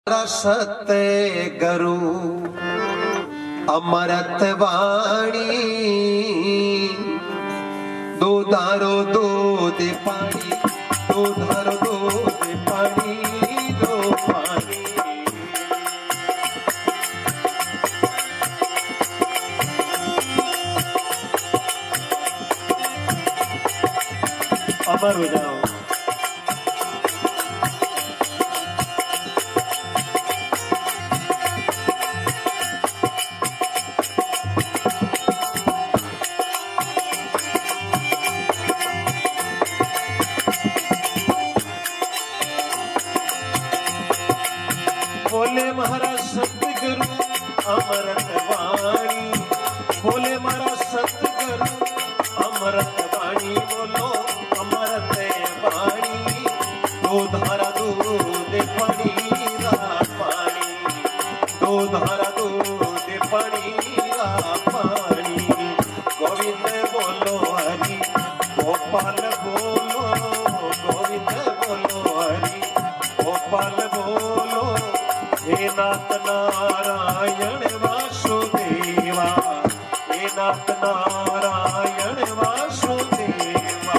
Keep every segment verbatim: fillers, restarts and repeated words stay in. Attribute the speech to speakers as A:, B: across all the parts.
A: सत्य गुरु अमृत वाणी दो धारो दूध पानी दो धारो दूध पानी दो पानी अमर हो जाओ। बोले महाराज सतगुरु अमृत वाणी, बोले महाराज सतगुरु अमृत वाणी, बोलो अमृत वाणी दो धारा दूध पानी रा पानी दो धारा दूध पानी रा पानी। गोविंद बोलो हरि गोपाल बोलो, गोविंद बोलो हरि गोपाल बोलो। हे नाथ नारायण वासुदेवा, हे नाथ नारायण वासुदेवा।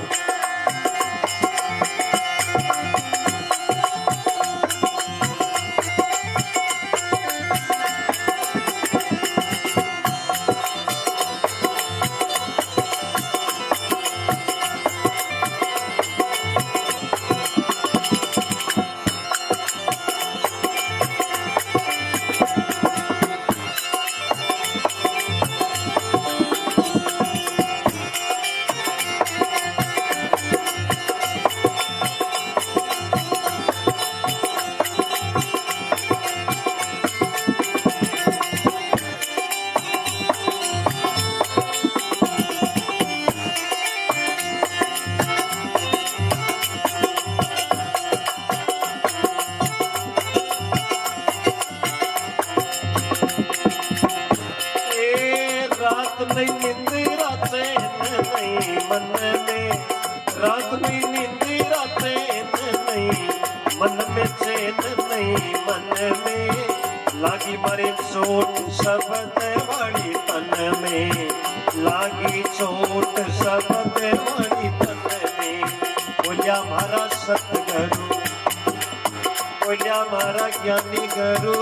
A: रात में निंदिरा चैन नहीं मन में, रात में निंदिरा चैन नहीं मन में, चैन नहीं मन में। लागी मारे चोट शब्द वाली तन में, लागी चोट शब्द वाली तन में। बोलिया मारा सतगुरु, बोलिया मारा ज्ञानी गुरु,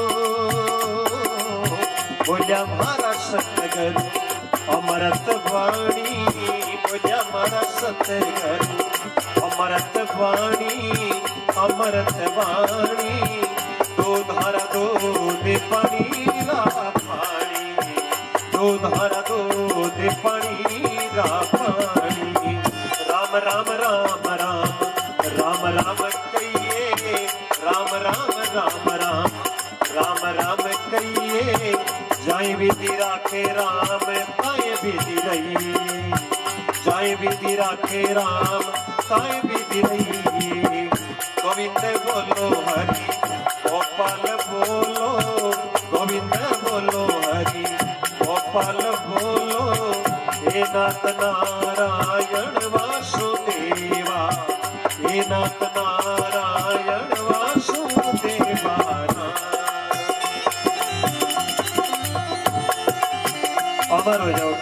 A: बोलिया मारा सतगुरु अमृत वाणी, बोलिया मारा सतगुरु अमृत वाणी, अमृत वाणी दो धारा दूध पानी रा पानी दो धारा दूध पानी रा पानी। राम राम राम राम राम राम कहिए, राम राम राम राम राम राम कहिए। जाए विधि राखे राम ताए विधि रही, जाए विधि राखे राम ताए विधि रही। गोविंद बोलो हरि गोपाल बोलो, गोविंद बोलो हरि गोपाल बोलो। हे नाथ नारायण वासुदेवा, हे नाथ नारायण वासुदेवा। अमर हो जाओ।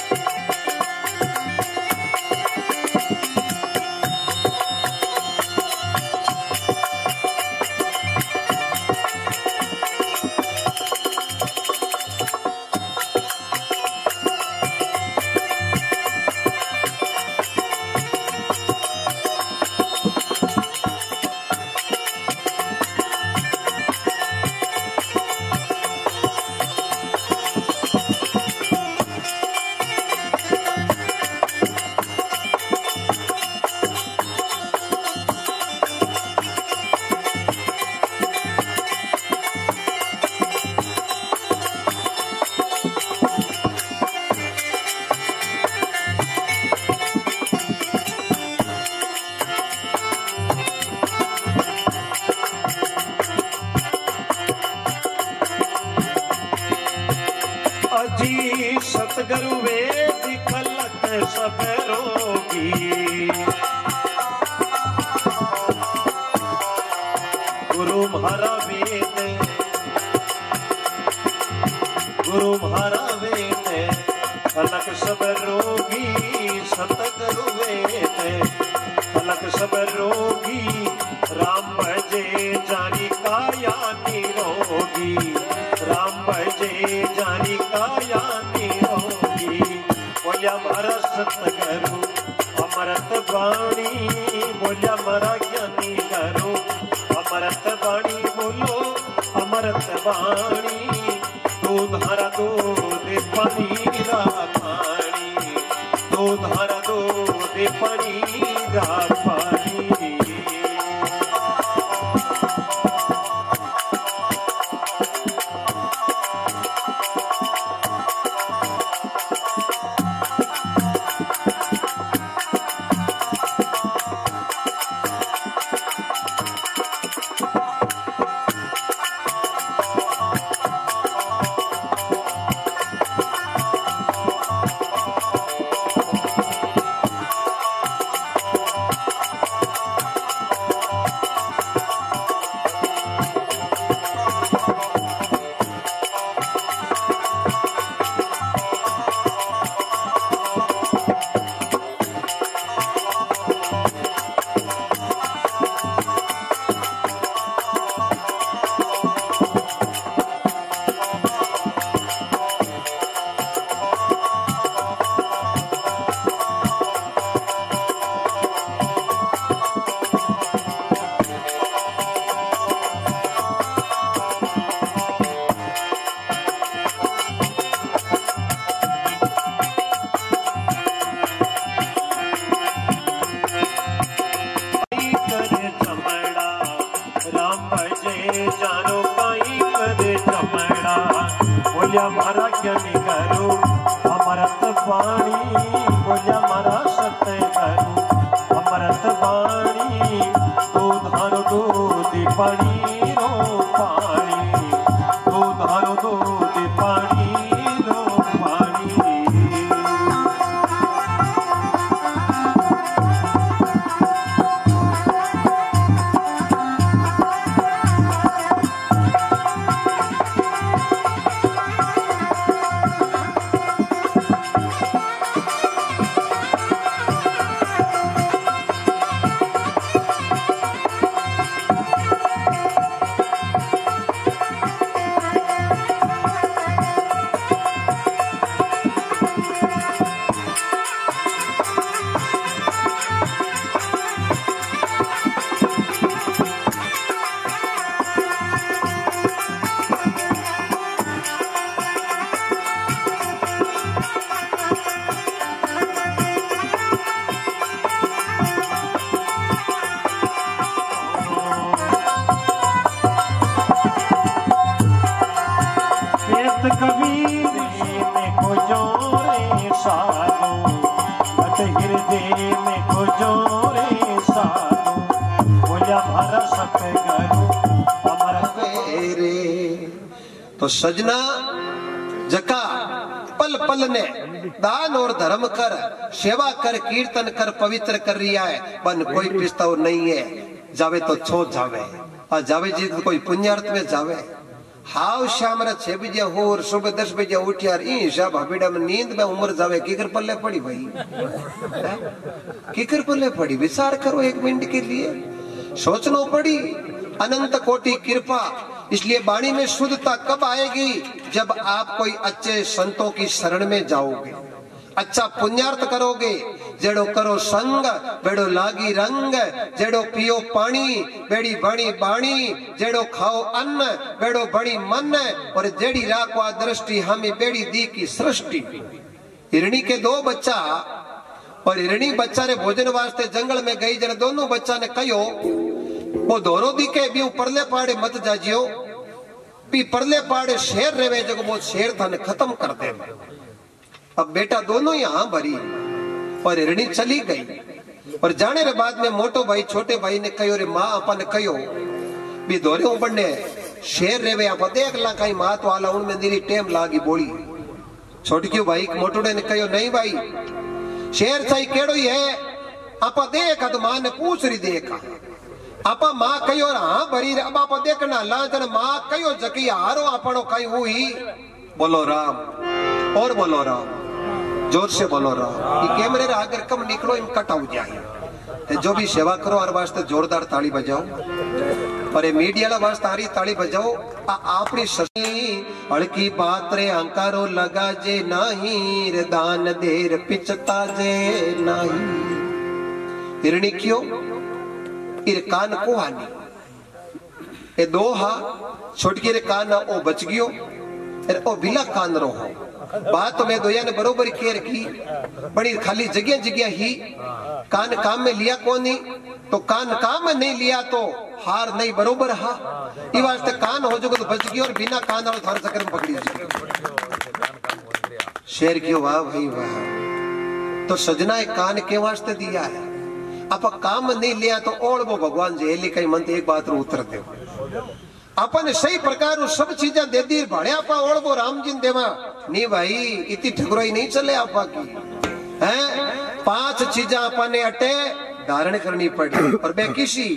A: अजी सतगुरु वेद खलत सब रोगी, गुरु महाराज गुरु म्हारा वेते अलग सब रोगी सतगुरु वेते अलग सब रोगी राम भजे जानी काया निरोगी राम भजे जानी काया निरोगी बोलिया मारा सतगुरु अमृत वाणी बोलिया मारा ज्ञानी करो अमृत वाणी बोलो अमृत वाणी दूध हरा दूध पानी रा पानी दूध हरा दूध पानी रा पानी जानो काई करे चमड़ा बोलिया मारा ज्ञानी करो अमृत वाणी बोलिया मारा सत्य करो अमृत वाणी दूध हरो दूध पानी रो पानी दूध हरो दूध पानी रो पानी कबीर में को जोरे साधो मत हृदय में को जोरे साधो बोलिया भरा सत्य करो अमृत
B: रे। तो सजना जका पल पल ने दान और धर्म कर सेवा कर कीर्तन कर पवित्र कर रिया है बन कोई प्रस्ताव नहीं है जावे तो छो जावे और जावे जी तो कोई पुण्यार्थ में जावे हाव शाम रा छह बजे हो और सुबह दस बजे उठ यार ई हिसाब हबीड़ा में नींद में उम्र जावे किकर पल्ले पड़ी भाई किकर पल्ले पड़ी विचार करो एक मिनट के लिए सोचना पड़ी अनंत कोटि कृपा इसलिए वाणी में शुद्धता कब आएगी जब आप कोई अच्छे संतों की शरण में जाओगे अच्छा पुण्यार्थ करोगे जेड़ो करो संग बेड़ो लागी रंग जेड़ो पियो पानी बेड़ी बणी बाणी जेड़ो खाओ अन्न बेड़ो बणी मन और जेड़ी राखवा दृष्टि हमें बेड़ी दी की सृष्टि। हिरणी के दो बच्चा और हिरणी बच्चा रे भोजन वास्ते जंगल में गई जन दोनों बच्चा ने कहो वो दोनों दिखे भी परले पाड़े मत जाजियो भी परले पाड़े शेर रेवे जगो वो शेर धन खत्म कर दे। अब बेटा दोनों यहाँ भरी और हिरणी चली गई और जाने रे बाद में मोटो भाई छोटे भाई ने कहो रे माँ अपन कहो भी दोरे उबड़ने शेर रेवे आप देख ला कहीं मात वाला उनमें नीरी टेम लागी बोली छोटकी भाई मोटोड़े ने कहो नहीं भाई शेर सही केड़ो ही है आप देखा तो माँ ने पूछ रही देखा आपा माँ कहो हाँ भरी अब आप देखना लाजन माँ कहो जकी हारो आपनो कहीं हुई बोलो राम, और बोलो राम, जोर से बोलो राम। ये कैमरे रा अगर कम निकलो इन कट हो जाए। जो भी सेवा करो हर वास्ते जोरदार ताली बजाओ, और ये मीडिया ला वास्ते तारी ताली बजाओ। आ आपनी ससी हड़की बात रे अंकारो लगा जे नाही रे दान देर पिचता जे नाही। हिरणी क्यों इर कान को हानि ए दो हा छोटकी रे कान ओ बच गयो अरे ओ बिला कान रहो। बात तो मैं दोया ने बरोबर केर की, बड़ी खाली जगह जगह ही कान काम में लिया कोनी, तो कान काम में नहीं लिया तो हार नहीं बरोबर हा। ये वास्ते कान हो जो तो बच गई, और बिना कान वालों थार चक्कर में पकड़ी जी। शेर क्यों वाह भाई वाह। तो सजना एक कान के वास्ते दिया है, आप काम नहीं लिया तो ओढ़ वो भगवान जेली कई मन एक बात रो उतर दे। अपन सही प्रकार सब चीजें दे दी भाड़े आपा ओढ़ वो राम जी देवा नहीं भाई, इतनी ठगरोई नहीं चले आपा की हैं। पांच चीजें आपा ने अटे धारण करनी पड़ी, और बे किसी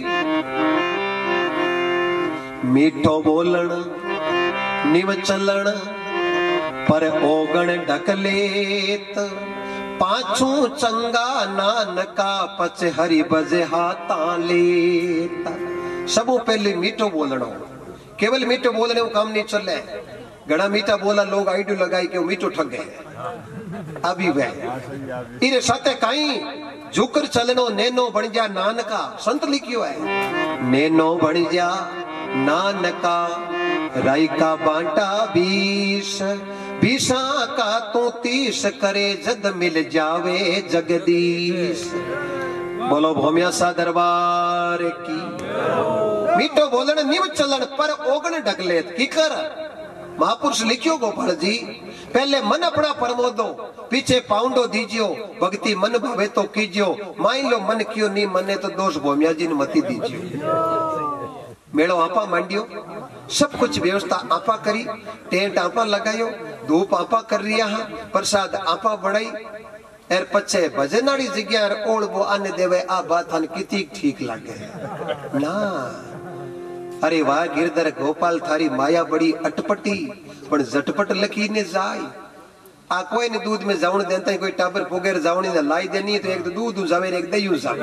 B: मीठो बोलन निव चलन पर ओगण ढकलेत, पाछू चंगा नानका पच हरि बजे हाथा लेता। सबो पहले मीठो बोलनो, केवल मीठो बोलने वो काम नहीं चले। घड़ा मीठा बोला लोग आइडियो लगाई के मीठो ठग गए। अभी वह इरे साथे काई झुकर चलनो नैनो बन जा नानका। संत लिखियो है नैनो बन जा नानका, राई का बांटा बीस, बीसा का तू तीस करे जद मिल जावे जगदीश। बोलो भोमिया सा दरबार की। मीठो बोलन निव चलन पर ओगन ढकलेत की कर। महापुरुष लिखियो गोपाल जी, पहले मन अपना परमोदो, पीछे पाउंडो दीजियो, भक्ति मन भावे तो कीजियो, मान लो मन क्यों नहीं मने तो दोष भोमिया जी ने मती दीजियो। मेड़ो आपा मांडियो, सब कुछ व्यवस्था आपा करी, टेंट आपा लगायो, धूप आपा कर रिया, प्रसाद आपा बढ़ाई, एर पछे भजनाड़ी जगह ओढ़ वो आने देवे। आ बात हन कितनी ठीक लागे ना। अरे वाह गिरधर गोपाल थारी माया बड़ी अटपटी, पण झटपट लकी ने जाय। आ कोई ने दूध में जावण देता है, कोई टाबर पोगेर जावणी ने लाई देनी तो एक तो दूध जावे एक दही जावे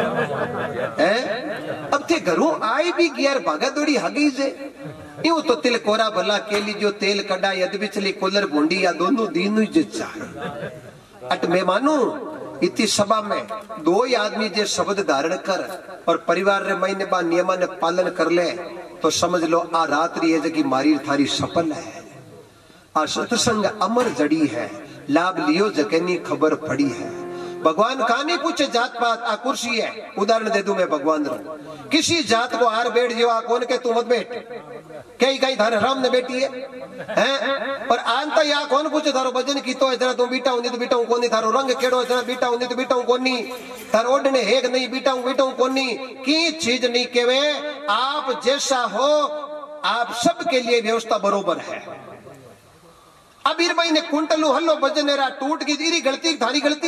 B: हैं। अब थे घरों आई भी गियार भागा दौड़ी हगी जे यूं तो तिल कोरा भला केली जो तेल कड़ा यद बिचली कोलर भूंडी या दोनों दिन ही जिच्चा। अट मैं मानू इतनी सभा में दो ही आदमी जे शब्द धारण कर और परिवार रे महीने बा नियमा ने पालन कर ले तो समझ लो आ रात्रि है जगी मारी थारी सफल है। आ सत्संग अमर जड़ी है, लाभ लियो जकेनी खबर पड़ी है। भगवान कहानी पूछे जात पात आ कुर्सी है। उदाहरण दे दूं मैं भगवान रो, किसी जात को आर बैठ जो आ कौन के तू मत बैठ, कई कई थारे राम ने बैठी है हैं। और आंता या कौन पूछे थारो भजन की तो जरा तू बीटा हूं तो बीटा हूं कोनी, थारो रंग केड़ो जरा बीटा हूं तो बीटा हूं कोनी, थार ओढ़ने हेग नहीं बीटा हूं बीटा हूं कोनी। की चीज नहीं केवे, आप जैसा हो आप सबके लिए व्यवस्था बरोबर है। अब इर भाई ने कुंटलू हल्लो भजन रा टूट गई, इरी गलती थारी गलती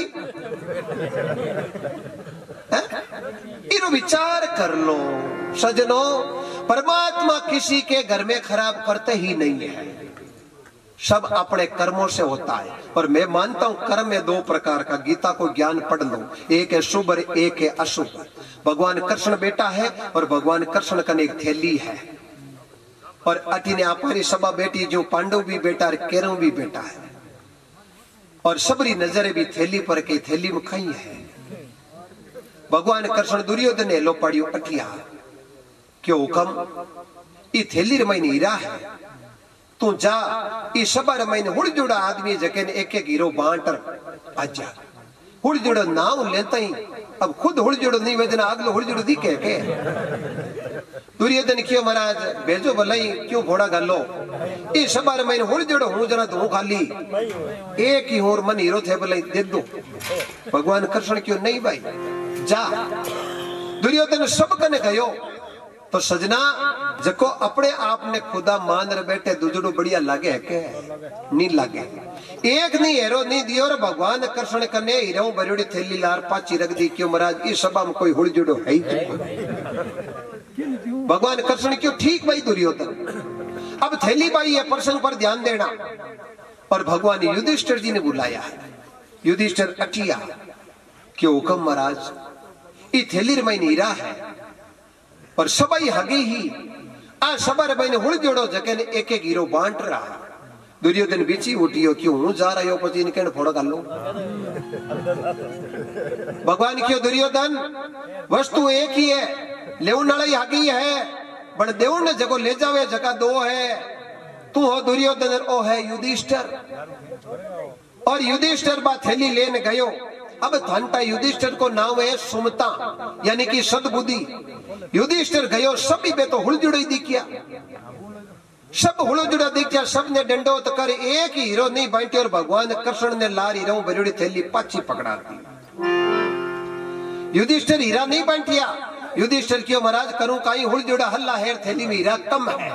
B: इरो विचार कर लो सजनो। परमात्मा किसी के घर में खराब करते ही नहीं है, सब अपने कर्मों से होता है। और मैं मानता हूं कर्म में दो प्रकार का, गीता को ज्ञान पढ़ लो, एक है शुभ और एक है अशुभ। भगवान कृष्ण बेटा है और भगवान कृष्ण का एक थैली है, और अठी ने आपरी सभा बेटी जो पांडव भी बेटा और केरव भी बेटा है, और सबरी नजरे भी थैली पर के थैली में खाई है। भगवान कृष्ण दुर्योधन ने लो पड़ियो अठिया क्यों हुक्म ई थैली रे महीने हीरा है, तू जा ई सभा रे महीने हुड़ जुड़ा आदमी जके ने एक एक हीरो बांटर आजा। हुड़ जुड़ा नाम लेता ही अब खुद हुड़ जुड़ो नहीं वेदना अगलो हुड़ जुड़ो दी के के दुर्योधन क्यों महाराज भेजो भलाई क्यों घोड़ा गालो इस सभा रे महीने हुड़ जुड़ो हूं जना तू खाली एक ही और मन हीरो थे भलाई दे दो। भगवान कृष्ण क्यों नहीं भाई जा। दुर्योधन सब कने गयो तो सजना जको अपने आप ने खुदा मान रहे बैठे दुजड़ो बढ़िया लागे है के नहीं लागे। एक नहीं हेरो नहीं दियो रे भगवान कृष्ण कने हीरो बरोड़ी थैली लार पाची रख दी क्यों महाराज इस सभा में कोई हुड़ जुड़ो है ही। भगवान कृष्ण क्यों ठीक भाई दुर्योधन अब थैली बाई है, प्रसंग पर ध्यान देना। और भगवान युधिष्ठिर जी ने बुलाया है। युधिष्ठिर अटिया क्यों हुक्म महाराज, ये थैली में हीरा है और सबाई हगी ही आ सबर मैंने हुड़ जोड़ो जगह ने एक एक हीरो बांट रहा। दुर्योधन बीची उठियो क्यों हूं जा रहा हो पची इनके फोड़ो कर लो। भगवान क्यों दुर्योधन, वस्तु एक ही है, लेउन नाला हगी है, बड़ देव ने जगह ले जावे जगह दो है। तू हो दुर्योधन ओ है युधिष्ठिर। और युधिष्ठिर बा थैली लेने गयो। अब धनता युधिष्ठिर को नाम है सुमता यानी कि सद्बुद्धि। युधिष्ठिर गयो, सभी बे तो हुल जुड़े दिखिया, सब हुल जुड़ा दिखिया, सब ने डंडोत कर एक ही हीरो नहीं बांटी और भगवान कृष्ण ने लार हीरो बड़ी थैली पाची पकड़ा दी। युधिष्ठिर हीरा नहीं बांटिया। युधिष्ठिर क्यों महाराज करूं काई हुल जोड़ा हल्ला है, थैली में हीरा कम है।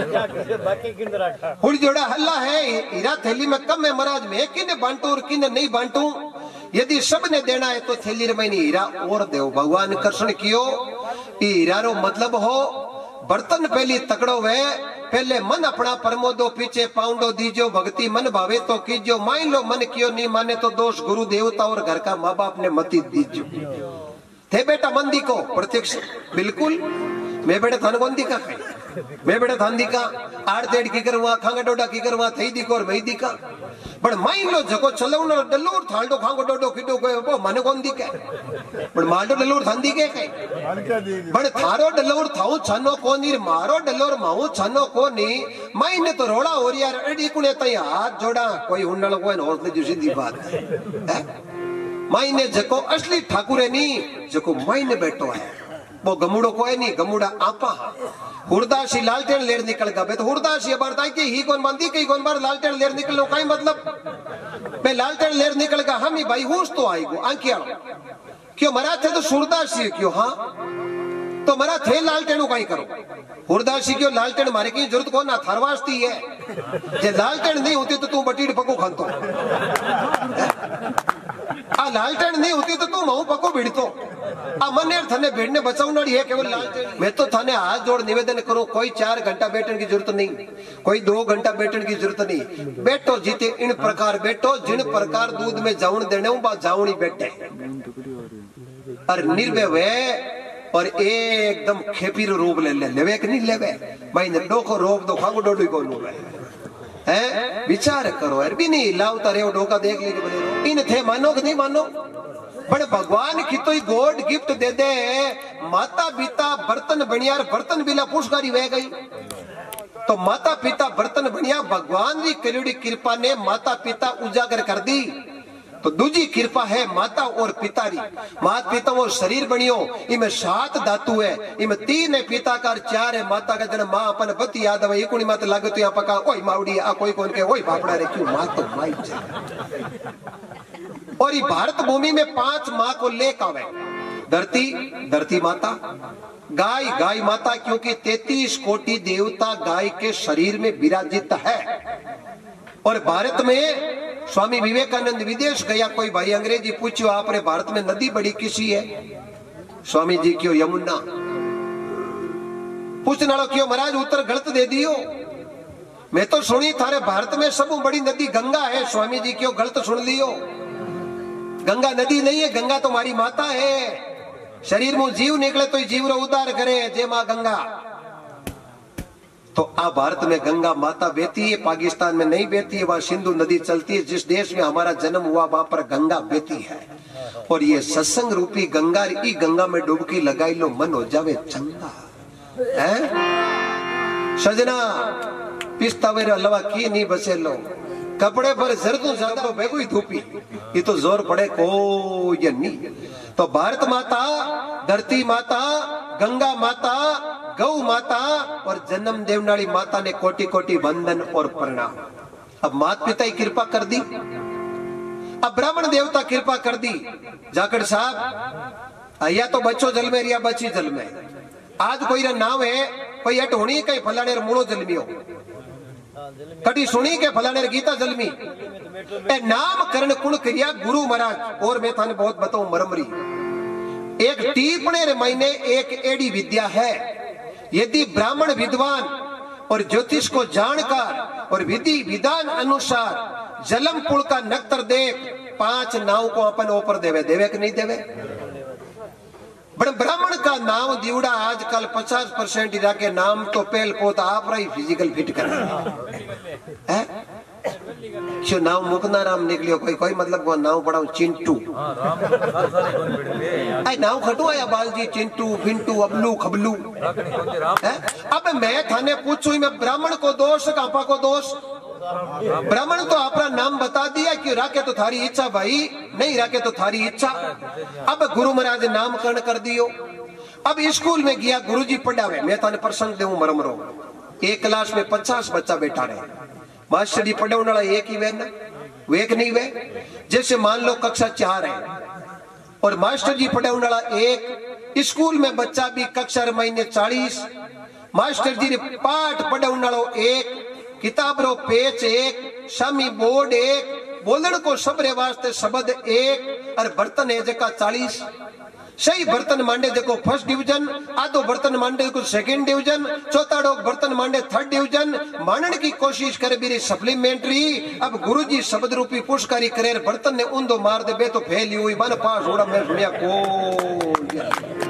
B: हुल जोड़ा हल्ला है, हीरा थैली में कम है महाराज, मैं किने बांटू और किने नहीं बांटू। यदि सबने देना है तो थैली में हीरा और दो। भगवान कृष्ण क्यों हीरा रो मतलब हो बर्तन पहली तकड़ो वे, पहले मन अपना परमोदो पीछे पाउंडो दीजो, भक्ति मन भावे तो कीजो, मान लो मन क्यों नहीं माने तो दोष गुरु देवता और घर का माँ बाप ने मती दीजो। थे बेटा मंदी को प्रत्यक्ष बिल्कुल मैं बेटा थान कौन दिखा खाई, मैं बेटा थान दिखा आठ डेढ़ की करवा खांगा डोडा की करवा थई दिखो और मैं दिखा बड़ माइन लो जको चलो न डल्लूर थालडो खांगो डोडो किडो को वो मन कौन दिखे बड़ मालडो डल्लूर थान दिखे के बड़ थारो डल्लूर थाऊ छनो कोनी मारो डल्लूर माऊ छनो कोनी माइन तो रोड़ा हो यार एडी कुने तई हाथ जोड़ा कोई हुन्नल कोई हौसले जो सीधी बात है। माइने जको असली ठाकुरे नी जको माइने बैठो है वो गमुड़ो कोई नहीं, गमुड़ा आपा हुरदासी लालटेन लेर निकल गया बे तो हुरदासी बढ़ता कि ही कौन बंदी कई कौन बार लालटेन लेर निकल लो काई मतलब बे लालटेन लेर निकल गया हम ही भाई होश तो आई गो आंखिया क्यों मरा थे तो सुरदासी क्यों हाँ तो मरा थे लालटेन काई करो हुरदासी क्यों लालटेन मारे की जरूरत को ना थरवासती है जे लालटेन नहीं होती तो तू बटीड़ पको खातो आ लालटेन नहीं होती तो तू महू पको भिड़तो आ मनेर थाने भेड़ने बचावनाड़ी है केवल लालटेन। मैं तो थाने हाथ जोड़ निवेदन करूं कोई चार घंटा बैठने की जरूरत नहीं, कोई दो घंटा बैठने की जरूरत नहीं, बैठो जीते इन प्रकार बैठो जिन प्रकार दूध में जाउन देने बा जाउनी बैठे और निर्भय वे और एकदम खेपीर रूप ले ले लेवे कि नहीं लेवे भाई ने डोको रोक दो खागो डोडो को नु है विचार करो यार भी नहीं लावता रे डोका देख ले के इन थे मानो कि नहीं मानो बड़े भगवान की तो गोड गिफ्ट दे दे माता पिता बर्तन बनिया बर्तन बिला पुष्कारी वह गई तो माता पिता बर्तन बनिया भगवान की करोड़ी कृपा ने माता पिता उजागर कर दी तो दूजी कृपा है माता और पिता री। माता पिता वो शरीर बनियो इनमें सात धातु है, इनमें तीन है पिता का चार है माता का। जन माँ अपन बती याद है इकुनी मात लागो तो यहाँ पका ओई मावड़ी आ कोई कौन के ओई बापड़ा रे क्यों माँ तो माई और ये भारत भूमि में पांच माँ को लेकर आवे धरती धरती माता, गाय गाय माता क्योंकि तैतीस कोटि देवता गाय के शरीर में विराजित है। और भारत में स्वामी विवेकानंद विदेश गया कोई भाई अंग्रेजी पूछो आपने भारत में नदी बड़ी किसी है स्वामी जी क्यों यमुना पूछने वालों क्यों महाराज उत्तर गलत दे दियो मैं तो सुनी थारे भारत में सब बड़ी नदी गंगा है स्वामी जी क्यों गलत सुन लियो गंगा नदी नहीं है गंगा तो हमारी माता है शरीर में जीव निकले तो जीव रो उद्धार करे जय मां गंगा। तो आ भारत में गंगा माता बहती है पाकिस्तान में नहीं बहती है वहां सिंधु नदी चलती है जिस देश में हमारा जन्म हुआ वहां पर गंगा बहती है और ये सत्संग रूपी गंगा ई गंगा में डुबकी लगाई लो मन हो जावे चंगा है सजना पिस्ता वेरा लवा की नहीं बचे लो कपड़े पर जरदू ज्यादा बेगो ही धूपी ये तो जोर पड़े को ये नहीं। तो भारत माता धरती माता गंगा माता गौ माता और जन्म देवनाड़ी माता ने कोटि कोटि वंदन और प्रणाम। अब माता पिता की कृपा कर दी अब ब्राह्मण देवता कृपा कर दी जाकर साहब या तो बच्चों जल में या बची जल में आज कोई रा नाम है कोई अट होनी कई फलाने मूड़ो जलमियो कटी सुनी के फलाने गीता जलमी ए नामकरण कुण क्रिया गुरु महाराज। और मैं थाने बहुत बताऊं मरमरी एक टीपणे रे महीने एक एडी विद्या है यदि ब्राह्मण विद्वान और ज्योतिष को जानकर और विधि विधान अनुसार जलम पुल का नक्तर देख पांच नाव को अपन ऊपर देवे देवे कि नहीं देवे। बड़े ब्राह्मण का नाम दिवड़ा आजकल पचास परसेंट इरा के नाम तो पहल पोत आप रही फिजिकल फिट कर है क्यों नाम मुकनाराम निकलियो कोई कोई मतलब वो नाम पढ़ाऊ चिंटू आई नाम खटू आया बालजी चिंटू पिंटू अबलू खबलू है। अब मैं थाने पूछू मैं ब्राह्मण को दोष कापा को दोष। ब्राह्मण तो अपना नाम बता दिया कि राके तो थारी इच्छा भाई नहीं राके तो थारी इच्छा। अब गुरु महाराज नामकरण कर दियो। अब स्कूल में गया गुरुजी पढ़ावे मैं थाने प्रसंग देऊं मरमरो एक क्लास में पचास बच्चा बैठा रहे मास्टर जी पढ़ाने वाला एक ही वे ना वे एक नहीं वे। जैसे मान लो कक्षा चार है और मास्टर जी पढ़ाने वाला एक स्कूल में बच्चा भी कक्षा महीने चालीस मास्टर जी ने पाठ पढ़ाने वाला एक किताब रो पेच एक शामी बोर्ड एक बोलण को सबरे वास्ते शब्द एक और बर्तन है जका चालीस सही बर्तन मांडे देखो फर्स्ट डिवीजन आधो बर्तन मांडे को सेकंड डिवीजन चौथाड़ो बर्तन मांडे थर्ड डिवीजन मानने की कोशिश करे मेरी सप्लीमेंट्री। अब गुरुजी शब्द रूपी पुरस्कारी करे बर्तन ने ऊंधो मार दे बे तो फैली हुई मन पास होड़ा मैं सुनिया को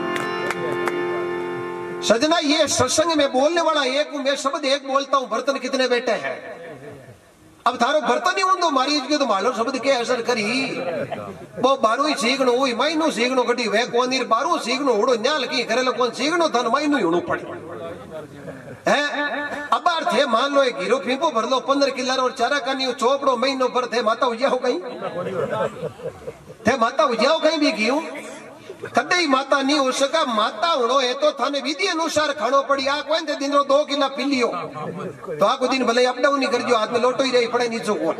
B: सजना ये सत्संग में बोलने वाला एक हूं मैं शब्द एक बोलता हूं बर्तन कितने बेटे हैं। अब थारो बर्तन ही ऊंधो मारी के तो मालो शब्द के असर करी वो बारू ही सीखनो हुई माइनो सीखनो कटी वे कौन नीर बारू सीखनो उड़ो न्याल की करे कौन सीखनो धन माइनो ही उड़ो पड़ी है। अब थे मान लो एक हीरो फीपो भर लो पंद्रह किल्ला और चारा कानी चोपड़ो महीनो भर थे माता उजिया हो गई थे माता उजिया हो गई भी क्यों कदे माता नहीं हो सका माता होनो है तो थाने विधि अनुसार खानो पड़ी आ कोई दिन दो किला पी लियो तो आको दिन भले अप डाउन नहीं कर जो आदमी लोटो ही रही पड़े नीचो को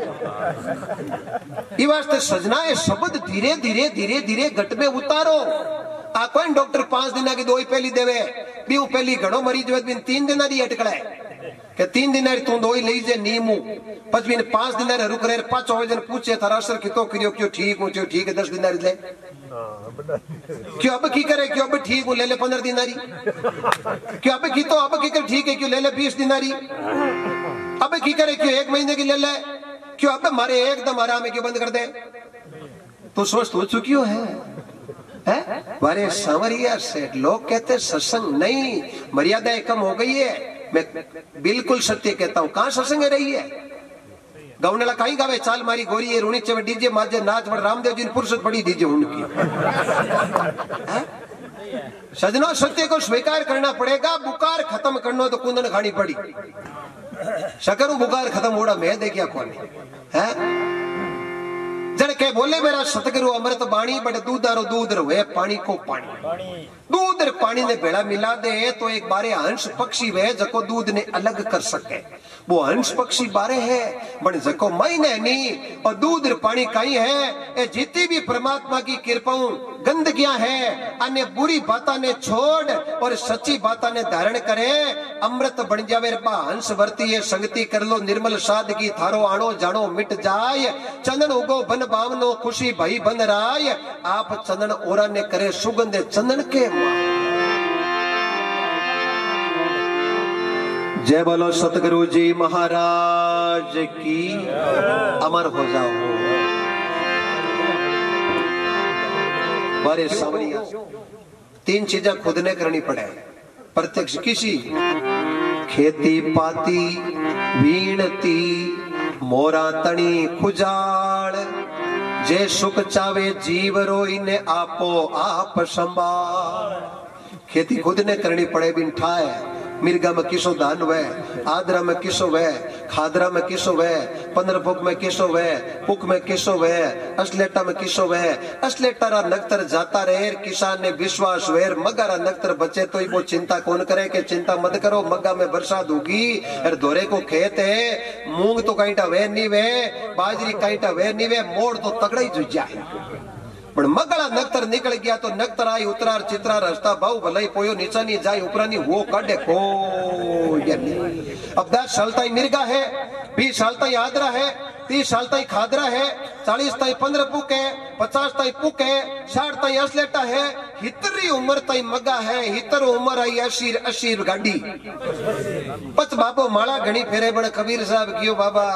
B: ई वास्ते सजना है शब्द धीरे धीरे धीरे धीरे घट में उतारो। आ कोई डॉक्टर पांच दिन की दो ही पहली देवे बीऊ पहली घणो मरीज हुए बिन तीन दिन री अटकड़ा के तीन दिन तू दो ही ले जे नीमू पच बिन पांच दिन रुक रहे पांच हो जन पूछे थारा असर कितो करियो क्यों ठीक हूं क्यों ठीक है दस दिन ले क्यों अब की करे क्यों अब ठीक हूं ले ले पंद्रह दिनारी क्यों अब की तो अब की कर ठीक है क्यों ले ले बीस दिनारी अब की करे क्यों एक महीने की ले ले क्यों अब मारे एकदम आराम है क्यों बंद कर दे तो स्वस्थ हो चुकी है है मारे सांवरिया से लोग कहते सत्संग नहीं मर्यादाएं कम हो गई है। मैं बिल्कुल सत्य कहता हूं कहां सत्संग रही है गौनेला कहीं गावे चाल मारी गोरी है रूणी चवे डीजे माजे नाच बड़ रामदेव जी ने फुर्सत पड़ी दीजिए उनकी सजनो सत्य को स्वीकार करना पड़ेगा। बुकार खत्म करना तो कुंदन खानी पड़ी शकरू बुकार खत्म होड़ा मैं देखिया कौन है जड़ के बोले मेरा सतगुरु अमृत बाणी बड़े दूधारो दूध रहे पानी को पानी दूध पानी ने भेड़ा मिला दे तो एक बारे हंस पक्षी वे जको दूध ने अलग कर सके वो हंस पक्षी बारे है बन जको महीने नहीं और दूध पानी कहीं है ए जितनी भी परमात्मा की कृपाओं गंदगियां है अन्य बुरी बाता ने छोड़ और सच्ची बाता ने धारण करे अमृत बन जावे बा हंस वर्ती है संगति कर लो निर्मल सादगी थारो आनो जानो मिट जाए चंदन उगो बन बावनो खुशी भई बन राय आप चंदन ओरा ने करे सुगंध चंदन के जय बोलो सतगुरु जी महाराज की अमर हो जाओ। बारे सावरिया तीन चीजें खुद ने करनी पड़े प्रत्यक्ष किसी खेती पाती वीणती मोरा तणी खुजाल जे सुख चावे जीव रोई ने आपो आप संभाल। खेती खुद ने करनी पड़े बिन ठाए मिर्गा में किसो धान वे आदरा में किसो वे खादरा में किसो वे पंद्रह पुक में किसो वे पुक में किसो वे असलेटा में किसो वे असलेटा नक्तर जाता रहे किसान ने विश्वास वेर मगारा नक्तर बचे तो वो चिंता कौन करे के चिंता मत करो मग्गा में बरसात होगी और दोरे को खेत है मूंग तो कहीं वे नहीं वे बाजरी कहीं वे नहीं वे मोड़ तो तगड़ा ही जुझ जाए पण मगड़ा नक्तर निकल गया तो नक्तर आई उतरार चित्रार रस्ता भाव भलाई पोयो नीचा नहीं जाए ऊपरा नहीं वो काटे को अब दस साल ताई मिर्गा है बीस साल ताई आदरा है तीस साल ताई खादरा है चालीस ताई पंद्रह पुक है पचास ताई पुक है साठ ताई असलेटा है हितरी उम्र ताई मगा है, हितर उम्र आई अशीर अशीर गाड़ी। पच बाबो माला घणी फेरे बण कबीर साहब कियो बाबा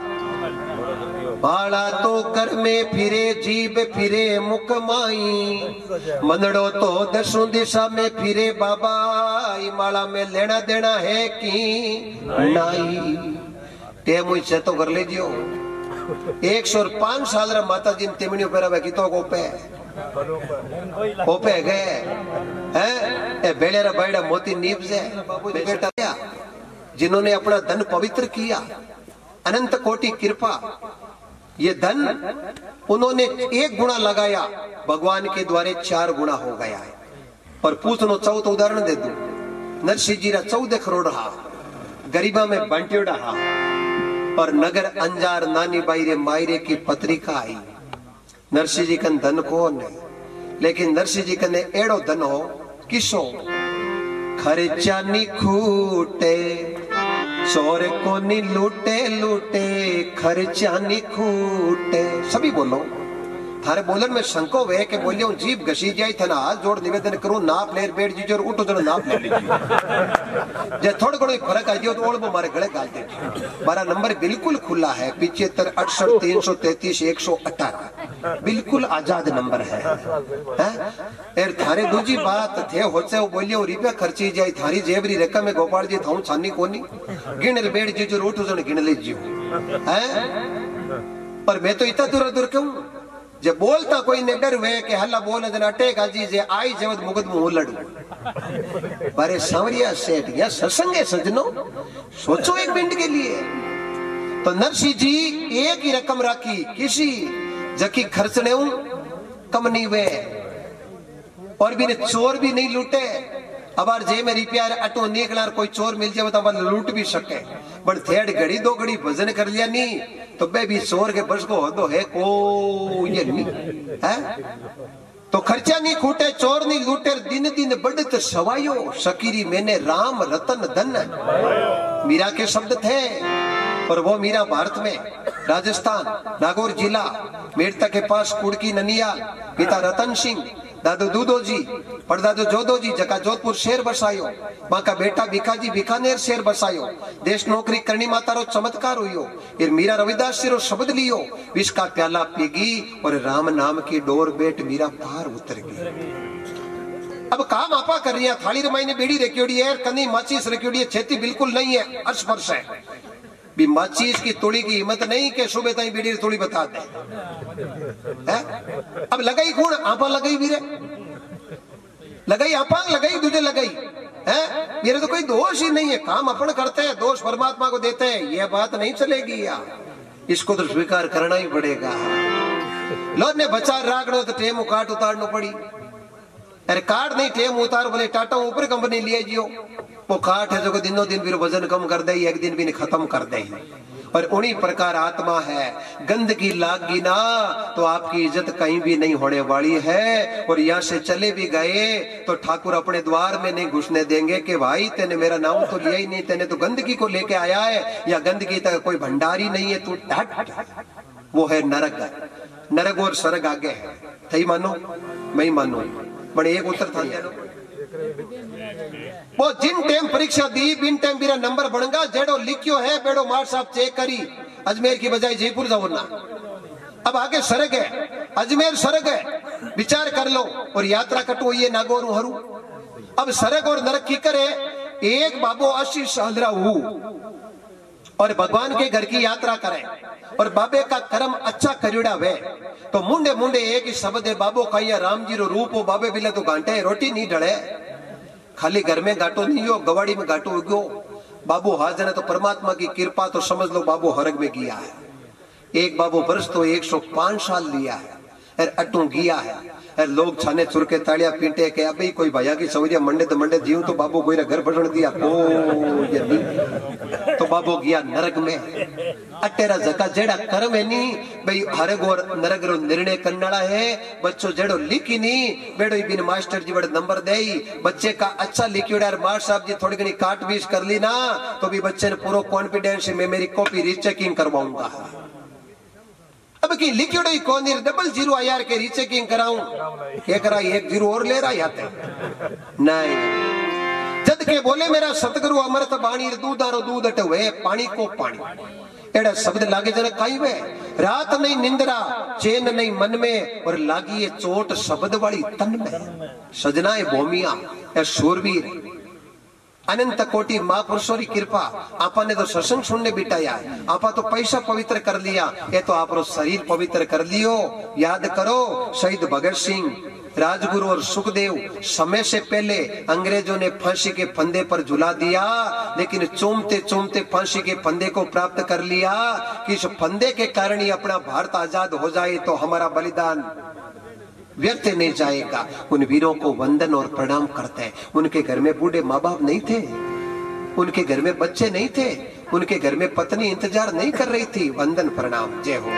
B: माला तो कर में फिरे जीभ फिरे मुख माई, मनड़ो तो दसों दिशा में फिरे बाबा, माला में लेना देना है कि नाई। टेम हुई से तो कर लीजियो एक सौ पांच साल रा माता जी ने तेमणी पर की तो गोपे गोपे गए हैं ए बेड़े रा बैड़ा मोती नीब से बेटा जिन्होंने अपना धन पवित्र किया, अनंत कोटि कृपा। ये धन उन्होंने एक गुना लगाया, भगवान के द्वारे चार गुना हो गया है। और पूछनो चौथ उदाहरण दे दू, नरसिंह जी रा चौदह करोड़ रहा, गरीबा में बांटियो रहा, और नगर अंजार नानी बाईरे मायरे की पत्रिका आई। नरसिंह जी कन धन को ने, लेकिन नरसिंह जी कने एड़ो धन हो किसो खर्चा नी खूटे, चोर को नी लूटे लूटे, खर्चा नी खूटे। सभी बोलो थारे बोलन में संको वे के बोलियो जीभ घसी जाई थना हाथ जोड़ निवेदन करूं नाप लेर बैठ जीजो उठो जनो नाप ले लीजिए। जे थोड़ा घणो फर्क आ जियो तो ओळबो मारे गले गाल दे। मारा नंबर बिल्कुल खुला है पिछहत्तर अड़सठ तीन सौ तैतीस एक सौ अठारह, बिल्कुल आजाद नंबर है, है? एर थारे दूजी बात थे होचे वो बोलियो रुपया खर्ची जाई थारी जेबरी रकम में गोपाल जी थाऊ छानी कोनी गिन ले बैठ जीजो उठो जनो गिन ले जियो, हैं? पर मैं तो इतना दूर दूर क्यों जे बोलता कोई ने डर वे के हल्ला बोले जना अटेगा जी जे आई जवत मुगद मुंह लड़ू। बारे सांवरिया सेठ या सत्संगे सजनो सोचो एक मिनट के लिए। तो नरसिंह जी एक ही रकम रखी, किसी जकी खर्चने कम नहीं वे, और भी ने चोर भी नहीं लूटे। अब जे में रुपया अटो निकला कोई चोर मिल जाए तो लूट भी सके, बट थेड़ घड़ी दो घड़ी भजन कर लिया नहीं तो बे भी चोर के बस को हो दो है को ये नहीं है। तो खर्चा नहीं खूटे चोर नहीं लूटे, दिन दिन बढ़त सवायो सकीरी मैंने राम रतन धन। मीरा के शब्द थे, और वो मीरा भारत में राजस्थान नागौर जिला मेड़ता के पास कुड़की ननियाल, पिता रतन सिंह, दादू दूधो जी, परदादो जोधो जी जका जोधपुर शहर बसायो, मां का बेटा भिखाजी बीकानेर शहर बसायो। देश नौकरी करनी माता रो चमत्कार हुयो, फिर मीरा रविदास से रो शब्द लियो, विष का प्याला पीगी और राम नाम की डोर बेट मीरा पार उतर गई। अब काम आपा कर रही है, थाली रमाई ने बेड़ी रखियोड़ी है, कनी माचिस रखियोड़ी है, छेती बिल्कुल नहीं है, अस्पर्श है भी माचिस की तोड़ी की हिम्मत नहीं के सुबह ताई बीड़ी थोड़ी बता दे है? अब लगाई कौन आपा लगाई वीरे लगाई आपा लगाई तुझे लगाई है? मेरे तो कोई दोष ही नहीं है, काम अपन करते हैं, दोष परमात्मा को देते हैं, ये बात नहीं चलेगी यार, इसको तो स्वीकार करना ही पड़ेगा। लोग ने बचा रागड़ो तो टेम काट उतारनो पड़ी, अरे काट नहीं टेम उतार बोले टाटा ऊपर कंपनी लिए जियो, वो काट है जो दिनों दिन फिर वजन कम कर दे, एक दिन भी खत्म कर दे। और उन्हीं प्रकार आत्मा है, गंदगी लागी ना तो आपकी इज्जत कहीं भी नहीं होने वाली है। और यहाँ से चले भी गए तो ठाकुर अपने द्वार में नहीं घुसने देंगे कि भाई तेने मेरा नाम तो लिया ही नहीं, तेने तो गंदगी को लेके आया है, या गंदगी तक कोई भंडारी नहीं है, तू वो है नरक। नरक और स्वर्ग आगे है, थई मानो मैं मानो, बड़े एक उत्तर था वो जिन टाइम परीक्षा दी बिन टाइम मेरा नंबर बढ़ेगा, जेड़ो लिखियो है बेड़ो मार साहब चेक करी, अजमेर की बजाय जयपुर जाओ ना। अब आगे सरग है, अजमेर सरग है, विचार कर लो, और यात्रा कटो ये नागौर हरू। अब सरग और नरक की करे, एक बाबो अस्सी साल हु और भगवान के घर की यात्रा करे, और बाबे का कर्म अच्छा करियोड़ा वे तो मुंडे मुंडे एक ही शब्द है, बाबो कहिया राम जी रो रूप हो, बाबे बिले तो घंटे रोटी नहीं डले, खाली घर में घाटो नहीं हो, गवाड़ी में घाटो उगो, बाबू हाजिर है तो परमात्मा की कृपा तो समझ लो बाबू हरग में गया है। एक बाबू वर्ष तो एक सौ पांच साल लिया है, अटू गया है, लोग छाने चुर के तालियां पीटे के अभी कोई भैया की सवरिया मंडे तो मंडे जीव तो बाबू कोई घर भरण दिया को ये नहीं, तो बाबू गया नरक में। अटेरा जका जेड़ा कर्म है नी भाई हरे गोर नरक रो निर्णय करना है, बच्चों जेड़ो लिखी नी बेड़ो बिन मास्टर जी बड़े नंबर दे, बच्चे का अच्छा लिखियोड़ा मार साहब जी थोड़ी घनी काट बीस कर ली ना तो भी बच्चे ने पूरा कॉन्फिडेंस में मेरी कॉपी रीचेकिंग करवाऊंगा। अब की लिक्विड ही कौन डबल जीरो आई आर के रीचेकिंग कराऊं क्या करा एक जीरो और ले रहा याते नहीं जद के बोले मेरा सतगुरु अमृत बाणी दूध आरो दूध अट वे पानी को पानी एड़ा शब्द लागे जरा कई वे रात नहीं निंद्रा चैन नहीं मन में और लागी ये चोट शब्द वाली तन में सजना ए भूमिया ए शूरवीर अनंत कोटि महापुरुषों की कृपा आपा ने तो सत्संग सुनने बिठाया आपा तो पैसा पवित्र कर लिया ये तो आप शरीर पवित्र कर लियो याद करो शहीद भगत सिंह राजगुरु और सुखदेव समय से पहले अंग्रेजों ने फांसी के फंदे पर झुला दिया लेकिन चूमते चूमते फांसी के फंदे को प्राप्त कर लिया कि इस फंदे के कारण ही अपना भारत आजाद हो जाए तो हमारा बलिदान व्यर्थ नहीं जाएगा। उन वीरों को वंदन और प्रणाम करते हैं। उनके घर में बूढ़े माँ बाप नहीं थे, उनके घर में बच्चे नहीं थे, उनके घर में पत्नी इंतजार नहीं कर रही थी। वंदन प्रणाम जय हो।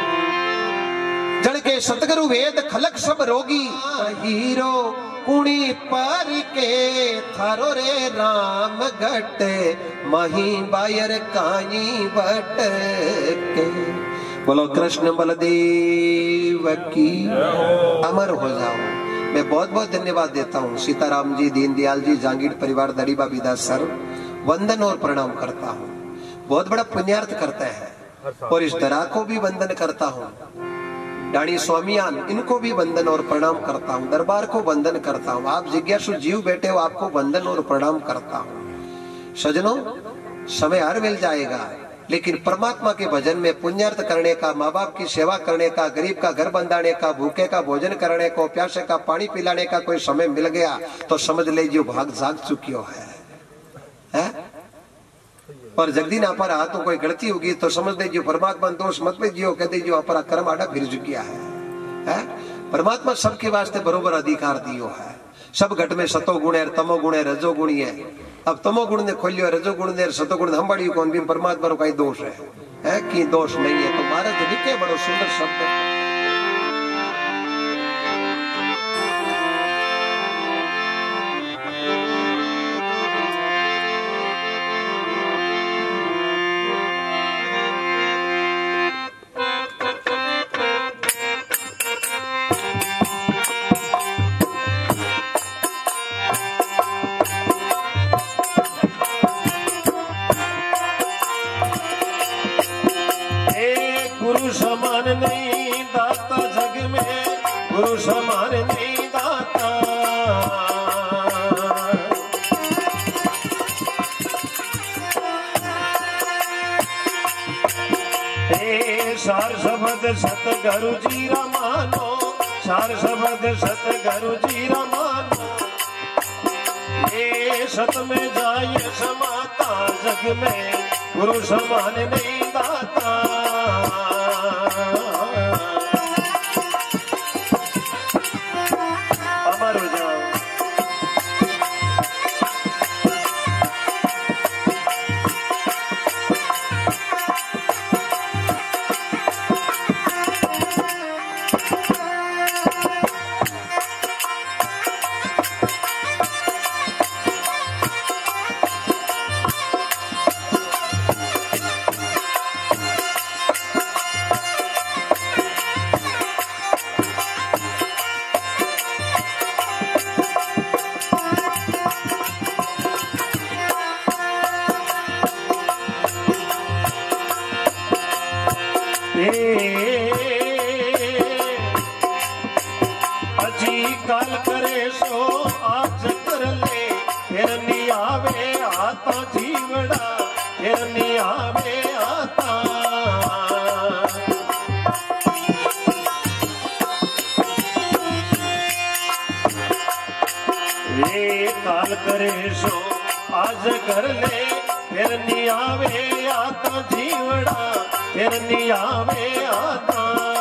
B: जड़ के सतगुरु वेद खलक सब रोगी हीरो कुणी पर के थारो रे राम घट मही बायर काई बट के बोलो कृष्ण बलदेव की अमर हो जाओ। मैं बहुत बहुत धन्यवाद देता हूँ सीताराम जी, दीनदयाल जी, जांगीर परिवार, दड़ीबा विदा सर वंदन और प्रणाम करता हूँ। बहुत बड़ा पुण्यार्थ करते हैं और इस दरा को भी वंदन करता हूँ। डाणी स्वामियान इनको भी वंदन और प्रणाम करता हूँ। दरबार को वंदन करता हूँ। आप जिज्ञासु जीव बैठे हो, आपको वंदन और प्रणाम करता हूँ। सजनों समय हर मिल जाएगा लेकिन परमात्मा के भजन में पुण्यार्थ करने का, माँ बाप की सेवा करने का, गरीब का घर बंधाने का, भूखे का भोजन करने को, प्यासे का पानी पिलाने का कोई समय मिल गया तो समझ लीजिए भाग जाग चुकी हो है, है? और जगदी ना पर हाथों कोई गलती होगी तो समझ लीजिए परमात्मा दोष मत लीजिए, कह दीजिए अपना कर्म आड़ा फिर चुकिया है, है? परमात्मा सबके वास्ते बरोबर अधिकार दियो है। सब घट में सतो गुण है, तमो गुण है, रजो गुणी है। अब तमो गुण ने खोलियो, रजो गुण ने सतो गुण हम बड़ी कौन भी परमात्मा को कई दोष है, है कि दोष नहीं है। तो भारत लिखे बड़ो सुंदर शब्द
A: समान नहीं दाता जग में, गुरु समान नहीं दाता। ए सार शब्द सतगुरु जी रा मानो, सार शब्द सतगुरु जी रा मानो। ए सत में जाय समाता जग में, गुरु समान नहीं दाता। अमर हो जाओ। अजी काल करे सो आज कर ले, फिर नहीं आवे आता जीवड़ा, फिर नहीं आवे आता। ये काल करे सो आज कर ले, फिर नहीं आवे आता जीवड़ा, फिर नहीं आवे आता।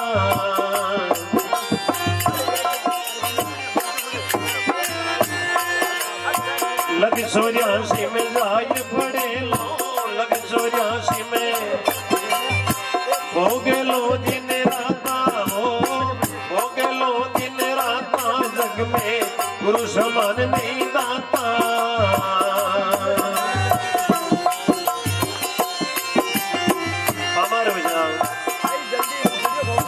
A: लग सोर्यासी में जाय पड़े लो, लग सोर्यासी में हो गे लो दिन राता, हो हो गे लो दिन राता। जग में गुरु समान नहीं दाता। अमर हो जाओ।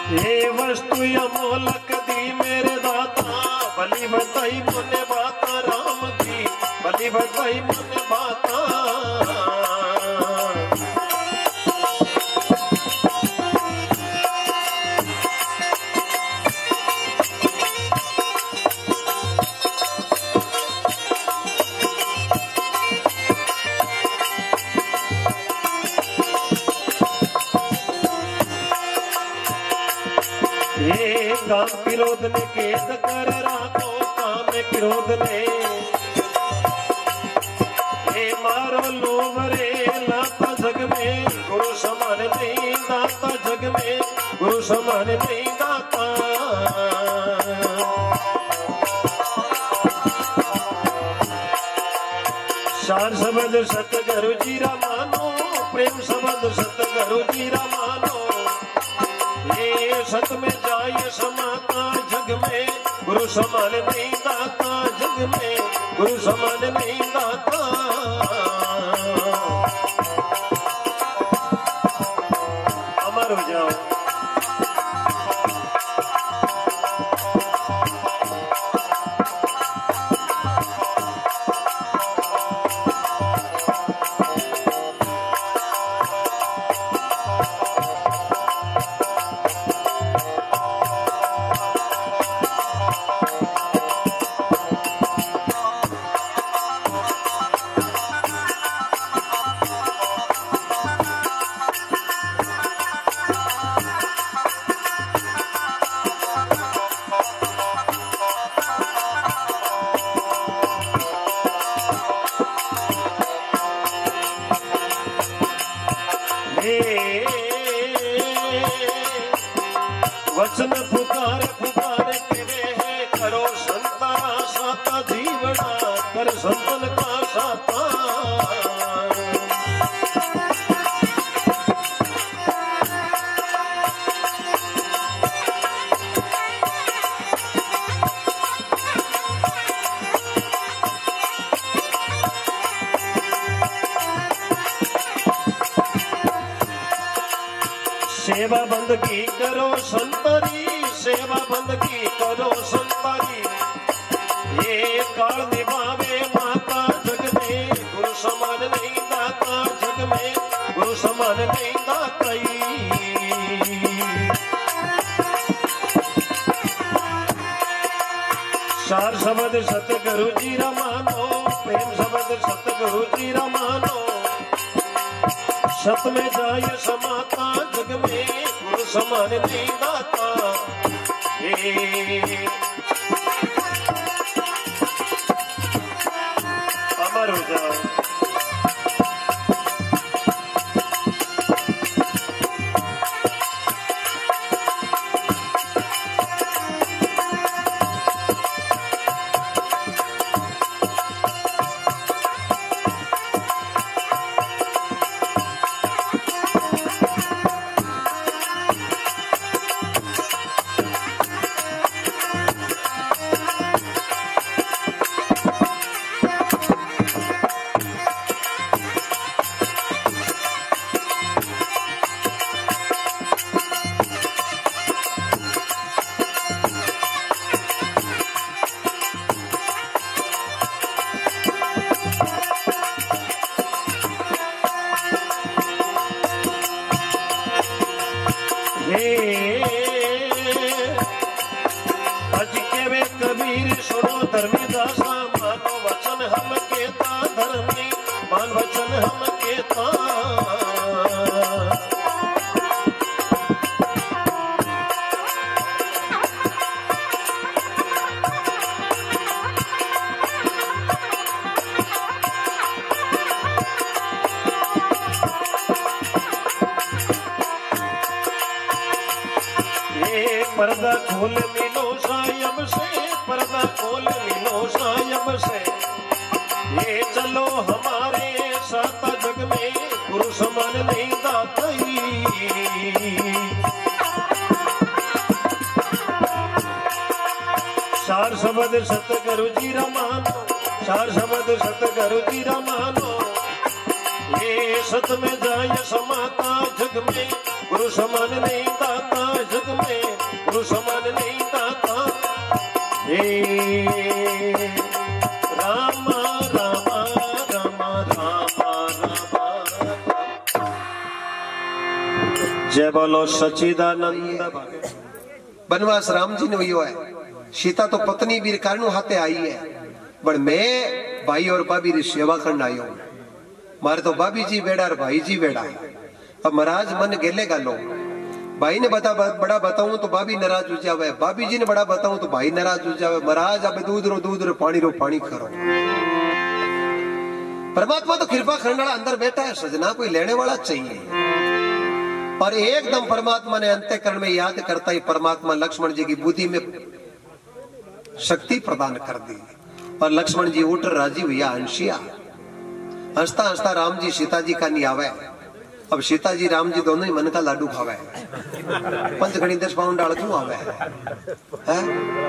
A: ये वस्तु अमोलक दी मेरे दाता, भली बताई मुने बाता राम की, भली बताई मुने बाता। ये काम क्रोध ने केद कर राखो, काम क्रोध ने ये मारो लोभ रे लाता जग में, गुरु समान नहीं दाता जग में, गुरु समान नहीं दाता। सार शब्द सतगुरु जी रा मानो, प्रेम शब्द सतगुरु जी रा मानो। ये सत में जाय समाता जग में, गुरु समान नहीं दाता जग में, गुरु समान नहीं दाता। अमर हो जाओ। वचन पुकार पुकार तेरे है, करो संतारा साता जीवड़ा, कर संतन का साता। सेवा बंदगी करो संतरी, सेवा बंदगी करो संतरी। ये काल निभावे माता जग में, गुरु समान नहीं दाता जग में, गुरु समान नहीं दाता। सार शब्द सतगुरु जी रा मानो, प्रेम शब्द सतगुरु जी रा मानो। सत में जाय समाता जग में, गुरु समान नहीं दाता। अमर हो जाओ। अज के वे कबीर सुनो धर्मीदासा, मानो वचन हम केता धर्मी, मान वचन हम केता। पर्दा खोल मिलो सायब से, पर्दा खोल मिलो सायब से। ये चलो हमारे साथ जग में, गुरु समान नहीं दाता। सार शब्द सतगुरु जी रा मानो, सार शब्द सतगुरु जी रा मानो। ये सत में जाय समाता जग में, गुरु समान नहीं दाता जग में। राम राम राम राम राम। जय बोलो सच्चिदानंद।
B: बनवास राम जी ने वही है। सीता तो पत्नी वीर कारण हाथे आई है, पर मैं भाई और भाभी की सेवा करना आयो। मारे तो भाभी जी बेड़ा और भाई जी बेड़ा। अब महाराज मन गेले गालो, भाई ने बता बड़ा बताऊं तो भाभी नाराज हो जावे, भाभी जी ने बड़ा बताऊं तो भाई नाराज हो जावे। महाराज अब दूध रो दूध रो पानी रो पानी करो। परमात्मा तो कृपा करने वाला अंदर बैठा है, सजना कोई लेने वाला चाहिए। और एकदम परमात्मा ने अंतःकरण में याद करता ही परमात्मा लक्ष्मण जी की बुद्धि में शक्ति प्रदान कर दी और लक्ष्मण जी उठ राजी हुआ हंसिया। हंसता हंसता राम जी सीता जी का नहीं आवे। अब सीता जी राम जी दोनों ही मन का लाडू खावे। पंचगणी दस पाउंड डाल क्यों आवे है?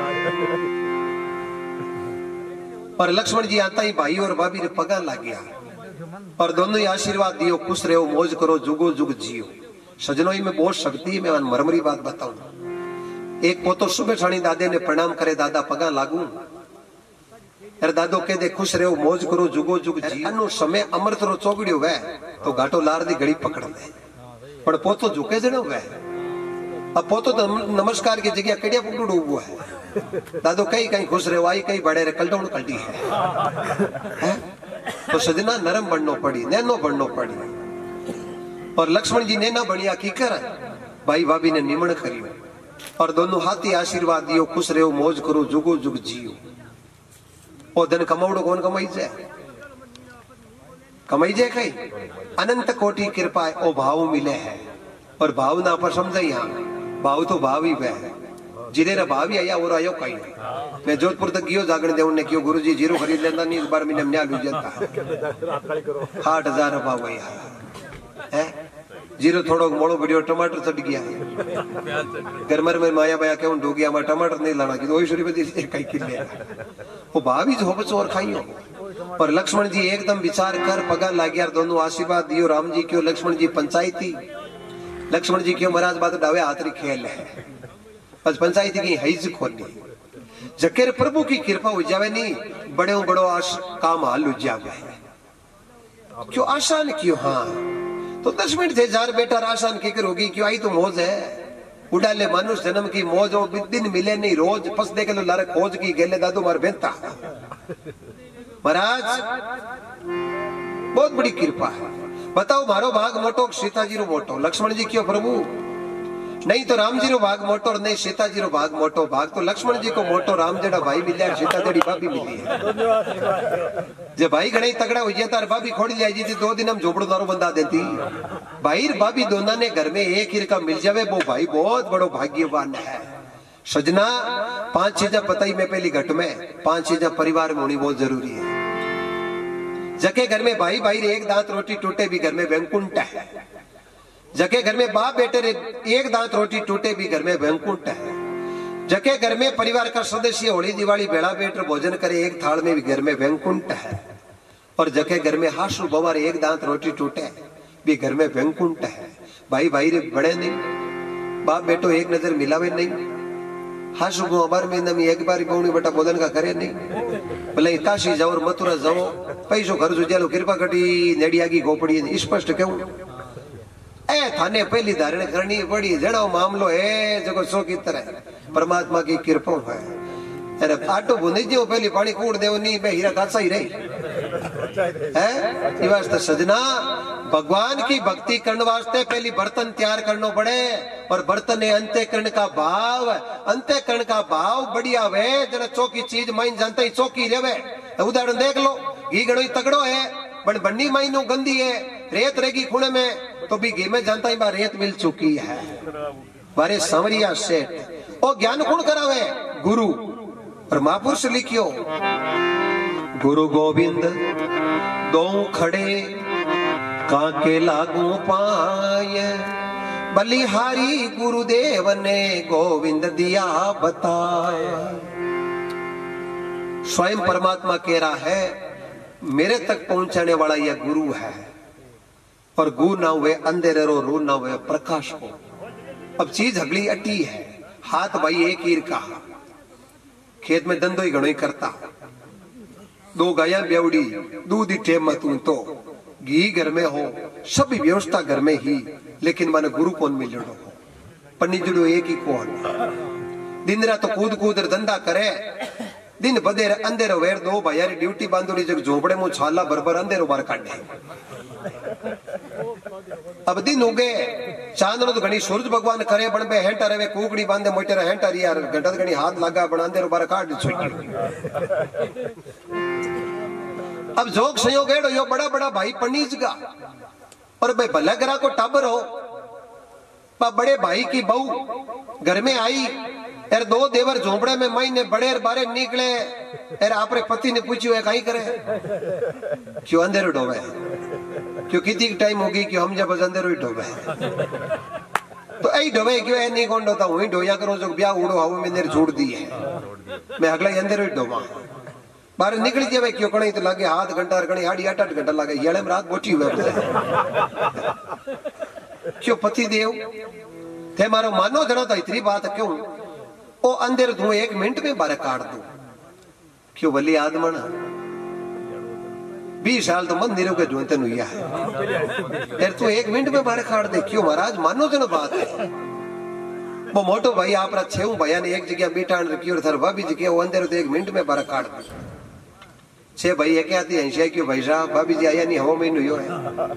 B: और लक्ष्मण जी आता ही भाई और भाभी ने पगा लग गया और दोनों ही आशीर्वाद दियो, खुश रहो, मौज करो, जुगो जुग जियो। सजनों ही में बहुत शक्ति है। मैं मरमरी बात बताऊं, एक पोतो सुबह ठाणी दादे ने प्रणाम करे, दादा पगा लागू। अरे दादो कह दे खुश रहो, मौज करो, जुगो जुग जियो। समय अमृत रो चौगड़ियो वे तो घाटो लार दी घड़ी पकड़ दे, पर पोतो झुके जनो वे। अब पोतो तो नमस्कार की जगह कड़िया पकड़ हुआ है। दादो कहीं कहीं खुश रहो, आई कहीं बड़े रे कलडौन कल्टी है, है? तो सजना नरम बननो पड़ी, नैनो बननो पड़ी। और लक्ष्मण जी ने ना बनिया की कर भाई भाभी ने निमण करियो और दोनों हाथी आशीर्वाद दियो, खुश रहो, मौज करो, जुगो जुग जियो। ओ धन कमाउड़ो कौन कमाई जाए? कमाई जाए कहीं अनंत कोटि कृपा है, ओ भाव मिले है। और भावना पर समझे यहाँ भाव तो भाव ही वह जिले रा भाव ही आया और आयो कहीं। मैं जोधपुर तक गियो जागण दे उन्हें क्यों गुरु जी जीरो खरीद लेता नहीं, इस बार मैंने न्याय लू जाता आठ हजार भाव है। जीरो थोड़ो मोड़ो बढ़ियो टमाटर चढ़ गया गरमर में माया बाया क्यों डो गया, टमाटर नहीं लाना की दो सौ रुपये कई किले वो भाभी जो बचो और खाइयो। और लक्ष्मण जी एकदम विचार कर पगा लाग गया, दोनों आशीर्वाद दियो। राम जी क्यों, लक्ष्मण जी पंचायती, लक्ष्मण जी क्यों महाराज बात डावे हाथरी खेल है। बस पंचायती की हैज खोली जकेर प्रभु की कृपा हो जावे नहीं, बड़े बड़ो आश काम हाल हो जावे। क्यों आसान क्यों? हाँ तो दस मिनट थे जार बेटा आसान की होगी क्यों? आई तो मौज है, उड़ाले मनुष्य जन्म की मौज वो दिन मिले नहीं रोज। फस दे के लो लारे खोज की गेले दादू मार बेता। महाराज बहुत बड़ी कृपा है। बताओ मारो भाग मोटो सीता जी रो मोटो, लक्ष्मण जी क्यों प्रभु? नहीं तो राम जी रो भाग मोटो और नहीं सीता जी रो भाग मोटो। भाग तो लक्ष्मण जी को मोटो, राम जेड़ा भाई मिले सीता जेड़ी भाभी मिली है। जब भाई घणे तगड़ा हो जाता भाभी खोड़ जाए जी दो दिन हम झोपड़ो दारू बंदा देती। भाई भाभी दोनों ने घर में एक ही का मिल जावे, वो भाई बहुत बड़ो भाग्यवान है। सजना पांच चीजें पता ही मैं पहली घट में पांच चीजें परिवार में होनी बहुत जरूरी है। जके घर में भाई भाई रे एक दांत रोटी टूटे भी घर में वैकुंठ है। जके घर में बाप बेटे रे एक दांत रोटी टूटे भी घर में वैकुंठ है। जके घर में परिवार का सदस्य होली दिवाली बेड़ा बैठ भोजन करे एक थाल में भी घर में वैकुंठ है। और जके घर में हासु बवार एक दांत रोटी टूटे भी घर में वैकुंठ है। भाई भाई रे बड़े नहीं, बाप बेटो एक नजर मिलावे नहीं। हासु बवार में नमी एक बार गौणी बेटा भोजन का करे नहीं। भले काशी जाओ और मथुरा जाओ पैसो घर जुजालो कृपा कटी नेड़िया की गोपड़ी स्पष्ट कहूं ए थाने पहली धारण करनी पड़ी। जड़ो मामलो है जो सो की तरह परमात्मा की कृपा है। अरे आटो बुंदी जो पहली पानी कूड़ देव नहीं बे हीरा कासा ही रही है। ये वास्ते सजना भगवान की भक्ति करने वास्ते पहली बर्तन तैयार करना पड़े। और बर्तन है अंत्यकरण का भाव, अंत्यकरण का भाव बढ़िया वे जना चौकी चीज माइन जानते ही चौकी रेवे। उदाहरण देख लो, घी गणो तगड़ो है बट बन्नी माइनो गंदी है, रेत रहेगी खूणे में तो भी घी में जानता ही बार रेत मिल चुकी है। बारे सांवरिया सेठ ओ ज्ञान कौन करावे? गुरु। और महापुरुष लिखियो गुरु गोविंद दो खड़े काके लागू पाए, बलिहारी गुरुदेव ने गोविंद दिया बताए। स्वयं परमात्मा कह रहा है मेरे तक पहुंचाने वाला यह गुरु है। और गु ना हुए अंधेरे रो, रू ना हुए प्रकाश हो। अब चीज अगली अटी है, हाथ भाई एक हीर का खेत में धंधो ही घणो ही करता, दो गाया ब्यावड़ी, दूध ही टेम तू तो घी घर में हो, सब व्यवस्था घर में ही, लेकिन माने गुरु कौन मिलड़ो हो, पन्नीजड़ो एक ही कौन। दिन रात तो कूद कूद धंधा करे, दिन बदेर अंधेरो वेर दो भाई ड्यूटी बांधोड़ी जग झोपड़े मुंह छाला भर अंधेरो बार काटे। अब दिन हो गए चांदनो तो घनी सूरज भगवान करे बन बे हेंटा रहे कुकड़ी बांधे मोटे हेंटा रिया घंटा घनी हाथ लगा बन अंधेरो बार काट छुट्टी। अब जोग संयोग एड़ो यो बड़ा बड़ा भाई पनीज का और भाई भला गरा को टाबर हो, बड़े भाई की बहू घर में आई यार, दो देवर झोपड़े में महीने बड़े बारे निकले यार, आपरे पति ने पूछी है कहीं करे क्यों अंधेरो डोबे, क्यों कितनी टाइम होगी क्यों हम जब अंधेरो ही डोबे तो ऐ डोबे क्यों है नहीं कौन डोता हूँ डोया करो जो ब्याह उड़ो हवा में नेर छोड़ दी है, मैं अगला अंधेरो ही डोबा बाहर निकल गया भाई क्यों कहीं तो लगे हाथ घंटा कहीं आठ आठ आठ घंटा लगे येड़े में रात बोटी हुए क्यों पति देव थे मारो मानो जना था इतनी बात क्यों ओ अंधेर तू एक मिनट में बारे काट दू क्यों बली आदमन बीस साल तो मंदिरों के जुनते नुया है यार तू एक मिनट में बारे काट दे क्यों महाराज मानो जना बात है। वो मोटो भाई आप छे भैया ने एक जगह बीटा रखी और थर भाभी जी के वो अंधेर तो एक मिनट में बारे काट दू छे भाई एक आती हंसिया क्यों भाई साहब भाभी जी आया नहीं हवा में नुयो है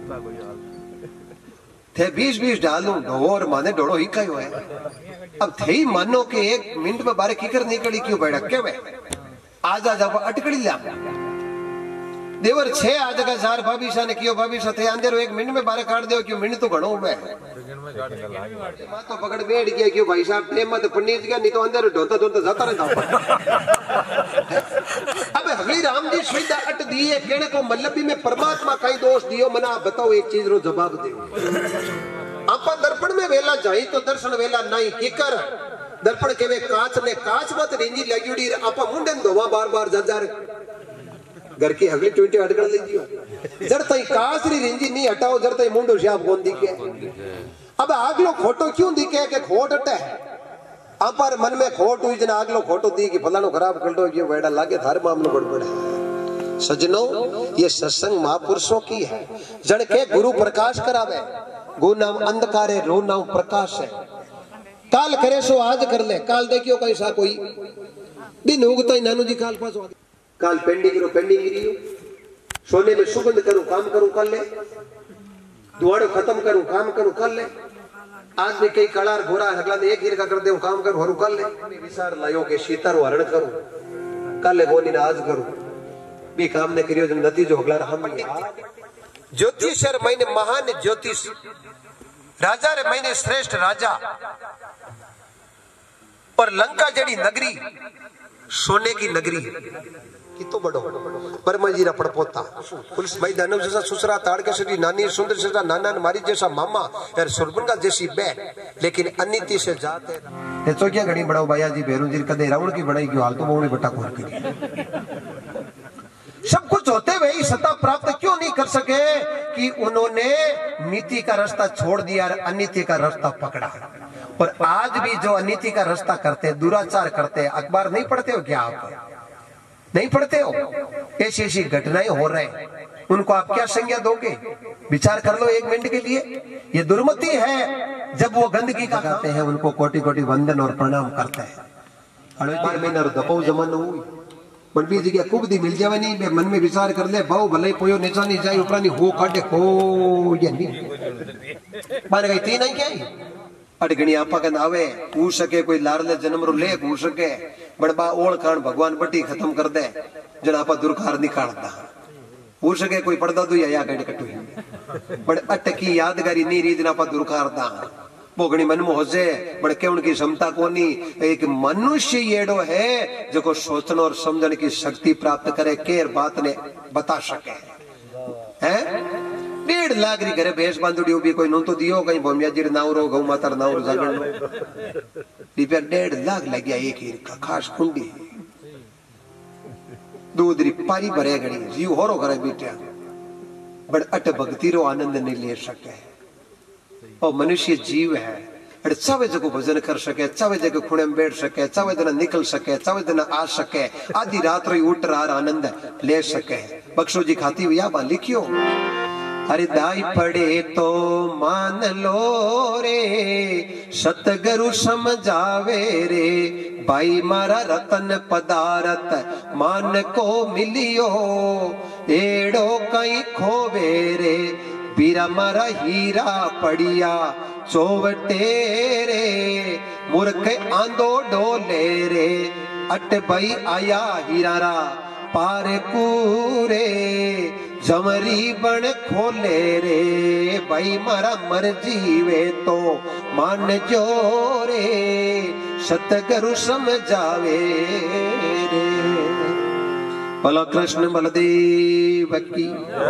B: थे बीस बीस डालू ढोर माने डोड़ो ही कयो है। अब थे ही मानो कि एक मिनट में बारे कीकर निकली क्यों बैठा के वे आज आज अटकड़ी लिया देवर छे आज का जार भाभी सा ने कियो भाभी सा थे अंधेरो एक मिनट में बारे काट दो क्यों मिनट तो घणो में मां तो पकड़ बैठ गया क्यों भाई साहब टेम मत पनीर गया नहीं तो अंधेरो ढोता ढोता जाता रहता। अब हगली राम जी सुविधा अट दिए कहने को मतलब भी में परमात्मा कई दोष दियो मना बताओ एक चीज रो जवाब दे। आपा दर्पण में वेला जाई तो दर्शन वेला नहीं की कर दर्पण के वे कांच ने कांच मत रेंजी लगीड़ी आपा मुंडन धोवा बार बार जजार घर की हगली ट्वेंटी अटकड़ लीजियो जड़ तई कांच री रेंजी नहीं हटाओ जड़ तई मुंडो श्याप कौन दिखे। अब आगलो खोटो क्यों दिखे के खोट अटे आपार मन में खोट हुई जना आगलो खोटो दी कि फलानो खराब कर दो ये वेड़ा लागे थारे मामलो गड़बड़ है। सजनों ये सत्संग महापुरुषों की है जड़ के गुरु प्रकाश करावे गु नाम अंधकार है रो नाम प्रकाश है। काल करे सो आज कर ले काल देखियो कैसा कोई दिन उगता ही नानू जी काल पास काल पेंडिंग रो पेंडिंग गिरियो सोने में सुगंध करूं काम करूं कर ले दुआड़ो खत्म करूं काम करूं कर ले आज भी कई कलार घोरा अगला ने एक गिर का कर दे काम कर हरू कर ले विचार लायो के सीतारो हरण करूं कर ले बोली आज करूं भी काम ने करियो जन नतीजो अगला हम ज्योतिषर महीने महान ज्योतिष राजा रे महीने श्रेष्ठ राजा और लंका जड़ी नगरी सोने की नगरी कितो बड़ो परमा जी रा पड़पोता पुलिस भाई दानव जैसा सुसरा ताड़ के सटी नानी सुंदर जैसा नाना मारी जैसा मामा यार सुरबुनगा जैसी बहन लेकिन अनिति से जाते ये तो क्या घड़ी बड़ाओ भैया जी भैरू जी कदे रावण की बनाई क्यों हाल तो मोने बटा खोल के सब कुछ होते हुए ही सत्ता प्राप्त क्यों नहीं कर सके कि उन्होंने नीति का रास्ता छोड़ दिया और अनीति का रास्ता पकड़ा। और आज भी जो अनीति का रास्ता करते दुराचार करते अखबार नहीं पढ़ते हो क्या आप नहीं पढ़ते हो ऐसी ऐसी घटनाएं हो रहे उनको आप क्या संज्ञा दोगे विचार कर लो एक मिनट के लिए। ये दुर्मति है जब वो गंदगी का खाते हैं उनको कोटि कोटि वंदन और प्रणाम करते हैं दपो जमानो पण बी जगह खूब दी मिल जावे नहीं मन में विचार कर ले भाव भले पोयो नेचा नहीं जाए ऊपर नहीं हो काटे को ये नहीं मान गई तीन नहीं क्या अटगणी आपा कन आवे पूछ सके कोई लारले जन्म रो ले पूछ सके बड़बा ओळ खान भगवान बट्टी खत्म कर दे जन आपा दुरखार निकालता पूछ सके कोई पड़दा दो या कट कटू बड़ अटकी यादगारी नहीं रीत ना पा दुरखारता बोगणी मन में होजे बड़ के उनकी क्षमता कोनी एक मनुष्य येड़ो है जो सोचने और समझने की शक्ति प्राप्त करे केर बात ने बता सके हैं। डेढ़ लाख री घरे भैंस बांधुड़ी भी कोई नो तो दियो कहीं भोमिया जी नावरो गौ माता नावरो जागण रुपया डेढ़ लाख लग गया एक ही का खास कुंडी दूध री पारी भरे घड़ी जीव होरो करे बेटा बड़ अट भक्ति रो आनंद नहीं ले सके और मनुष्य जीव है अरे चावे जगह भजन कर सके, चावे जगह खुणे में बैठ सके, चावे जना निकल सके, चावे जना आ सके, आधी रात रो उठ रहा आनंद ले सके। बख्शो जी खाती हुई आप लिखियो, अरे दाई पड़े तो मान लो रे, सतगुरु समझावे रे, भाई मारा रतन पदारत मान को मिलियो, एड़ो कहीं खोवे रे, बीरा मारा हीरा पड़िया चोवटे रे, मूर्ख आंदो डोले रे, अट भाई आया हीरारा पार कूरे, जमरी बन खोले रे, भाई मारा मर्जी वे तो मान जो रे, सतगुरु समझावे रे। बोलो कृष्ण बलदेव की।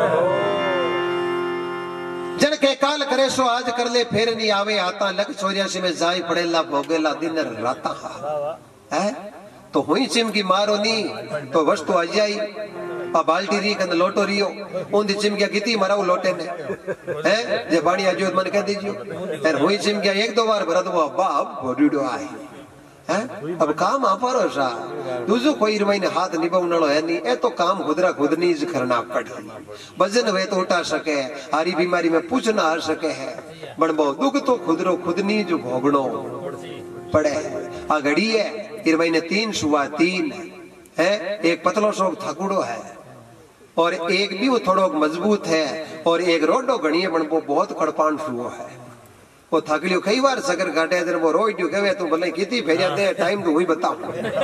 B: जन के काल करे सो आज कर ले, फेर नहीं आवे आता, लख चौरासी में जाय पड़ेला भोगेला दिन राता है। तो हुई चिमकी मारो नी तो वस्तु आ जाई, आ बाल्टी री कन लोटो रियो, उन्दी चिमकिया किती मराऊ लोटे ने हैं, जे पानी आजो मन कह दीजियो, और हुई चिमकिया एक दो बार भरा दो बाप भोडीडो आए हैं। अब काम आपारो सा दूजो कोई रमाई हाथ निभावनालो है नहीं, ए तो काम खुदरा खुद नी ज करना पड़े। वजन वे तो उठा सके, हारी बीमारी में पूछ ना आ सके है, बनबो दुख तो खुदरो खुद नी जो भोगनो पड़े। आ घड़ी है इरवाई ने तीन सुबह तीन है, एक पतलो सो थकुड़ो है और एक भी वो थोड़ो मजबूत है, और एक रोडो घड़ी है बनबो बहुत कड़पान सुओ है। वो थकलियो कई बार सकर काटे जन वो रोई दियो कहवे तू भले कितनी फेरिया दे टाइम तो हुई बताओ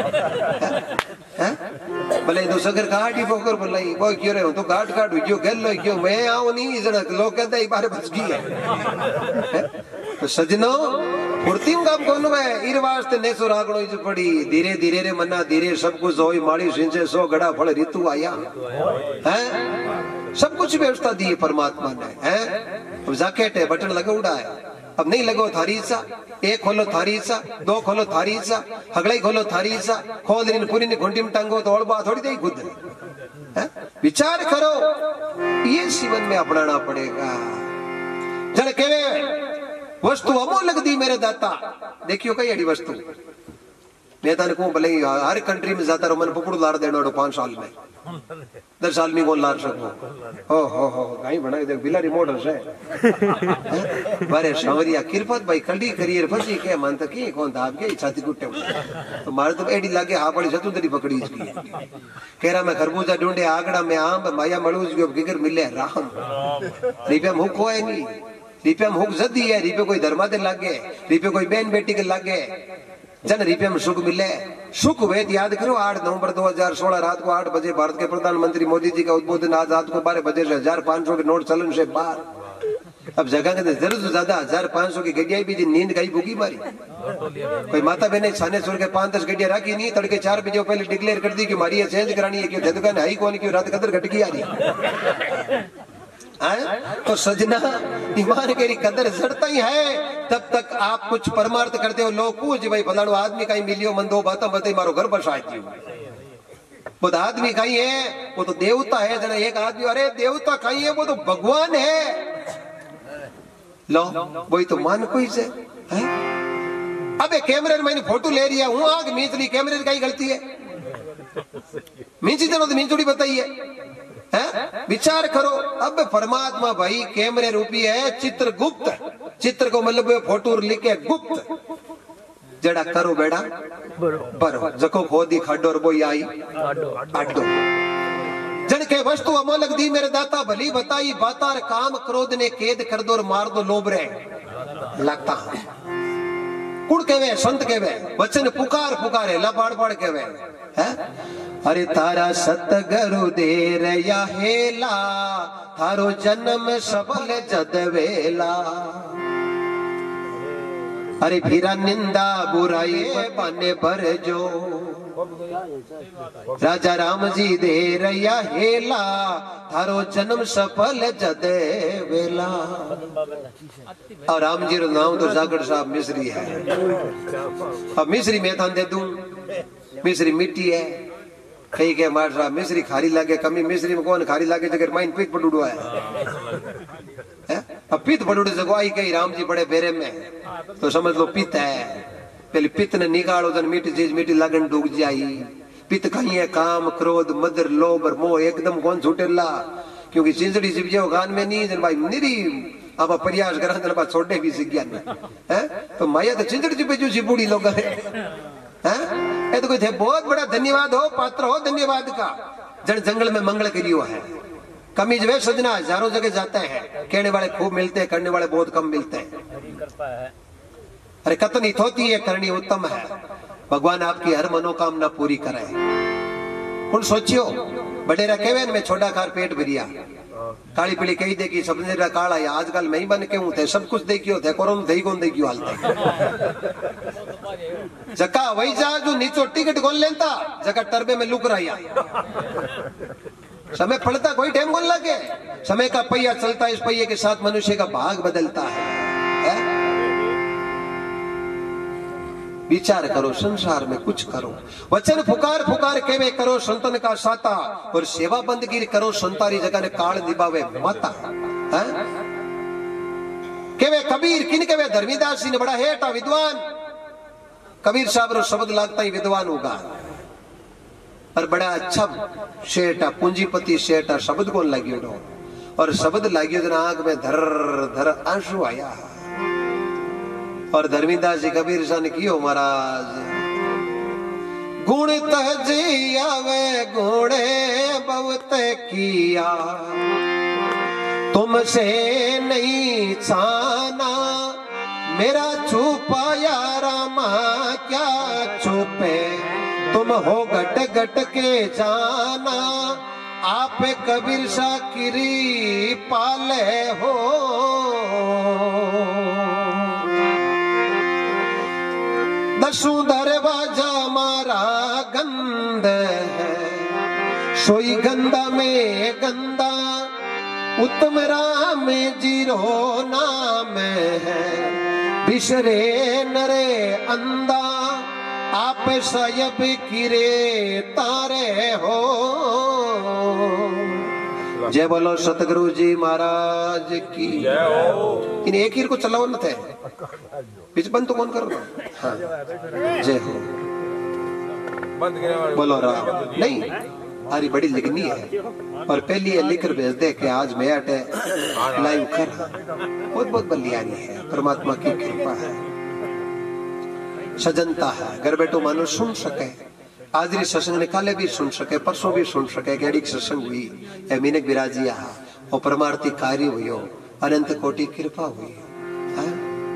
B: हैं, भले तो सकर काट ही पोकर भले वो क्यों रे तो काट काट क्यों गल लो क्यों मैं आऊं नहीं जरा लोग कहते हैं बारे बच गई है। तो सजनो फुर्ती काम कौन है, इर वास्ते ने सो रागणो इज पड़ी, धीरे धीरे रे मन्ना धीरे सब कुछ होई, माड़ी सिंचे सो गड़ा फल ऋतु आया हैं, सब कुछ व्यवस्था दी परमात्मा ने हैं। अब जैकेट है बटन लगा उड़ा है, अब नहीं लगो थारी इच्छा, एक खोलो थारी इच्छा, दो खोलो थारी इच्छा, हगलाई खोलो थारी इच्छा, खोल दिन पूरी ने घुंटी में टांगो तो और बात थोड़ी देगी खुद है। विचार करो, ये जीवन में अपनाना पड़ेगा। जन केवे वस्तु अमोलक दी मेरे दाता, देखियो कई अड़ी वस्तु मैं ताने को भले हर कंट्री में जाता रहो, मन पकड़ लार देना पांच साल में, दस साल में कौन लार सको। हो हो हो कहीं बना देख बिला रिमोट है बारे सांवरिया कृपत भाई कड़ी करियर फसी के मन तक की कौन था आपके छाती कुटे तो मारे तो एडी लागे हा पड़ी सतुंदरी पकड़ी इसकी केरा में खरबूजा ढूंढे, आगड़ा में आम, माया मलूज गयो किगर मिले राम, रिपे मुख होए नहीं, रिपे मुख जदी है, रिपे कोई धर्मादे लागे, रिपे कोई बहन बेटी के लागे, जन रिपे में सुख मिले। सुख वेद याद करो, आठ नवंबर दो हजार सोलह रात को आठ बजे भारत के प्रधानमंत्री मोदी जी का उद्बोधन, आज रात को बारह बजे से हजार पांच सौ के नोट चलन से बाहर। अब जगह के जरूरत से ज्यादा हजार पांच सौ की गड्डिया भी नींद गई भूखी मारी, कोई माता बहने छाने सुर के पांच दस गड्डिया राखी नहीं, तड़के चार बजे पहले डिक्लेयर कर दी कि मारी है चेंज करानी है, क्यों दुकान आई कौन क्यों रात कदर घट गई आ रही है। तो सजना ईमान की कदर जड़ता ही है, तब तक आप कुछ परमार्थ करते हो। लोग पूछ भाई फलाणो आदमी कहीं मिलियो मन दो बात बते मारो घर बसाए थी, वो तो आदमी कहीं है, वो तो देवता है। जना एक आदमी अरे देवता कहीं है, वो तो भगवान है, लो वही तो मान कोई से है। अबे कैमरे में मैंने फोटो ले रही है हूँ, आग मीचली कैमरे की कहीं गलती है, मीची तो मीचुड़ी बताइए है। विचार करो, अब परमात्मा भाई कैमरे रूपी है, चित्र गुप्त, चित्र को मतलब फोटो लिखे गुप्त, जड़ा करो बेड़ा बरो जको खोदी खड्डो और बोई आई अड्डो। जन के वस्तु अमोलक दी मेरे दाता, भली बताई बातार, काम क्रोध ने कैद कर दो और मार दो लोभ रे लगता। कुड़ केवे संत केवे, वचन पुकार पुकारे लबाड़ बाड़ केवे है। अरे तारा सतगुरु दे रया हेला, थारो जन्म सफल जद वेला। अरे फिरा निंदा बुराई बने भर जो, राजा राम जी दे रया हेला, थारो जन्म सफल जद वेला। और राम जी रो नाम तो जागड़ साहब मिश्री है। अब मिश्री मैं थान दे दूं, मिश्री मिट्टी है, कहीं के मार साहब मिश्री खारी लागे, कमी मिश्री में कौन खारी लागे जगह माइन पिक पटुड़ो है, है? अब पित बड़ुड़े जगवाई कही राम जी बड़े बेरे में तो समझ लो पित है। पहले पित ने निकालो जन मीठी चीज मीठी लगन डूब जाई। पित कहीं है काम क्रोध मदर लोभ और मोह एकदम कौन छूटेला क्योंकि चिंजड़ी जीव गान में नहीं जन भाई निरी अब प्रयास करा जन बा छोड़े भी सीख गया है तो माया तो चिंजड़ी जीव जो सी बूढ़ी लोग है ये तो कोई थे बहुत बड़ा धन्यवाद हो पात्र हो धन्यवाद का जन जंगल में मंगल करियो है। कमीज वे सजना हजारों जगह जाते हैं कहने वाले खूब मिलते हैं करने वाले बहुत कम मिलते हैं। अरे कतनी थोती है करनी उत्तम है। भगवान आपकी हर मनोकामना पूरी करे। उन सोचियो बडेरा केवे में छोटा कार पेट भरिया काली पीली कही देखी सबने काला है आजकल मैं ही बन के हूं थे सब कुछ देखियो थे कोरोना दही कौन देखियो हालते जका वही जा जो नीचो टिकट कौन लेता जका टर्बे में लुक रहा समय पड़ता कोई टाइम कौन लगे। समय का पहिया चलता इस पहिए के साथ मनुष्य का भाग बदलता है, है? विचार करो संसार में कुछ करो वचन पुकार पुकार केवे करो संतन का साता और सेवा बंदगी करो संतारी जगह ने काल निभावे माता है? केवे कबीर किन केवे धर्मीदास जी ने बड़ा हेटा विद्वान कबीर साहब रो शब्द लागता ही विद्वान होगा और बड़ा अच्छा शेठ पूंजीपति शेठ शब्द कौन लगियो और शब्द लगियो जन आंख में धर धर आंसू आया। और धर्मीदास जी कबीर सा ने कियो महाराज गुण तजी आवे गुणे बहुत किया तुमसे नहीं छाना मेरा छुपाया रामा क्या छुपे तुम हो गट गट के जाना आप कबीर सा किरी पाले हो। दसू दरवाजा मारा गंद है सोई गंदा में गंदा उत्तम राम जीरो नाम है बिसरे नरे अंदा आप सायब किरे तारे हो। जय बोलो सतगुरु जी महाराज की जय हो। इन एक ही को चलाओ न थे बीच बंद तो कौन कर रहा हाँ। जय हो बोलो राम नहीं हमारी बड़ी लिखनी है और पहली ये लिख कर भेज दे कि आज मैं अटे लाइव कर बहुत बहुत बलियानी है परमात्मा की कृपा है सजनता है घर बैठो मानो सुन सके आजरी सत्संग निकाले भी सुन सके परसों भी सुन सके गैडिक सत्संग हुई ए मीनक विराजिया और परमार्थी कार्य हुई अनंत कोटि कृपा हुई है?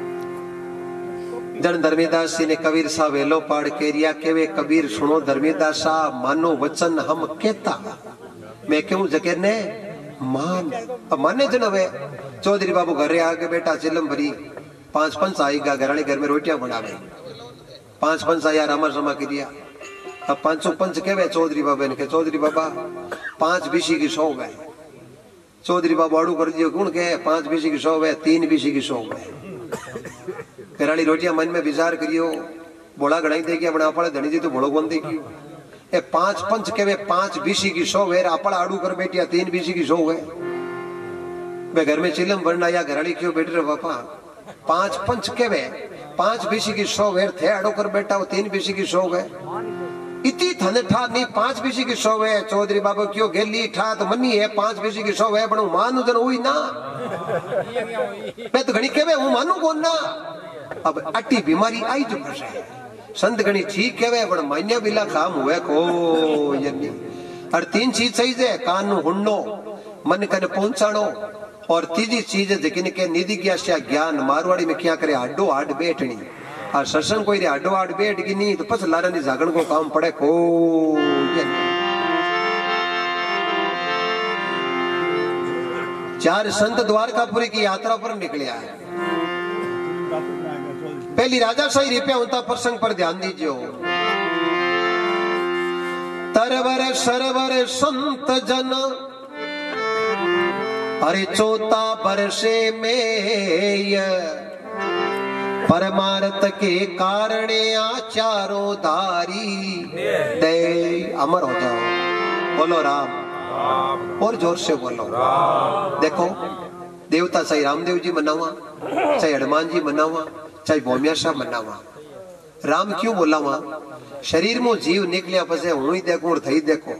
B: जन धर्मीदास जी ने कबीर सा वेलो पाड़ केरिया के वे कबीर सुनो धर्मीदासा मानो वचन हम कहता मैं क्यों जगह ने मान अब माने जन वे चौधरी बाबू घरे आके बेटा चिलम भरी पांच पंच आएगा घराने घर में रोटियां बनावे पांच पंच आया रामा समा किया अब पांचों पंच के वे चौधरी बाबा ने के चौधरी बाबा पांच बीसी की सौ है चौधरी बाबा आड़ू कर दियो गुण के पांच बीसी की सौ है तीन बीसी की सौ है घराली रोटियां मन में विचार करियो बोला गणाई देगी अपने आपड़े धनी जी तो बोलो कौन देगी ए पांच पंच के वे पांच बीसी की सौ है आपड़ा आड़ू कर बैठिया तीन बीसी की सौ है वे घर में चिलम बनना या घराली क्यों बैठ रहे पापा पांच पंच के वे पांच बीसी की सौ वेर थे आड़ो कर बैठा वो तीन बीसी की सौ है इतनी थन ठा नहीं पांच बीसी की सौ है चौधरी बाबू क्यों गेली ठा तो मनी है पांच बीसी की सौ है बड़ो मानू जन हुई ना मैं तो घणी के वे हूं मानू कौन ना अब अट्टी बीमारी आई जो फंसे संत गणी ठीक है बड़ मान्य बिला काम हुए को यनी और तीन चीज सही है कान नु हुन्नो मन कने पहुंचाणो और तीजी चीज जकिन के निधि गया ज्ञान मारवाड़ी में क्या करे हड्डो हड बैठनी और सत्संग कोई रे हड्डो हड बैठ की नहीं तो पस लारा जागण को काम पड़े को चार संत द्वारकापुरी की यात्रा पर निकलिया है पहली राजा सही रिपया होता प्रसंग पर ध्यान दीजिए तरवर सरवर संत जन अरे चौथा वर्षे में परमार्थ के कारण आचारो धारी दे अमर हो जाओ बोलो राम और जोर से बोलो देखो देवता चाहे रामदेव जी मनावा, चाहे हनुमान जी मनावा, चाहे भौमिया शाह मनावा। राम क्यों बोलावा? शरीर में जीव निकलिया पसे हूं ही देखो और थई देखो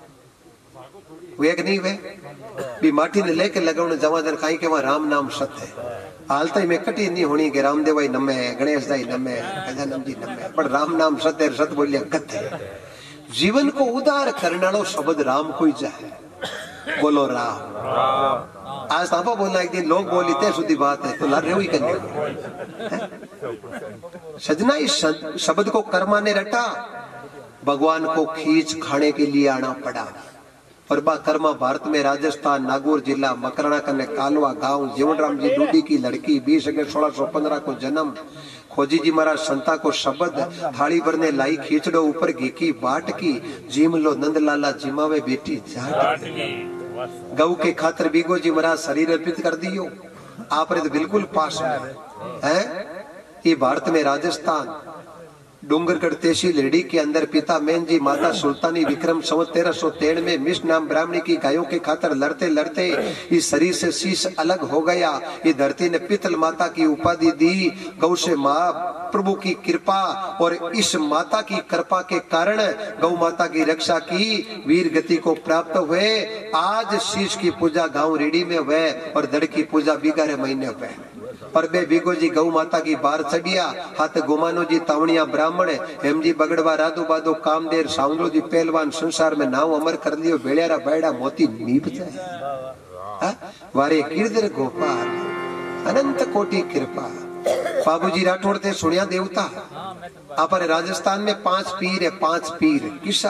B: वे नहीं वे भी माटी ने लेके लगाने जमा दर काई के वहां राम नाम सत्य है। हालत में कटी नहीं होनी के रामदेव भाई नमे गणेश दाई नमे गजानंद जी नमे, पर राम नाम सत्य सत बोलिया कथे। जीवन को उदार करने वालो शब्द राम को ही जाए। बोलो राम। आज तापा बोलना एक दिन लोग बोली ते सुधी बात है तो लड़ रहे ही करने सजना इस शब्द को कर्मा ने रटा, भगवान को खींच खाने के लिए आना पड़ा। और बा कर्मा भारत में राजस्थान नागौर जिला मकराना कने कालवा गांव जीवन राम जी डूडी की लड़की बीस अगस्त सोलह सौ पंद्रह को जन्म। खोजी जी महाराज संता को शब्द थाली भरने लाई खींचड़ो ऊपर घी की बाट की, जीम लो नंद लाला जिमावे बेटी जाट की। गऊ के खातर बीगो जी महाराज शरीर अर्पित कर दियो। आप रे तो बिल्कुल पास है। ये भारत में राजस्थान डूंगरगढ़ तहसील रेडी के अंदर पिता मैन जी माता सुल्तानी विक्रम संवत तेरह सौ तेरह में मिश नाम ब्राह्मणी की गायों के खातर लड़ते लड़ते इस शरीर से शीश अलग हो गया। ये धरती ने पितल माता की उपाधि दी। गौ से माँ प्रभु की कृपा और इस माता की कृपा के कारण गौ माता की रक्षा की, वीर गति को प्राप्त हुए। आज शीश की पूजा गाँव रेडी में हुए और धड़ की पूजा बिगारे महीने हुए। और बे बीगो जी गौ माता की बार चढ़िया, हाथ गुमानो जी तावणिया ब्राह्मण, हेम जी बगड़वा राधो बादो कामदेर साउंडो जी पहलवान, संसार में नाव अमर कर लियो। बेड़ियारा बैड़ा मोती नीप जाए। वारे गिरधर गोपाल अनंत कोटि कृपा। बाबूजी राठौड़ थे सुनिया देवता। अपर राजस्थान में पांच पीर है, पांच पीर किसा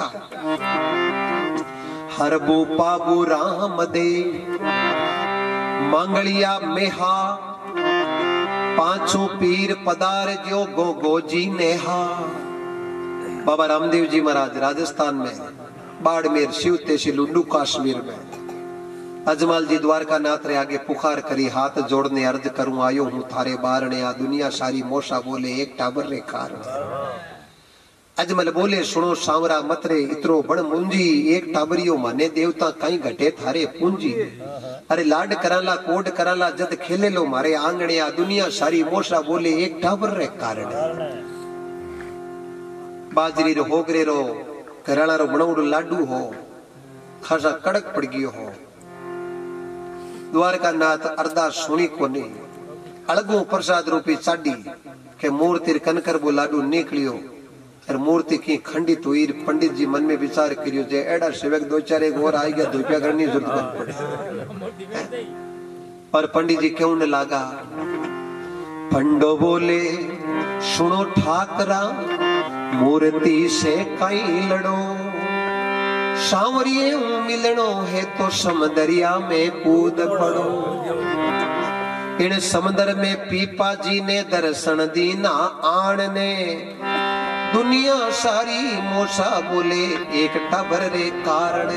B: हरबो पाबू राम दे मंगलिया मेहा, पांचों पीर पदार जो गो गोजी नेहा। बाबा रामदेव जी महाराज राजस्थान में बाड़मेर शिव तहसील लुंडू कश्मीर में अजमल जी द्वारका नाथ रे आगे पुकार करी, हाथ जोड़ने अर्ज करूं आयो हूं थारे बारणे। आ दुनिया सारी मोशा बोले एक टाबर रे कारण। अजमल बोले सुनो सांवरा मतरे इतरो बड़ मुंजी, एक टाबरियो माने देवता कहीं घटे थारे पूंजी। अरे लाड कराला कोड कराला जद खेले लो मारे आंगणे। आ दुनिया सारी मोशा बोले एक टाबर रे कारण। बाजरी रो होगरे रो कराला रो बनौड़ लाडू हो, खासा कड़क पड़ गयो हो। द्वारका नाथ अरदास सुनी कोनी, अलगू प्रसाद रूपी चाडी के मूर्ति कनकर बो लाडू निकलियो। और मूर्ति की खंडित हुई। पंडित जी मन में विचार करियो जे एड़ा सेवक दो चार एक और आई गया धुपिया करनी जरूरत पड़े। और पंडित जी क्यों न लागा? पंडो बोले सुनो ठाकरा मूर्ति से कई लड़ो, सांवरिये मिलनो है तो समदरिया में कूद पड़ो। इन समंदर में पीपा जी ने दर्शन दीना आन ने, दुनिया सारी मोसा बोले एक टाबर रे कारण।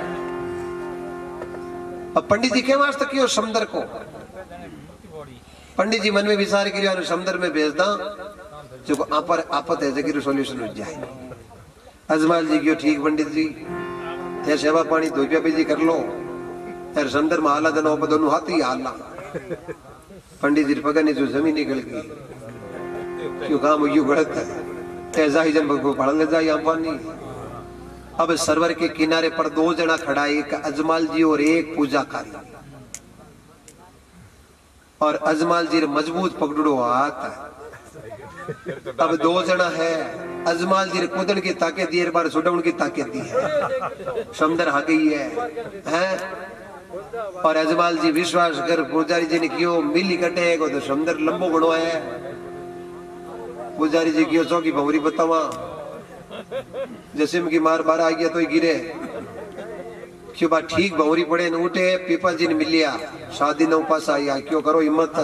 B: अब पंडित जी के वास्ते क्यों समुद्र को? पंडित जी मन में विचार करियो समुद्र में भेज दा जो आपर आपत है जगह सॉल्यूशन हो जाए। अजमल जी क्यों ठीक पंडित जी ये सेवा पानी धोपिया बेजी कर लो। यार समुद्र में हाला दनो दोनों हाथ ही हाला। पंडित जी पगने जो जमीन निकल गई क्यों काम यू गलत है। ऐसा ही जन भगवान पढ़ ले जाए पानी। अब सरवर के किनारे पर दो जना खड़ा, एक अजमल जी और एक पूजाकारी। और अजमल जी मजबूत पकड़ो हाथ। अब दो जना है, अजमल जी कुदन की ताकत दी, बार सुडन की ताकत दी है। समुद्र आ गई है, है? और अजमल जी विश्वास कर पुजारी जी ने क्यों मिली कटे को तो समुद्र लंबो बड़ो है। पुजारी जी की चौकी भवरी बतावा जैसे की मार बार आ गया तो ही गिरे क्यों बात ठीक भवरी पड़े न उठे। पीपा जी ने मिलिया शादी न उपास आया क्यों करो हिम्मत।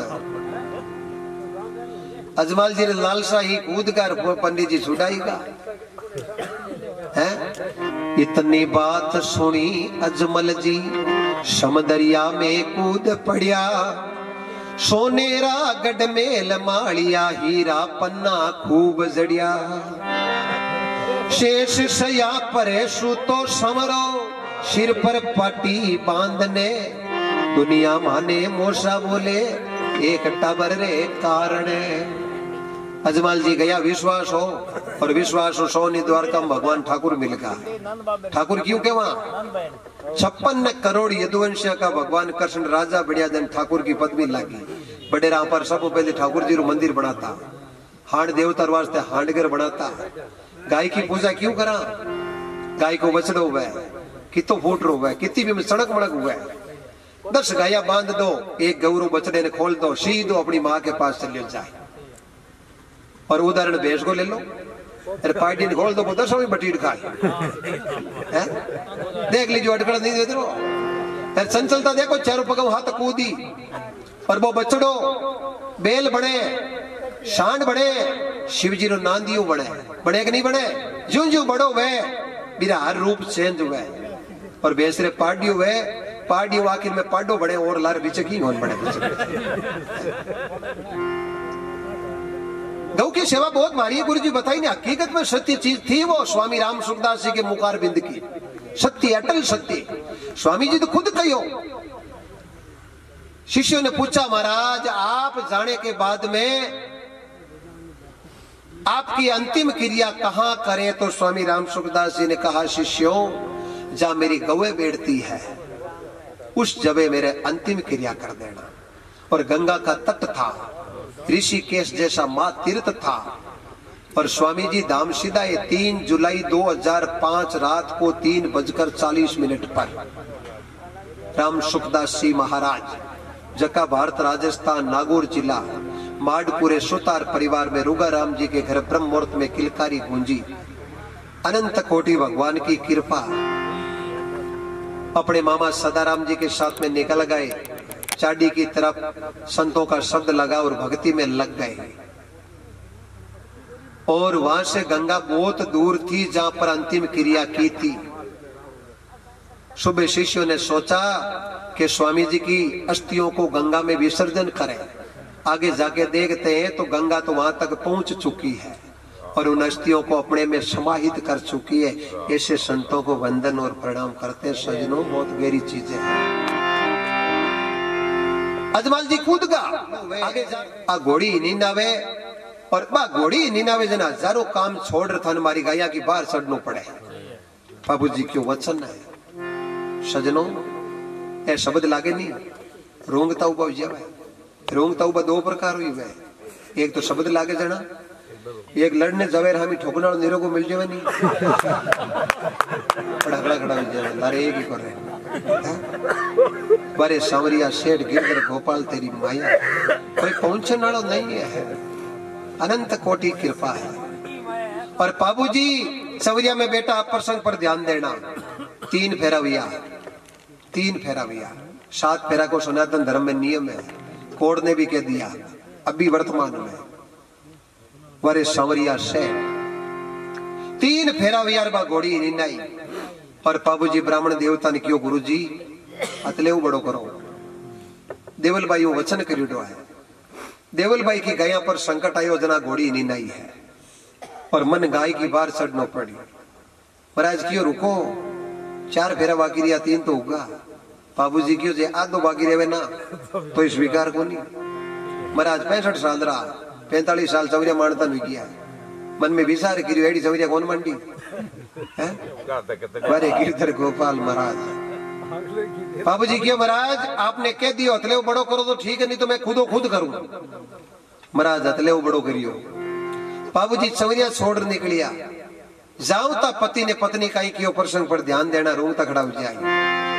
B: अजमल जी ने लालसा ही कूद कर पंडित जी छुड़ाएगा है। इतनी बात सुनी अजमल जी समदरिया में कूद पड़िया। सोनेरा गडमेल मालिया हीरा पन्ना खूब जड़िया। शेष सया परे सुतो समरो सिर पर पाटी बांधने। दुनिया माने मोसा बोले एक टबर रे कारण। अजमल जी गया विश्वास हो और विश्वास हो सोनी द्वारका में भगवान ठाकुर मिल गया। ठाकुर क्यों के वहां छप्पन करोड़ यदुवंशिया का भगवान कृष्ण राजा बढ़िया दिन ठाकुर की पदवी लागी। बड़े राम पर सब पहले ठाकुर जी रो मंदिर बनाता, हांड देवतार वास्ते हांडगर बनाता। गाय की पूजा क्यों करा? गाय को बछड़ो हुआ है, कितो फूट रो हुआ है, कितनी भी सड़क मड़क हुआ है। दस गाया बांध दो, एक गौरू बछड़े ने खोल दो, सीधो अपनी माँ के पास चले जाए। और उदाहरण भैंस को ले लो, अरे पार्टी ने खोल दो वो दसों में बटीट खाए। देख लीजिए अटकड़ नहीं देते रहो। अरे चंचलता देखो, चारों पगम हाथ कूदी। और वो बछड़ो बेल बने, शांड बने, शिवजी रो नांदियो बने, बने कि नहीं बने? ज्यो ज्यो बड़ो वे मेरा हर रूप चेंज हुआ। और बेसरे पार्टियों वे पार्टियों आखिर में पाडो बड़े और लार बीच की होन बड़े। गौ की सेवा बहुत मारी है गुरु जी बताई नहीं। हकीकत में सत्य चीज थी वो स्वामी राम सुखदास जी के मुखार बिंद की। सत्य, अटल सत्य। स्वामी जी तो खुद कहो। शिष्यों ने पूछा महाराज आप जाने के बाद में आपकी अंतिम क्रिया कहां करें? तो स्वामी राम सुखदास जी ने कहा शिष्यों जहां मेरी गौएं बैठती है उस जगह मेरे अंतिम क्रिया कर देना। और गंगा का तट था, ऋषिकेश जैसा मां तीर्थ था। और स्वामी जी धाम सीधा ये तीन जुलाई दो हजार पांच रात को तीन बजकर चालीस मिनट पर राम सुखदास जी महाराज जका भारत राजस्थान नागौर जिला माडपुरे सुतार परिवार में रुगा राम जी के घर ब्रह्म मुहूर्त में किलकारी गूंजी। अनंत कोटि भगवान की कृपा। अपने मामा सदाराम जी के साथ में निकल गए, चाडी की तरफ संतों का शब्द लगा और भक्ति में लग गए। और वहां से गंगा बहुत दूर थी जहां पर अंतिम क्रिया की थी। सुबह शिष्यों ने सोचा कि स्वामी जी की अस्थियों को गंगा में विसर्जन करें। आगे जाके देखते हैं तो गंगा तो वहां तक पहुंच चुकी है और उन अस्थियों को अपने में समाहित कर चुकी है। ऐसे संतों को वंदन और प्रणाम करते हैं सजनों, बहुत गहरी चीजें हैं। अजमल जी कूद गा आगे जा आ घोड़ी नीनावे और बा घोड़ी नीनावे जना हजारों काम छोड़ रहा था, हमारी गाया की बाहर चढ़ना पड़े। बाबू जी क्यों वचन है सजनों, ए शब्द लागे नहीं। रोंगता उबा जावे, रोंगता उबा दो प्रकार हुई है। एक तो शब्द लागे जना, एक लड़ने जवेर हमी ठोकना निरो को मिल जावे नहीं। खड़ा खड़ा खड़ा हो जावे लारे एक ही कर रहे। बड़े सांवरिया सेठ गिरधर गोपाल तेरी माया, कोई पहुंचने वाला नहीं है। अनंत कोटि कृपा है। और बाबू जी सवरिया में बेटा आप प्रसंग पर ध्यान देना। तीन फेरा भैया, तीन फेरा भैया। सात फेरा को सनातन धर्म में नियम है, कोड ने भी कह दिया। अभी वर्तमान में वरे सांवरिया से तीन फेरा भैया घोड़ी निनाई। और बाबूजी ब्राह्मण देवता ने क्यों गुरु जी अतले बड़ो करो। देवल भाई वो वचन करियो है। देवल भाई की गाया पर संकट आयो जना घोड़ी निनाई है और मन गाय की बार चढ़ना पड़ी। महाराज क्यों रुको, चार फेरा बाकी रिया, तीन तो होगा। बाबूजी क्यों जे आधो बाकी रहे ना तो स्वीकार को नहीं। महाराज पैंसठ साल रहा, पैंतालीस साल सवरिया मानता नहीं किया। मन में विचार की एडी सवरिया कौन मंडी है? बड़े गिरधर गोपाल महाराज। बाबूजी क्यों महाराज आपने कह दियो अतले बड़ो करो तो ठीक है, नहीं तो मैं खुदो खुद करूं। महाराज अतले बड़ो करियो। बाबूजी सवरिया छोड़ निकलिया। जाऊं ता पति ने पत्नी का ही कियो प्रसंग पर ध्यान देना, रूम तक खड़ा हो जाए।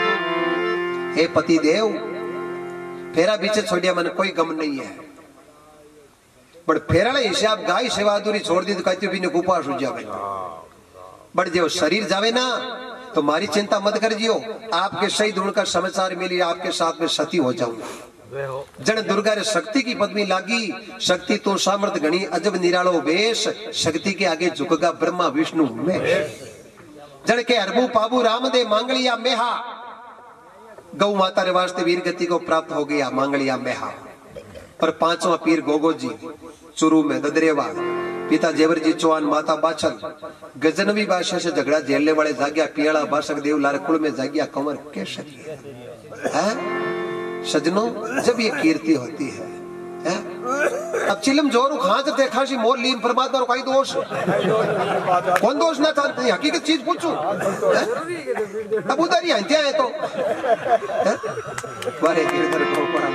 B: हे पति देव फेरा पीछे छोड़िया मन कोई गम नहीं है, बट फेरा हिसाब गाय सेवा अधूरी छोड़ दी तो कहती भी उपास हो जावे। बट जो शरीर जावे ना तो मारी चिंता मत कर जियो। आपके सही ढूंढ कर समाचार मिली, आपके साथ में सती हो जाऊंगा। जन दुर्गा रे शक्ति की पद्मी लागी, शक्ति तो सामर्थ गणी अजब निरालो वेश, शक्ति के आगे झुकगा ब्रह्मा विष्णु महेश। जन के अरबू पाबू रामदेव मांगलिया मेहा, गौ माता रे वास्ते वीर गति को प्राप्त हो गया मांगलिया मेहा। और पांचवा पीर गोगो जी चुरू में ददरेवा, पिता जेवर जी चौहान, माता बाछल, गजनवी भाषा से झगड़ा झेलने वाले जाग्या पियाला बासक देव लार कुल में जाग्या कंवर के सकी है। सजनों, जब ये कीर्ति होती है, है? अब चिलम जोरू खांच देखा सी मोर लीन परमात्मा रो कोई दोष कौन दोष ना था, हकीकत चीज पूछू अब उधर ही हंत्या है तो वारे गिरधर गोपाल।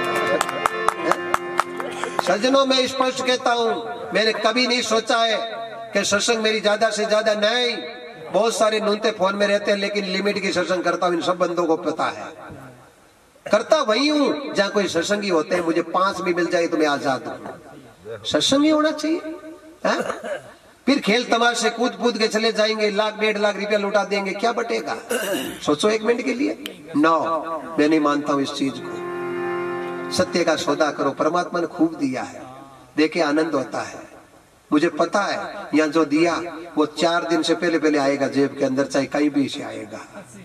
B: सजनों, मैं स्पष्ट कहता हूं, मैंने कभी नहीं सोचा है कि सत्संग मेरी ज्यादा से ज्यादा नहीं। बहुत सारे नूनते फोन में रहते हैं, लेकिन लिमिट की सत्संग करता हूं, इन सब बंदों को पता है। करता वही हूं जहां कोई सत्संगी होते हैं। मुझे पांच भी मिल जाए तो मैं आजाद हूं। सत्संगी होना चाहिए, है? फिर खेल तमाशे कूद कूद के चले जाएंगे, लाख डेढ़ लाख रुपया लुटा देंगे, क्या बटेगा? सोचो एक मिनट के लिए। नो, मैं नहीं मानता हूं इस चीज को। सत्य का सौदा करो। परमात्मा ने खूब दिया है, देखे आनंद होता है। मुझे पता है यहाँ जो दिया वो चार दिन से पहले पहले आएगा जेब के अंदर, चाहे कहीं भी से आएगा।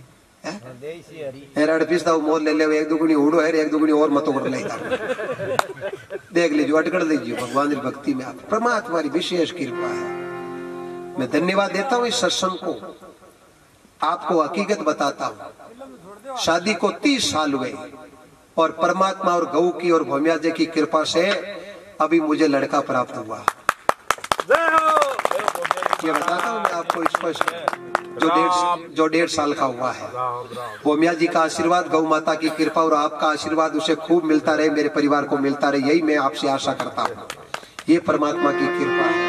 B: मोल ले ले, एक दुगुनी उड़ो है, एक दुगुनी और मतों कर लेगा। देख लीजिए, अटकड़ लीजिए भगवान की भक्ति में। आप परमात्मा की विशेष कृपा है। मैं धन्यवाद देता हूँ इस सत्संग को। आपको हकीकत बताता हूँ, शादी को तीस साल हुए और परमात्मा और गौ की और भौमिया जी की कृपा से अभी मुझे लड़का प्राप्त हुआ। ये बताता हूँ मैं आपको स्पष्ट, जो डेढ़ जो डेढ़ साल का हुआ है। भौमिया जी का आशीर्वाद, गौ माता की कृपा और आपका आशीर्वाद उसे खूब मिलता रहे, मेरे परिवार को मिलता रहे, यही मैं आपसे आशा करता हूँ। ये परमात्मा की कृपा है।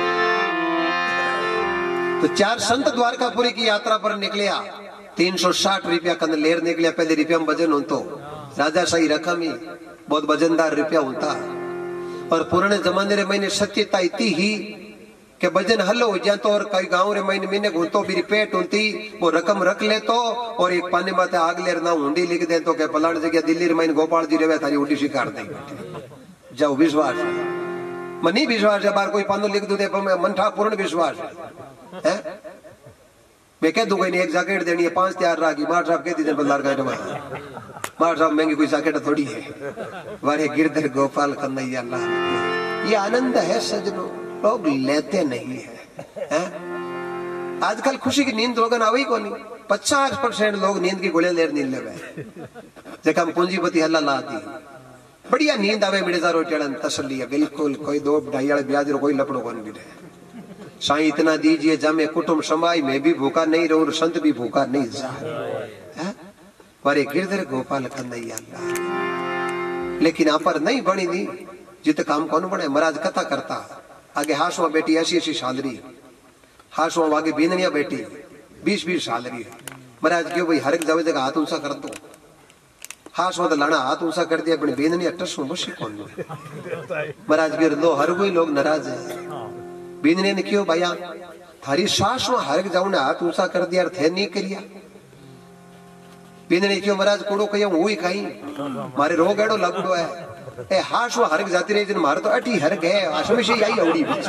B: तो चार संत द्वारकापुरी की यात्रा पर निकलिया। तीन सौ साठ रुपया कंद लेर निकलिया। पहले रुपया में वजन होता, राजा सही रकम ही बहुत वजनदार रुपया होता। और पुराने जमाने रे मैंने सत्यता इतनी ही कि वजन हल हो जाए तो, और कई गाँव रे मैंने मैंने घूमतो मेरी पेट होती, वो रकम रख ले तो, और एक पानी माते आग लेर ना हुंडी लिख दे तो, फलान जगह दिल्ली रे मैंने गोपाल जी रे थारी हुंडी शिकार दे जाओ। विश्वास मनी विश्वास है, बार कोई पानो लिख दू दे मन था पूर्ण विश्वास है। मैं कह दूंगा एक जैकेट देनी है, पांच तैयार रागी। मार साहब कह दीजिए बल्लार का मार साहब महंगी कोई जैकेट थोड़ी है। वारे गिरधर गोपाल कन्हैया लाल, ये आनंद है सजनों, लोग लेते नहीं है, है? आजकल खुशी की नींद लोगन आवी को नहीं। पचास परसेंट लोग नींद की गोलियां लेर नींद ले जब पूंजीपति हल्ला ला दी, बढ़िया नींद आवे मिर्जा रोटेड़न तसली है। बिल्कुल कोई दो ढाई वाले ब्याज कोई लपड़ो कौन भी रहे। साईं इतना दीजिए जमे कुटुंब समाई, मैं भी भूखा नहीं रहूं, संत भी भूखा नहीं जा। वारे गिरधर गोपाल कन्हैया। लेकिन आप पर नहीं बनी दी जित काम कौन बने। महाराज कथा करता आगे हासुआ बेटी ऐसी ऐसी सालरी, हासुआ आगे बीननिया बेटी बीस बीस सालरी। महाराज क्यों भाई हर एक जगह हाथ ऊंचा कर दो। हासुआ तो लाना हाथ ऊंचा कर दिया, अपनी बीननिया टसू मुश्किल कौन। महाराज गिर लो, हर कोई लोग नाराज है। बीनने ने क्यों भैया थारी सास में हर जाऊ ने हाथ ऊंचा कर दिया, थे नहीं करिया। बीनने क्यों महाराज कोड़ो कहियो हुई खाई मारे रोग एड़ो लगड़ो है। ए हास वो हरक जाती रही, मारे तो अठी हरक है आसमी से यही औड़ी बीच।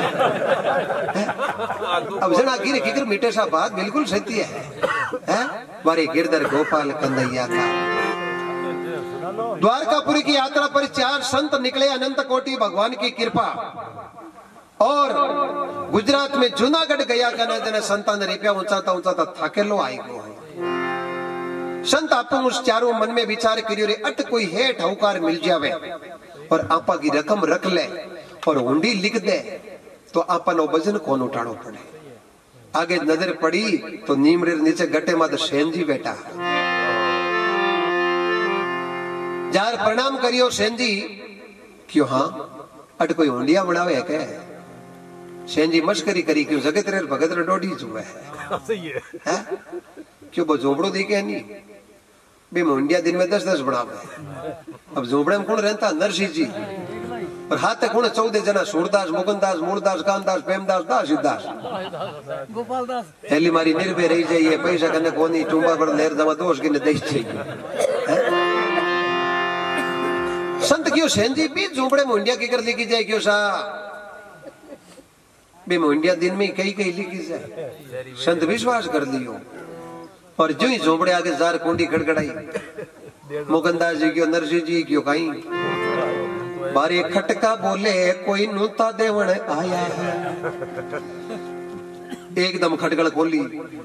B: अब जना गिर किकर मीठे सा बात बिल्कुल सत्य है, है? मारे गिरधर गोपाल कन्हैया का। द्वारकापुरी की यात्रा पर चार संत निकले, अनंत कोटि भगवान की कृपा। और गुजरात में जूनागढ़ गया करना जना संतान रुपया ऊंचाता ऊंचाता थाकेलो आई गो। संत आपो उस चारों मन में विचार करियो रे, अट कोई है ठाऊकार मिल जावे और आपा की रकम रख ले और हुंडी लिख दे तो आपा नो वजन कौन उठानो पड़े। आगे नजर पड़ी तो नीमड़े नीचे गट्टे में तो सेन जी बैठा। जार प्रणाम करियो सेन जी, क्यों हाँ अट कोई हुंडिया बनावे के। सेन जी मस्करी करी क्यों जगत रे भगत रे डोडी जुए है, क्यों वो झोपड़ो देखे नहीं बे मुंडिया दिन में दस दस बनावे। अब झोपड़े में कौन रहता, नरसिंह जी और हाथ कौन चौदह जना, सूरदास मुकुंदास मूलदास कामदास प्रेमदास दास दास गोपाल दास। हेली मारी निर्भय रही जाइए, पैसा करने कोनी टुंबा पर लेर जमा दोष के दे चाहिए। संत क्यों सेन जी भी झोपड़े मुंडिया की कर लिखी जाए, क्यों सा बे मुंडिया दिन में कई कई लिखी जाए। संत विश्वास कर लियो और जो ही झोपड़े आगे जार कुंडी खड़खड़ाई। मुकुंदास जी क्यों नरसिंह जी क्यों कहीं बारे खटका बोले कोई नूता देवण आया है। एकदम खटगड़ खोली,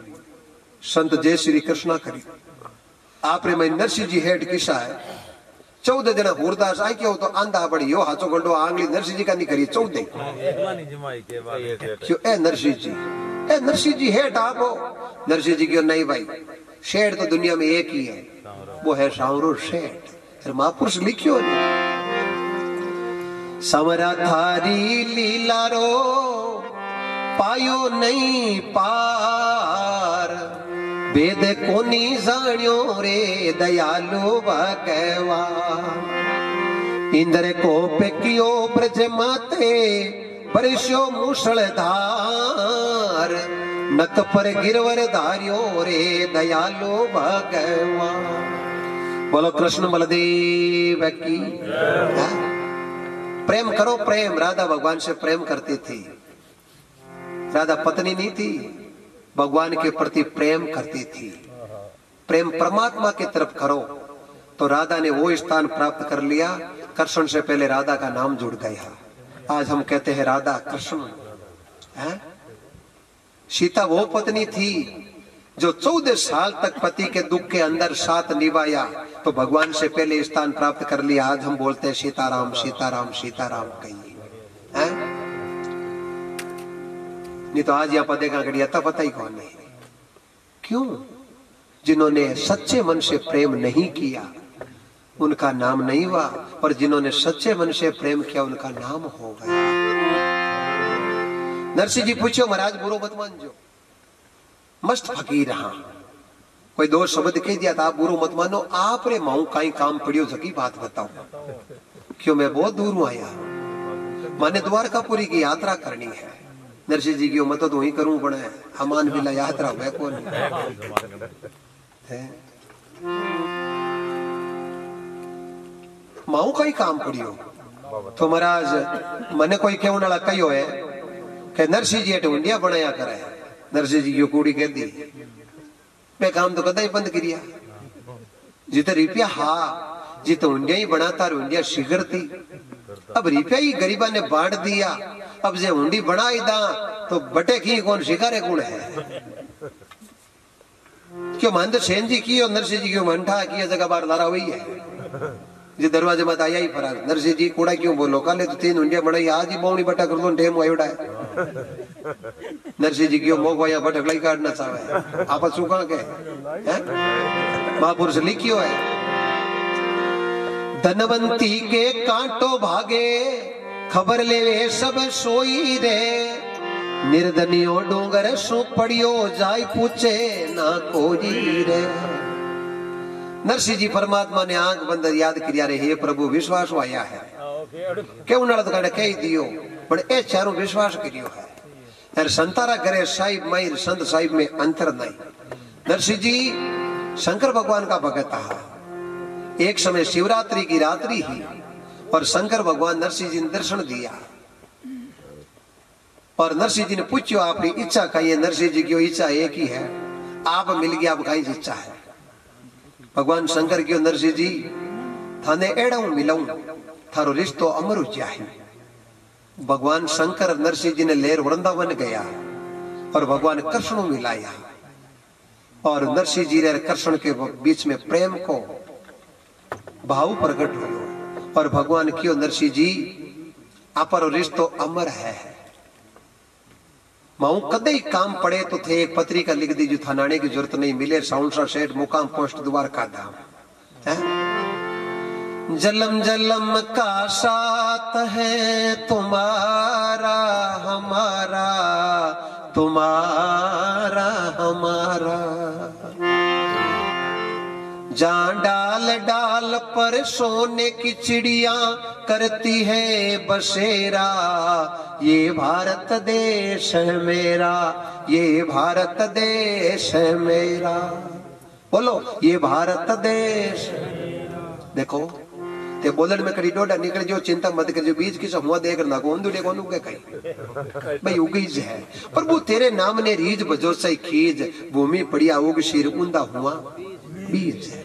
B: संत जय श्री कृष्णा करी। आप रे मैं नरसिंह जी हेड किसा है, चौदह दिन हुरदास आई क्यों तो आंधा पड़ी यो हाथों गंडो आंगली नरसिंह जी का नहीं करी चौदह क्यों ए नरसिंह जी ए नरसिंह जी हेठ आप हो। नरसिंह जी क्यों नहीं भाई, शेठ तो दुनिया में एक ही है, वो है सावरो शेठ। फिर महापुरुष लिखियो नहीं समरा थारी लीला रो पायो नहीं पार, वेद कोनी जान्यो रे दयालु भगवान। इंद्र को पेकियो ब्रज माते बरस्यो मूसलधार, नक पर गिरवर धारियो रे दयालु भगवान। बोलो कृष्ण बलदेव की। प्रेम करो प्रेम। राधा भगवान से प्रेम करती थी। राधा पत्नी नहीं थी, भगवान के प्रति प्रेम करती थी। प्रेम परमात्मा की तरफ करो तो राधा ने वो स्थान प्राप्त कर लिया। कृष्ण से पहले राधा का नाम जुड़ गया। आज हम कहते हैं राधा कृष्ण है। सीता वो पत्नी थी जो चौदह साल तक पति के दुख के अंदर साथ निभाया तो भगवान से पहले स्थान प्राप्त कर लिया। आज हम बोलते हैं सीताराम सीताराम सीताराम कहिए, हैं? नहीं तो आज यहाँ पदे का गड़िया तो पता ही कौन नहीं। क्यों? जिन्होंने सच्चे मन से प्रेम नहीं किया उनका नाम नहीं हुआ, और जिन्होंने सच्चे मन से प्रेम किया उनका नाम हो गया। नरसिंह जी पूछो महाराज बुरो मत मानजो, मस्त फकीर हाँ कोई दो शब्द कह दिया था आप बुरो मत मानो। आप रे माऊ कहीं काम पड़ियो जकी बात बताओ। क्यों? मैं बहुत दूर हूं आया, माने द्वारकापुरी की यात्रा करनी है। नरसिंह जी की मत तो ही करूं पड़े हमान बिला यात्रा हुए कौन है। माऊ कहीं काम पड़ियो तो महाराज मने कोई क्यों ना कहो है कि नरसिंह जी अटे इंडिया बनाया करे। नरसिंह जी की कुड़ी कह दी मैं काम तो कदा ही बंद किया। जिते रुपया हा जिते इंडिया ही बनाता इंडिया शिगर थी। अब रुपया ही गरीबा ने बांट दिया। अब जे हुंडी बनाई दा तो बटे की कौन शिकारे कौन है। क्यों मान तो सेन जी की और नरसिंह जी क्यों मंठा की जगह बार लारा हुई है जी दरवाजे मत आया ही फरार। नरसिंह जी कूड़ा क्यों बोलो काले तो तीन हुंडिया बनाई आज ही बौनी बटा कर दो टेम आयोड़ा है। नरसिंह जी क्यों मोको यहाँ भटकलाई काटना चाहे आप सुखा के महापुरुष लिखियो है। धनवंती के कांटो भागे खबर ले वे सब सोई रे, निर्धनियो डोंगर सो पड़ियो जाय पूछे ना कोई रे। नरसिंह जी परमात्मा ने आंख बंद याद किया रे हे प्रभु विश्वास आया है क्यों ना तो कह दियो पर ए चारों विश्वास करियो है। संतारा करे साहिब मायर संत साहिब में अंतर नहीं। नरसिंह जी शंकर भगवान का भगत था। एक समय शिवरात्रि की रात्रि ही और शंकर भगवान नरसिंह जी ने दर्शन दिया और नरसिंह जी ने पूछो आपकी इच्छा कही है। नरसिंह जी की इच्छा एक ही है, आप मिल गया अब कहीं इच्छा है। भगवान शंकर की नरसिंह जी थाने एड़ा मिलाऊ थारो रिश्तो अमर हो जाए। भगवान शंकर नरसिंह जी ने लेर वृंदावन गया और भगवान कृष्ण मिलाया और नरसिंह जी ने कृष्ण के बीच में प्रेम को भाव प्रकट हुआ और भगवान क्यों नरसिंह जी अपर रिश्तो अमर है। माऊ कदे ही काम पड़े तो थे एक पत्रिका लिख दी जो थानाने की जरूरत नहीं मिले साउंसा सेठ मुकाम पोस्ट द्वारका धाम है। जलम जलम का साथ है तुम्हारा हमारा तुम्हारा हमारा, जहाँ डाल डाल पर सोने की चिड़िया करती है बसेरा, ये भारत देश है मेरा ये भारत देश है मेरा। बोलो ये भारत देश। देखो ते बोलन में कड़ी डोडा निकल जो चिंता मत कर जो बीज की सब हुआ देख ना को उन्दुडे को उगे कहीं भाई उगीज है पर वो तेरे नाम ने रीज बजो सही खीज भूमि पड़िया उग शीर उंदा हुआ बीज है।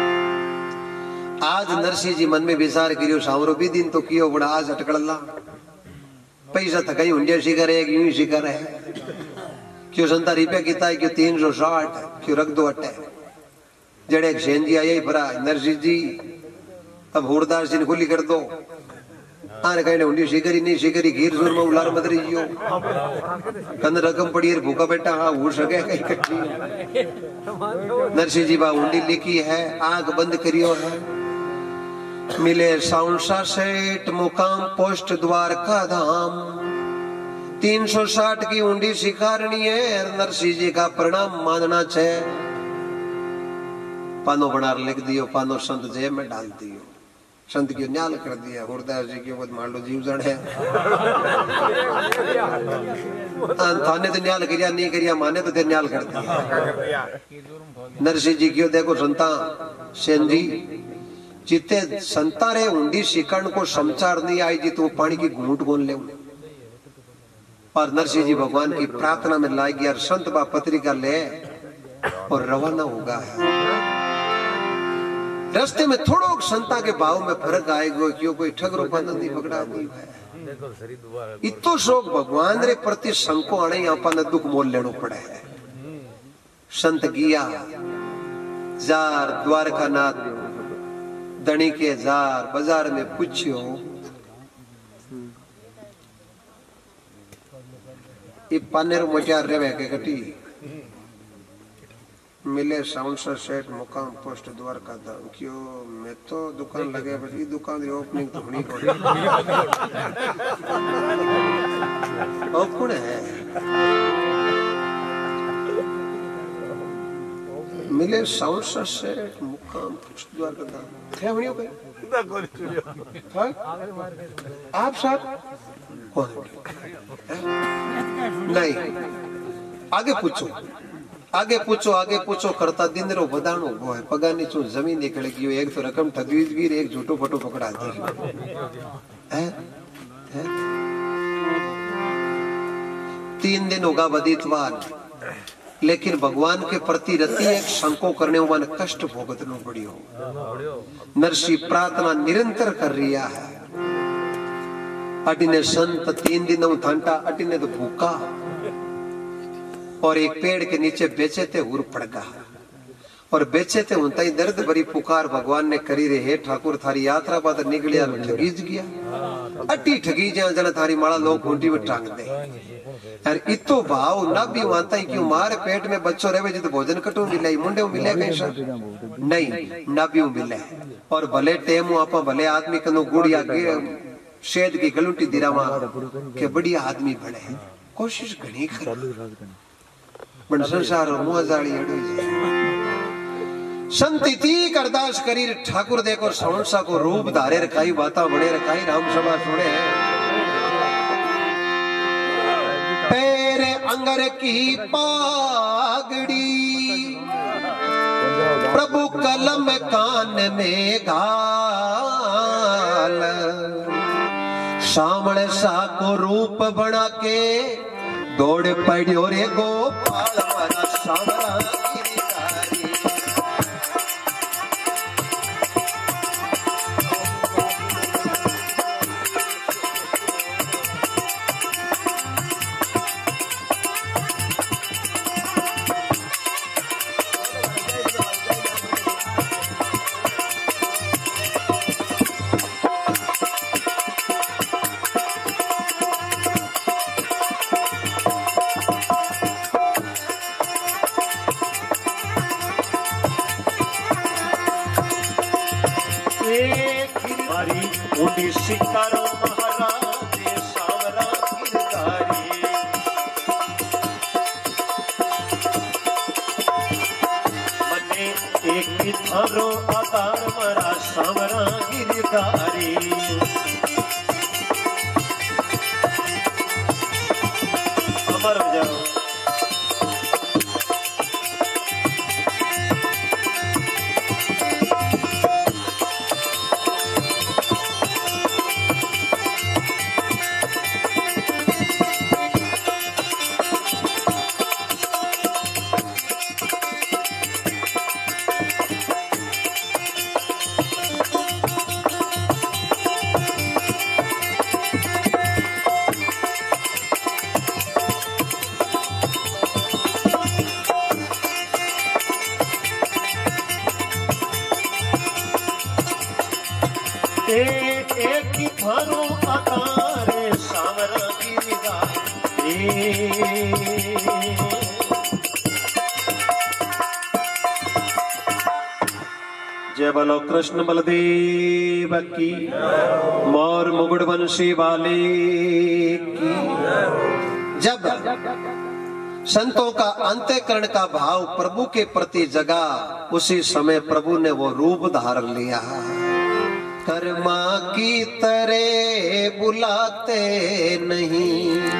B: आज नरसिंह जी मन में विचार करियो सावरो भी दिन तो कियो बड़ा आज अटकड़ला पैसा था कहीं हुंडिया शिकर है यूं ही शिकर है क्यों संता रुपया किता है क्यों तीन सौ साठ क्यों रख दो अट्टे जड़े सेन जी आया ही भरा नरसिंह जी अब हुरदास जी ने गोली कर दो आने कहने उंडी शिकरी नहीं शिकरी घीर जोर में उलार मत रही हो कंद रकम पड़ी है भूखा बेटा हाँ हो सके कहीं कट्टी नरसिंह जी बा उंडी लिखी है आग बंद करियो है मिले साउंसा सेठ मुकाम पोस्ट द्वारका धाम तीन सौ साठ की उंडी शिकारणी है नरसिंह जी का प्रणाम मानना छे पानो बनार लिख दियो पानो संत जय में डाल दियो संत की न्याल कर दिया हुरदास जी की वो मान लो जीव जड़ है थाने तो न्याल करिया नहीं करिया माने तो तेरे न्याल कर दिया नरसिंह जी क्यों देखो संता सेन जी जिते संता रे उंडी शिकण को समाचार नहीं आई जी तू पानी की घूंट गोन ले और नरसिंह जी भगवान की प्रार्थना में लाई गया संत बा पत्रिका ले और रवाना होगा है रास्ते में थोड़ो संता के भाव में फर्क आएगा क्यों कोई ठगरो बंद नहीं पकड़ा नहीं है इतो शोक भगवान रे प्रति संको आने अपन दुख मोल लेनो पड़े है संत गिया जार द्वारका नाथ धनी के जार बाजार में पूछियो ये पानेर मोटियार रेवे के कटी मिले साउंडर सेट मुकाम पोस्ट द्वारका धाम क्यों मैं तो दुकान लगे बस ये दुकान की ओपनिंग तो होनी पड़ी अब कौन है मिले साउंडर सेट मुकाम पोस्ट द्वारका धाम थे होनी हो गए आप साथ कौन नहीं आगे पूछो आगे पूछो आगे पूछो करता दिन रो बदानो वो है पगा नीचो जमीन निकल गई एक तो रकम ठगी गई एक झूठो फोटो पकड़ा दी है है तीन दिन होगा बदीतवार लेकिन भगवान के प्रति रति एक संको करने वाला कष्ट भोगतनो पड़ियो नरसिंह प्रार्थना निरंतर कर रिया है अटिने संत तीन दिन थांटा अटिने तो भूखा और एक पेड़ के नीचे बेचे थे उर पड़गा और बेचे थे उनता ही दर्द भरी पुकार भगवान ने करी रे हे ठाकुर थारी यात्रा पर निकलिया ठगीज गया अटी ठगी जा जन थारी माला लोग खूंटी में टांग दे यार इतो भाव ना भी मानता ही क्यों मारे पेट में बच्चों रहे जित भोजन कटू मिले मुंडे मिले कैसा नहीं ना भी मिले और भले टेम आपा भले आदमी कनो गुड़िया शेद की गलुटी दिरामा के बढ़िया आदमी बने कोशिश घनी कर पण संसार मुंह जाली अड़ो संत इति करदास करी ठाकुर देखो सौंसा को रूप धारे रखाई बाता बड़े रखाई राम सभा सुने पैरे अंगर की पागड़ी प्रभु कलम कान में घाल सामने सा को रूप बना के दौड़ पड़ो रे गोपाल वाला सावरा
A: शिकारो महाराज सावरा गिरधारी मने एक थारो आधार मरा सावरा गिरधारी अमर हो जाओ एक एक की थारो आकारे सावरा की निगाह जय बोलो कृष्ण बलदेव की मोर मुकुट बंशी वाले की।
B: जब संतों का अंतःकरण का भाव प्रभु के प्रति जगा, उसी समय प्रभु ने वो रूप धार लिया। कर्मा की तरह बुलाते नहीं।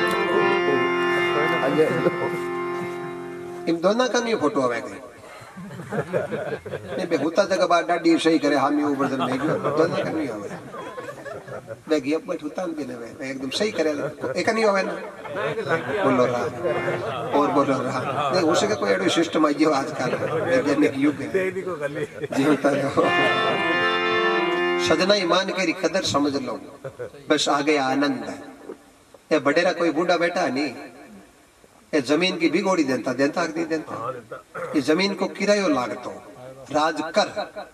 B: इन दोनों का नहीं फोटो आवे गई नहीं बे होता जगह बात डाडी सही करे हामी ऊपर से नहीं दोनों का नहीं आवे बे गया बैठ होता नहीं ने बे एकदम सही करे एक नहीं आवे ना बोलो रहा और बोलो रहा नहीं हो सके कोई एडो सिस्टम आई जो आजकल वैज्ञानिक युग है जीवता रहो सजना ईमान की कदर समझ लो बस आ गया आनंद है। ये बडेरा कोई बूढ़ा बैठा नहीं, ये जमीन की बिगोड़ी देता देता नहीं देता, ये जमीन को किरायो लागतो राज कर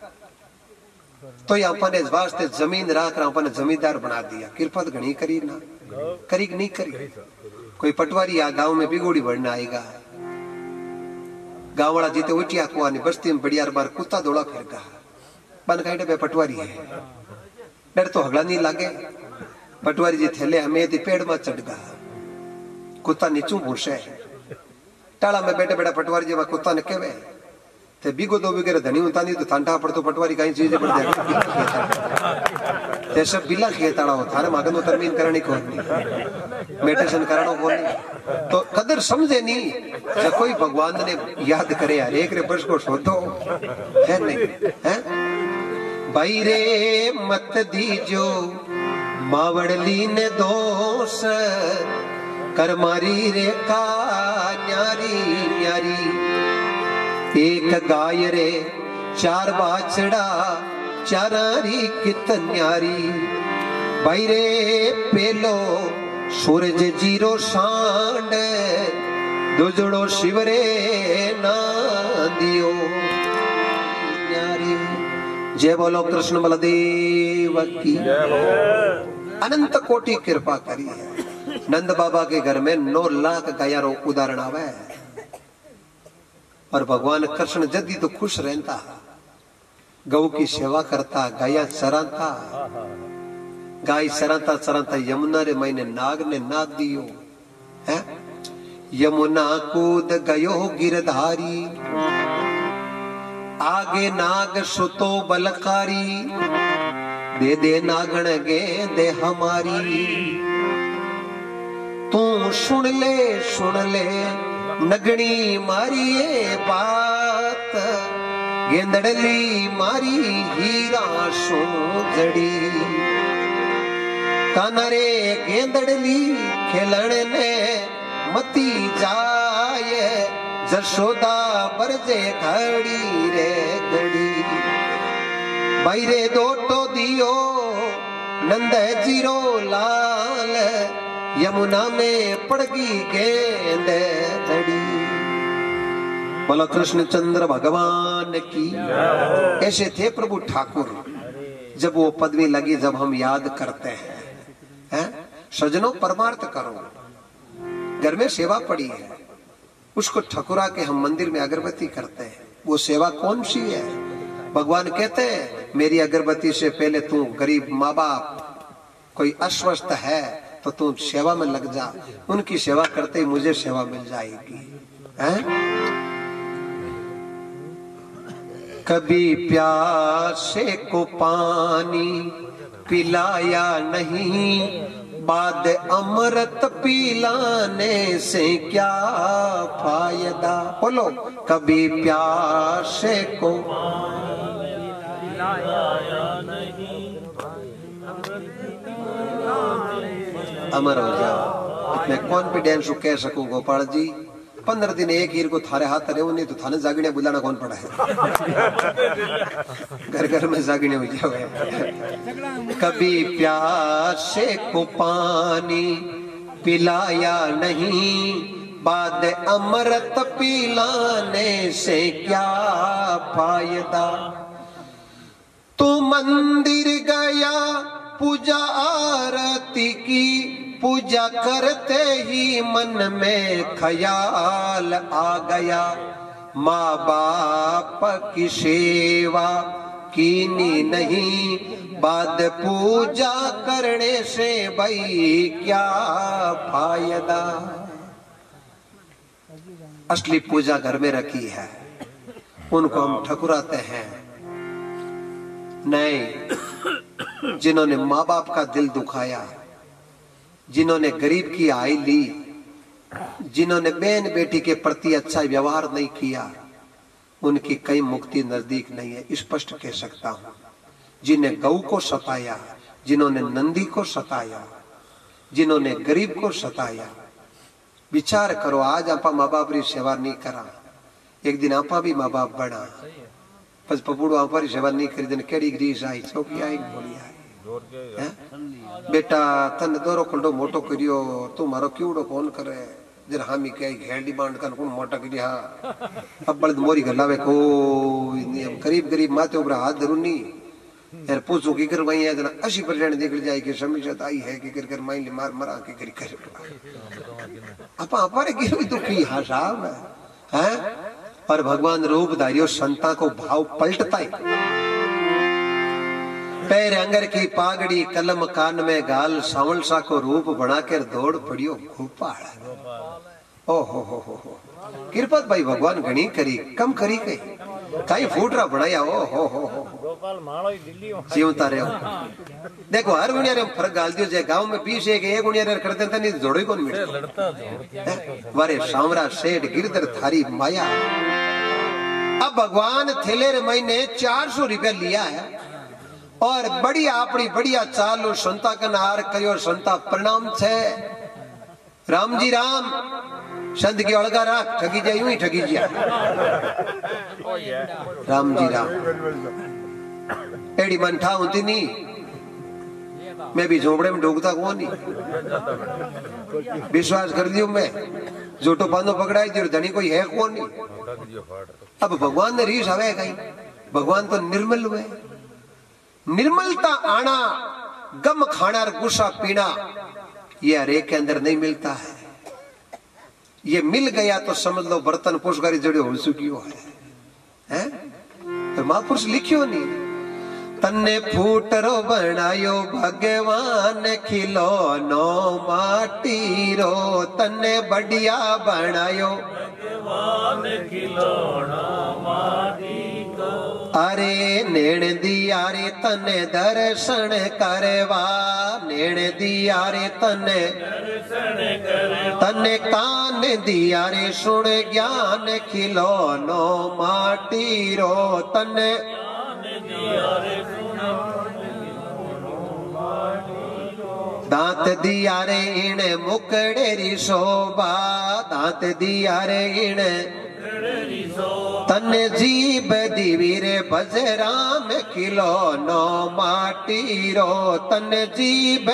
B: तो ये अपने वास्ते जमीन राख रहा अपने जमींदार बना दिया। कृपा घनी करी ना करी नहीं करी। कोई पटवारी आ गांव में बिगोड़ी बढ़ना आएगा, गांव वाला जीते उठिया कुआ बस्ती में बढ़िया बार कुत्ता दौड़ा फिरगा बन काटे पे पटवारी है डर तो हगड़ा नहीं लागे। पटवारी जी थैले हमें पेड़ में चढ़ गा कुत्ता नीचू भूसे टाला में बैठे बैठा पटवारी जी कुत्ता ने केवे ते बीगो दो बीगे धनी उता नहीं तो थांटा पड़ तो पटवारी कहीं चीज पड़ जाए ते सब बिला खेताड़ा हो थारे मागन तरमीन करनी को नहीं मेडिटेशन करानो को नहीं तो कदर समझे नहीं। जब कोई भगवान ने याद करे यार एक रे बस को सोधो है नहीं है भाई रे मत दीजो मावड़ली ने दोष कर मारी रे का न्यारी न्यारी एक गाय रे चार बाछड़ा चारारी कित न्यारी भाई रे पेलो सूरज जीरो सांड दुजड़ो शिवरे ना दियो न्यारी। जय बोलो कृष्ण बलदेव की। अनंत कोटि कृपा करी है। नंद बाबा के घर में नौ लाख गायरो उदाहरण आवे और भगवान कृष्ण जदी तो खुश रहता, गौ की सेवा करता, गाया चराता, गाय चराता चराता यमुना रे मैंने नाग ने नाग दियो है। यमुना कूद गयो गिरधारी आगे नाग सुतो बलकारी दे दे नागण गे दे हमारी। तू सुन ले सुन ले नगणी मारी ये बात गेंदड़ली मारी हीरा सो जड़ी कानरे गेंदड़ली खेलण ने मती जाए जशोदा बरजे घड़ी रे घड़ी भाई रे दोटो दियो नंद जीरो लाल यमुना में पड़गी गेंद धड़ी। बोलो कृष्ण चंद्र भगवान की। ऐसे थे प्रभु ठाकुर। जब वो पदवी लगी जब हम याद करते हैं, हैं? सजनों परमार्थ करो, घर में सेवा पड़ी है उसको ठकुरा के हम मंदिर में अगरबत्ती करते हैं। वो सेवा कौन सी है? भगवान कहते हैं मेरी अगरबत्ती से पहले तू गरीब माँ बाप कोई अस्वस्थ है तो तू सेवा में लग जा, उनकी सेवा करते ही मुझे सेवा मिल जाएगी। हैं? कभी प्यासे को पानी पिलाया नहीं, बाद अमृत पिलाने से क्या फायदा। बोलो कभी प्यासे को अमर हो जाओ। मैं कॉन्फिडेंस कह सकूं गोपाल जी, पंद्रह दिन एक हीर को थारे हाथ रहे नहीं तो थाने जागने बुलाना कौन पड़ा है। घर घर में जागने हो जाओ। कभी प्यासे को पानी पिलाया नहीं, बाद अमृत पिलाने से क्या फायदा। तुम मंदिर गया पूजा आरती की, पूजा करते ही मन में ख्याल आ गया, माँ बाप की सेवा कीनी नहीं, बाद पूजा करने से भाई क्या फायदा। असली पूजा घर में रखी है, उनको हम ठकुराते हैं नहीं। जिन्होंने माँ बाप का दिल दुखाया, जिन्होंने गरीब की आय ली, जिन्होंने बहन बेटी के प्रति अच्छा व्यवहार नहीं किया, उनकी कई मुक्ति नजदीक नहीं है, स्पष्ट कह सकता हूं। जिन्हें गऊ को सताया, जिन्होंने नंदी को सताया, जिन्होंने गरीब को सताया, विचार करो। आज आपा माँ बाप री सेवा नहीं करा, एक दिन आपा भी माँ बाप बना, बस पपुड़ो आपा री सेवा नहीं करी, दिन केड़ी ग्रीस आई, चौकी आई, बोली आई, बेटा तन दोरो खंडो मोटो करियो, तू मारो क्यूड़ो कौन करे, जरा हामी कई घेंडी बांध कर कौन मोटा करिया, अब बड़द मोरी गलावे को गरीब गरीब माते ऊपर हाथ धरुनी यार पूछो की कर वही है जना अस्सी परसेंट निकल जाए कि समीक्षा आई है कि कर कर माइल मार मरा के करी कर अपा अपारे की भी दुखी हाँ साहब है हैं। और भगवान रूप धारियो संता को भाव पलटता है। पैर अंगर की पागड़ी कलम कान में गाल, सावल सा को रूप बनाकर दौड़ पड़ियो गोपाल। ओ हो हो हो हो कृपत भाई भगवान घणी करी, कम करी कई कई फूटरा बनाया। ओ हो हो हो गोपाल मालो दिल्ली जीवता रहो। देखो हर गुणिया रे फर्क गाल दियो, जे गांव में बीस एक एक गुणिया रे करते त नहीं जोड़ो कौन मिट लड़ता जोड़ वारे सामरा सेठ गिरधर थारी माया। अब भगवान थेले रे महीने चार सौ रुपया लिया है और बढ़िया अपनी बढ़िया चालू संता का नार करियो, संता प्रणाम छे राम जी राम, संत की अलगा राख, ठगी जाए यूं ही ठगी जा राम जी राम। एड़ी मन ठा होती नहीं, मैं भी झोपड़े में डूबता कौन नहीं, विश्वास कर दियो मैं जोटो पानो पकड़ाई जो धनी कोई है कौन नहीं। अब भगवान ने रीस आवे कहीं, भगवान तो निर्मल हुए। निर्मलता आना, गम खाना और गुस्सा पीना, ये हर एक के अंदर नहीं मिलता है। ये मिल गया तो समझ लो बर्तन पुष्कारी जड़े हो चुकी हो है, है? तो महापुरुष लिखियो नहीं, तन्ने फूटरो बनायो भगवान खिलौनो माटी रो, तन्ने बढ़िया बनायो भगवान खिलौना माटी को, अरे नेण दिया रे तने दर्शन करवा, नेण दिया रे तने दर्शन करवा, तने कान दिया रे सुन ज्ञान खिलौनो माटी रो, तने दांत दिया रे इने मुकड़े री शोभा, दांत दिया रे इने तने जीभ दीवी रे भजराम खिलौनो माटी रो, तने जीभ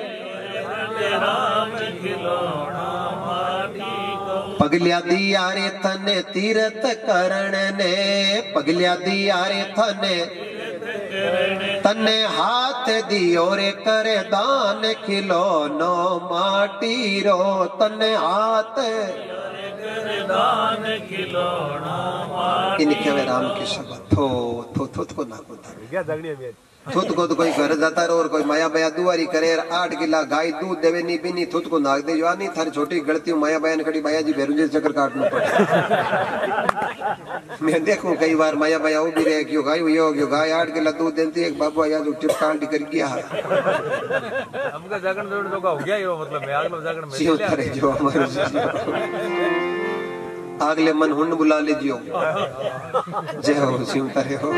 B: पगलिया दिया रे थने तीरथ करण ने, पगलिया दिया रे थने तने हाथ दियो रे करे दान खिलौनो माटी रो, तने हाथ दान खिलौना माटी। इनके वे राम के शब्द थो थो थो को ना को क्या दगड़िया में थुत को तो कोई घर जाता रहो और कोई माया बया दुआरी करे, आठ गिला गाय दूध देवे नहीं पीनी, थुत को नाग दे जो नहीं थारी छोटी गलती माया बयान कड़ी माया जी बेरुजे चक्कर काटना पड़े। मैं देखूं कई बार माया बया वो भी रहे क्यों गाय हुई हो क्यों गाय आठ गिला दूध देती है, बाबू याद टिप कांटी कर गया हमका जागरण जोड़ तो हो गया ये मतलब मैं अगले जागरण में सीओ करे जो हमारे अगले मन हुन बुला लीजियो जय हो सीओ करे हो।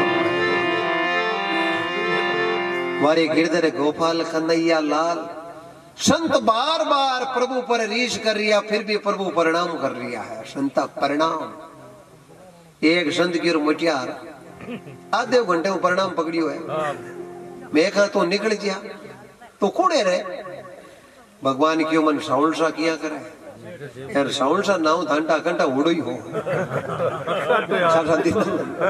B: मारे गिरधर गोपाल कन्हैया लाल संत बार बार प्रभु पर रीस कर रिया, फिर भी प्रभु प्रणाम कर रिया है। संता प्रणाम, एक संत की मुटियार आधे घंटे में प्रणाम पकड़ियो है। मैं कहा तो निकल गया तो कोड़े रहे भगवान क्यों मन साउल सा किया करे, यार साउंड सा नाउ घंटा घंटा उड़ो ही हो सारा दिन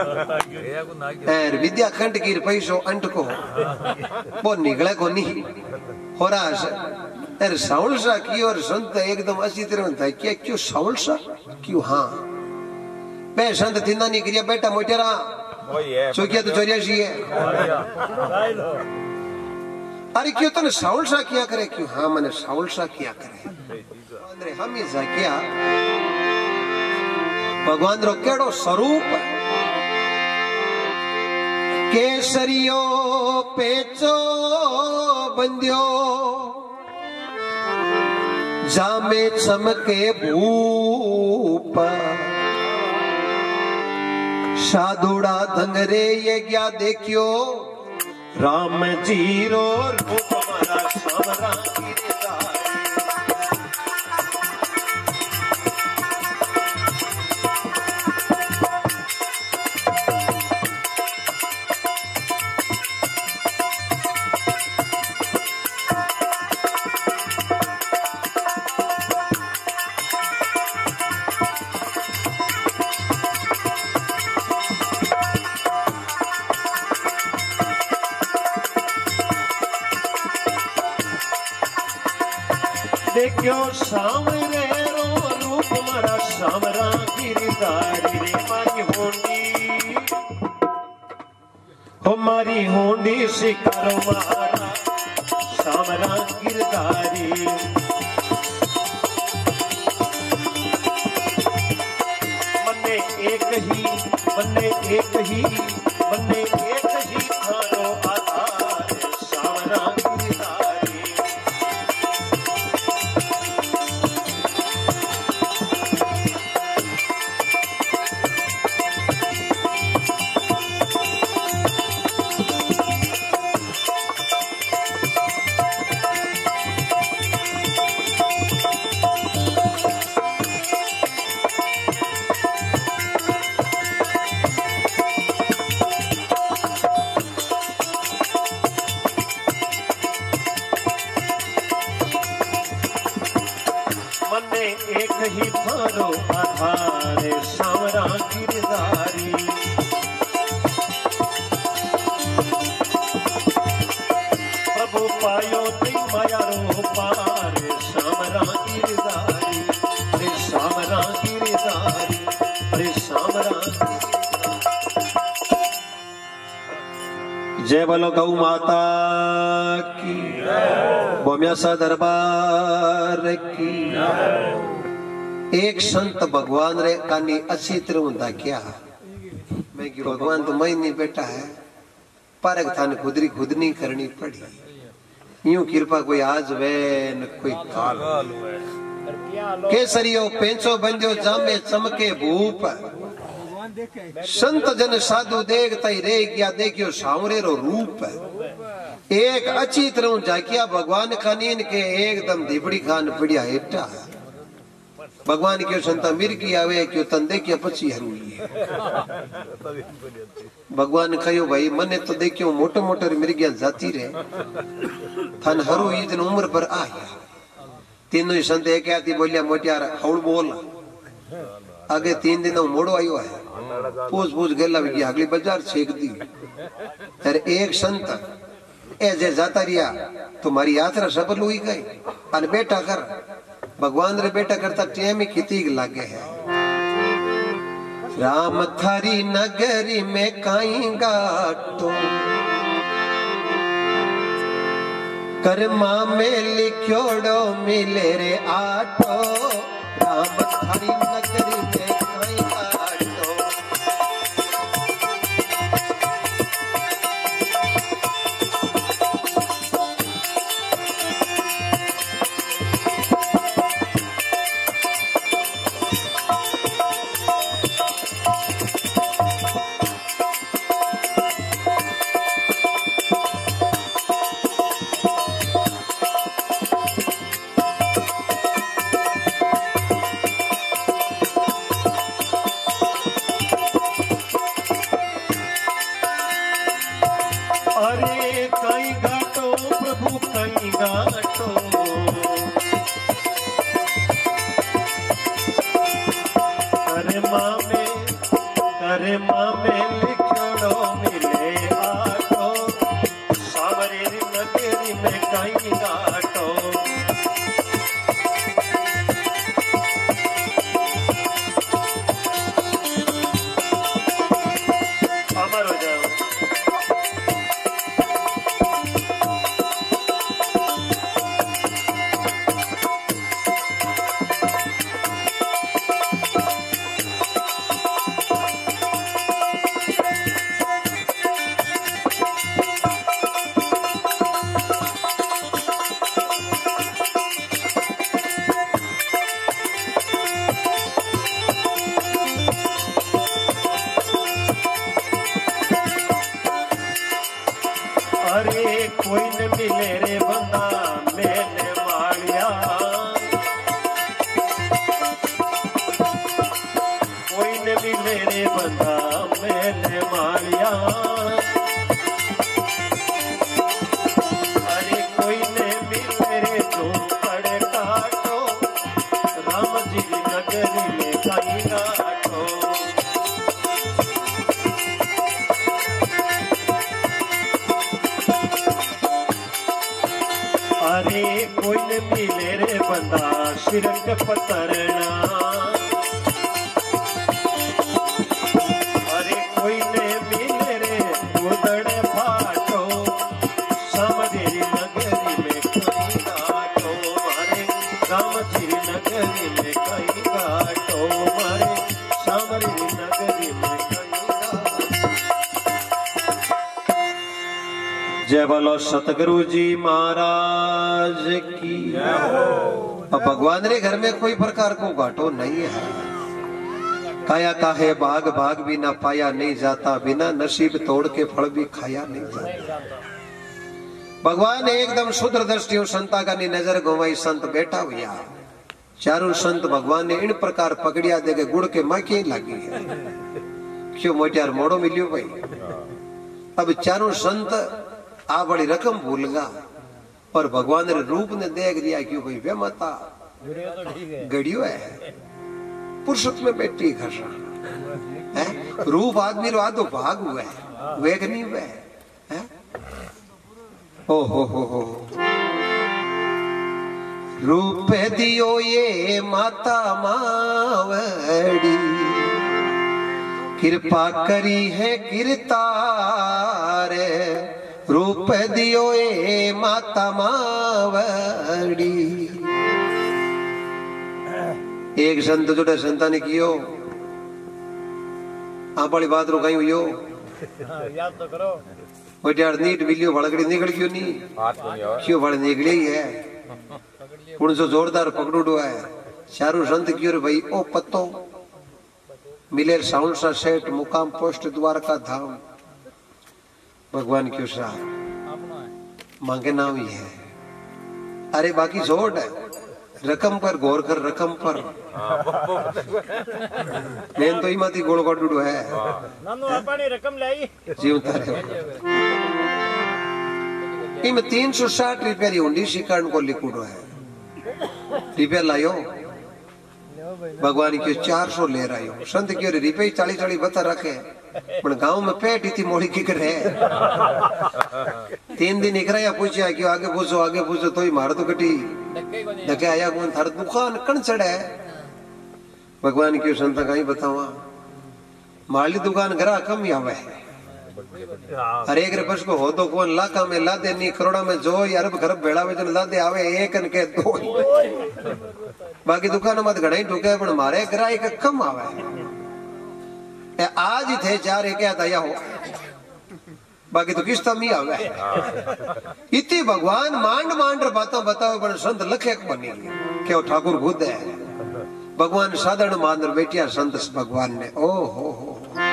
B: यार विद्या खंड की पैसो अंट को वो निकले को नहीं हो रहा है यार साउंड सा की और संत एकदम अच्छी तरह था क्या क्यों साउंड सा क्यों हाँ मैं संत तिंदा नहीं करिया बेटा मोटेरा चौकिया तो चौरियासी है अरे क्यों तने साउंड सा क्या करे क्यों हाँ मैंने साउंड सा क्या करे हम ही क्या भगवान रो केड़ो स्वरूप केसरियो पेचो बंदियो जामे चमके भूप साधुड़ा धंगरे ये क्या देखियो
A: राम जी रो रूप मारा सामरा देखियो सामरे रो रूप मारा सामरा गिरधारी रे मारी होंडी हो मारी होंडी शिकारो मारा सामरा गिरधारी बन्ने एक ही बन्ने एक ही बन्ने एक ही थारो आधार सामरा गिरधारी एक ही थारो आधार सावरा गिरधारी प्रभु पायो ती माया रो पार सावरा गिरधारी रे सावरा गिरधारी रे सावरा जय बोलो गौ माता की बोम्यासा दरबार की एक संत भगवान रे कानी अच्छी तरह होता क्या मैं कि भगवान तो मैं नहीं बेटा है परग थान खुदरी खुद नहीं करनी पड़ी यूं कृपा कोई आज वे न कोई काल केसरियो पेंचो बंदियो जामे चमके भूप संत जन साधु देख तई रे गया देखियो सावरे रो रूप एक अच्छी तरह जाकिया भगवान खानीन के एकदम दिबड़ी खान पड़िया हेटा भगवान क्यों संता मिर्गी आवे क्यों तंदे क्या पची हरूई भगवान कहो भाई मने तो देखियो मोटे मोटे मिर्गिया जाती रहे थान हरू इतन उम्र पर आया तीनों ही संत एक आती बोलिया मोटियार हौल बोल आगे तीन दिन मोड़ो आयो है पूछ पूछ गेला गया अगली बाजार छेक दी अरे एक संत ऐसे जाता रिया तुम्हारी यात्रा सफल हुई गई अन बेटा कर भगवान रे बेटा करता टेम खेती लागे है राम थारी नगरी में काई गाटो कर्मा में लिखोड़ो मिले रे आटो राम थारी नगरी में काई गाटो अरे कई घाटो प्रभु कई घाटो मामे कर्मा में लिखड़ो मिले आटो सावरे नगरी में कहीं गाटो अमर हो जाओ। अरे कोई न मिले रे बंदा मैंने मारिया कोई न मिले रे बंदा मैंने मारिया अरे कोई न मिले रे तुम पड़े काटो राम जी नगरी में कहीं गाटो अरे कोई न मिले रे बंदा सिरक पतरना अरे कोई न मिले रे उदड़ फाटो समदेरी नगरी में कहीं गाटो मारे रामचीरी नगरी में कहीं गाटो मारे सामरी नगरी में कहीं गाटो। जय बोलो सतगुरु जी महाराज की।
B: अब भगवान रे घर में कोई प्रकार को घाटो नहीं है। काया काहे भाग भाग भी ना पाया नहीं जाता बिना नसीब तोड़ के फल भी खाया नहीं जाता। भगवान ने एकदम शुद्र दृष्टि संता का नी नजर घुमाई संत बैठा हुआ चारों संत भगवान ने इन प्रकार पकड़िया दे के गुड़ के माखी लगी है क्यों मोटियार मोड़ो मिलियो भाई। अब चारों संत आ बड़ी रकम भूलगा और भगवान रे रूप ने देख दिया क्यों भाई वे माता गड़ियो है पुरुषोत्तम में बैठी घसा है रूप आदमी रो आदो भाग हुआ है वेग नहीं हुआ है। ओ हो हो हो रूप दियो ये माता मावड़ी कृपा करी है किरतार रूप दियो ए माता मावड़ी। एक संत जोड़े संता ने कियो आप वाली बात रुकाई हुई हो
C: याद तो करो
B: यार नीट बिलियो भड़कड़ी निकल क्यों नहीं क्यों भड़ निकली ही है उन जो जोरदार पकड़ो है चारू संत क्यों रे भाई ओ पत्तो मिले साउंड सा सेठ मुकाम पोस्ट द्वारका धाम भगवान क्यों सा मांगे नाम ही है। अरे बाकी जोड़ है रकम पर गौर कर रकम पर मेन तो ही माती गोड़ गोड़ है
C: नानू अपनी रकम लाई
B: जीवता इम तीन सौ साठ रुपया री हुंडी शिकारण को लिखूडो है रुपया लायो भगवान क्यों चार सौ ले रहा हो संत क्यों रुपये चालीस चालीस बता रखे पर गांव में पेट इतनी मोड़ी की करे तीन दिन निकरा पूछा क्यों आगे पूछो आगे पूछो तो ही मार तो कटी धके आया कौन थार दुकान कण चढ़े भगवान क्यों संत कहीं बतावा माली दुकान ग्राह कम ही आवे हर एक रुपये को हो तो कौन लाखा में ला दे नहीं करोड़ा में जो अरब खरब भेड़ा में ला दे आवे एक के दो बाकी दुकानों में घड़ा ही ढुके पर मारे ग्राहक कम आवे आज ही थे चार एक दया हो बाकी तो किस तम ही आवे इतनी भगवान मांड मांड बातों बताओ पर संत लखे बनी क्यों ठाकुर खुद है भगवान साधारण मांदर बैठिया संत भगवान ने ओ हो हो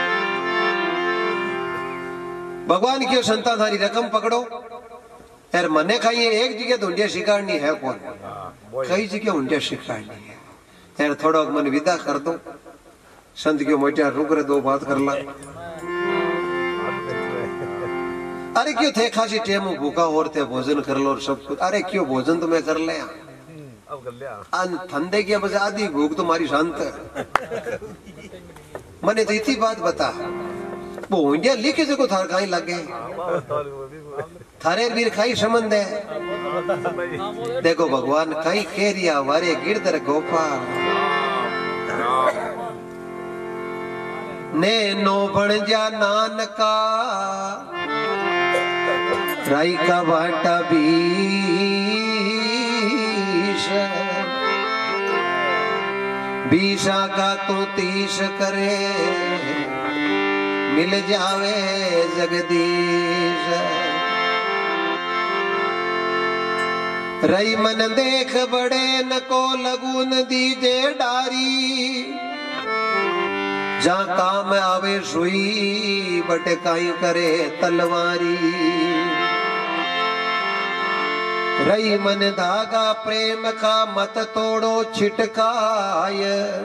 B: भगवान क्यों संता थारी रकम पकड़ो यार मने खाइए एक जगह तो उंडिया शिकारनी है कौन कई जगह उंडिया शिकारनी है यार थोड़ा मन विदा कर दो संत क्यों मोटिया रुक रहे दो बात कर ला अरे क्यों थे खासी टेम भूखा और थे भोजन कर लो और सब कुछ अरे क्यों भोजन तो मैं कर ले ठंडे की बस आधी भूख तुम्हारी शांत है मने तो इतनी बात बता, वो इंडिया लिखे जो को थार कहीं लगे थारे वीर खाई संबंध है। देखो भगवान कहीं कह रिया वारे गिरधर गोपाल ने नो बन जा नानका राई का बाटा बीस बीसा का तो तीस करे मिल जावे जगदीश। रई मन देख बड़े न को लगून दीजे डारी जा काम आवे सुई बटकाई करे तलवारी। रई मन धागा प्रेम का मत तोड़ो छिटकाय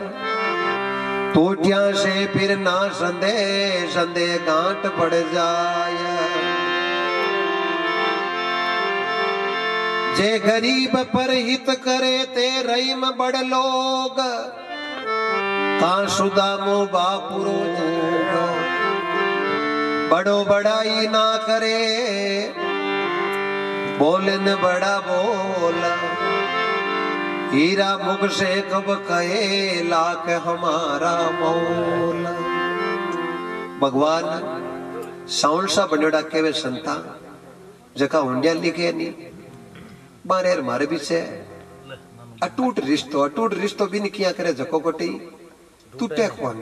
B: टूटिया से फिर ना संदे संदे गांठ पड़ जाए। जे गरीब पर हित करे ते रहीम बड़ लोग का सुदामो बापुरो बड़ो बड़ाई ना करे बोलन बड़ा बोला हीरा मुख से कब कहे लाख हमारा मौला। भगवान साउंड सा बनेड़ा के वे संता जका हुंडिया लिखे नहीं मारे मारे भी से अटूट रिश्तो अटूट रिश्तो भी नहीं किया करे जको कोटी टूटे खोनी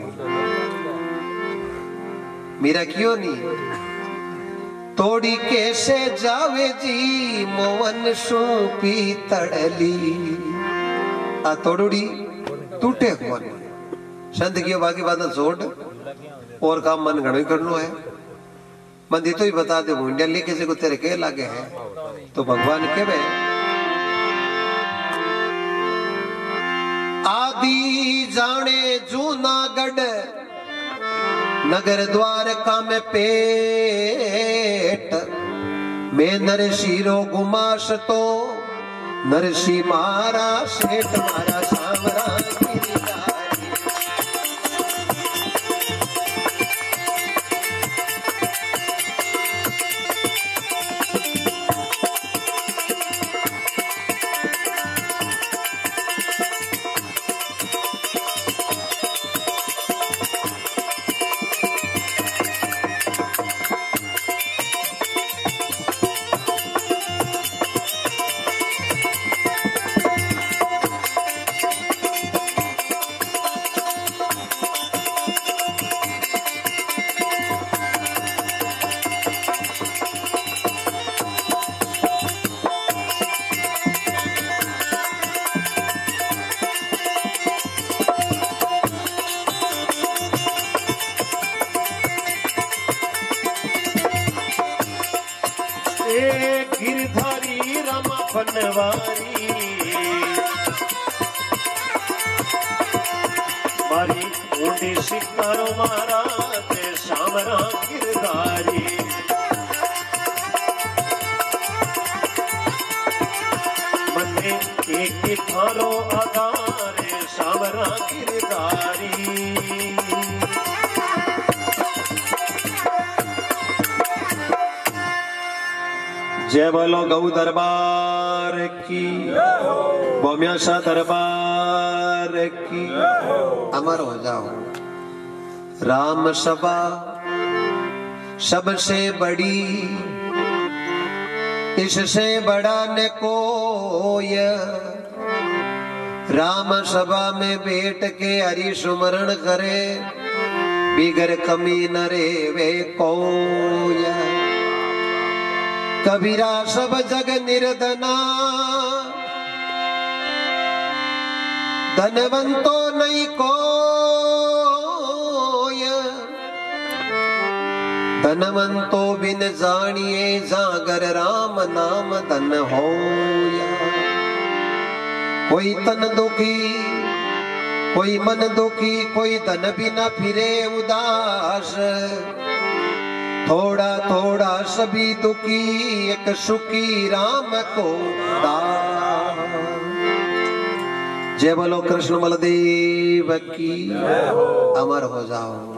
B: मेरा क्यों नहीं तोड़ी कैसे जावे जी मोवन सूपी तड़ली आ तोड़ी टूटे खोनी संत की बाकी बात जोड़ और काम मन गणो करनो है मन दी तो ही बता दे मुंडिया लेके से को तेरे के लागे है तो भगवान के वे आदि जाने जूनागढ़ नगर द्वारका में पेट में नरसिरो गुमाश तो नरसी मारा सेठ मारा सावरा
A: गिरधारी रमा बनवारी मारी ऊंडी शिकारो मारा ते सामरा गिरधारी मने एक थारो आधारे सामरा गिरधारी। जय बोलो गौ दरबार की बोम्याशा दरबार की
B: अमर हो जाओ। राम सभा सबसे बड़ी इससे बड़ा न कोय राम सभा में बैठ के हरि सुमरण करे बिगर कमी न रे वे कोय। कबीरा सब जग निर्धना धनवंतो नहीं कोय धनवंतो बिन जानिए जागर राम नाम धन होया। कोई तन दुखी कोई मन दुखी कोई धन बिना फिरे उदास थोड़ा थोड़ा सभी दुखी एक सुखी राम को दास। जय बोलो कृष्ण बलदेव की, अमर हो जाओ।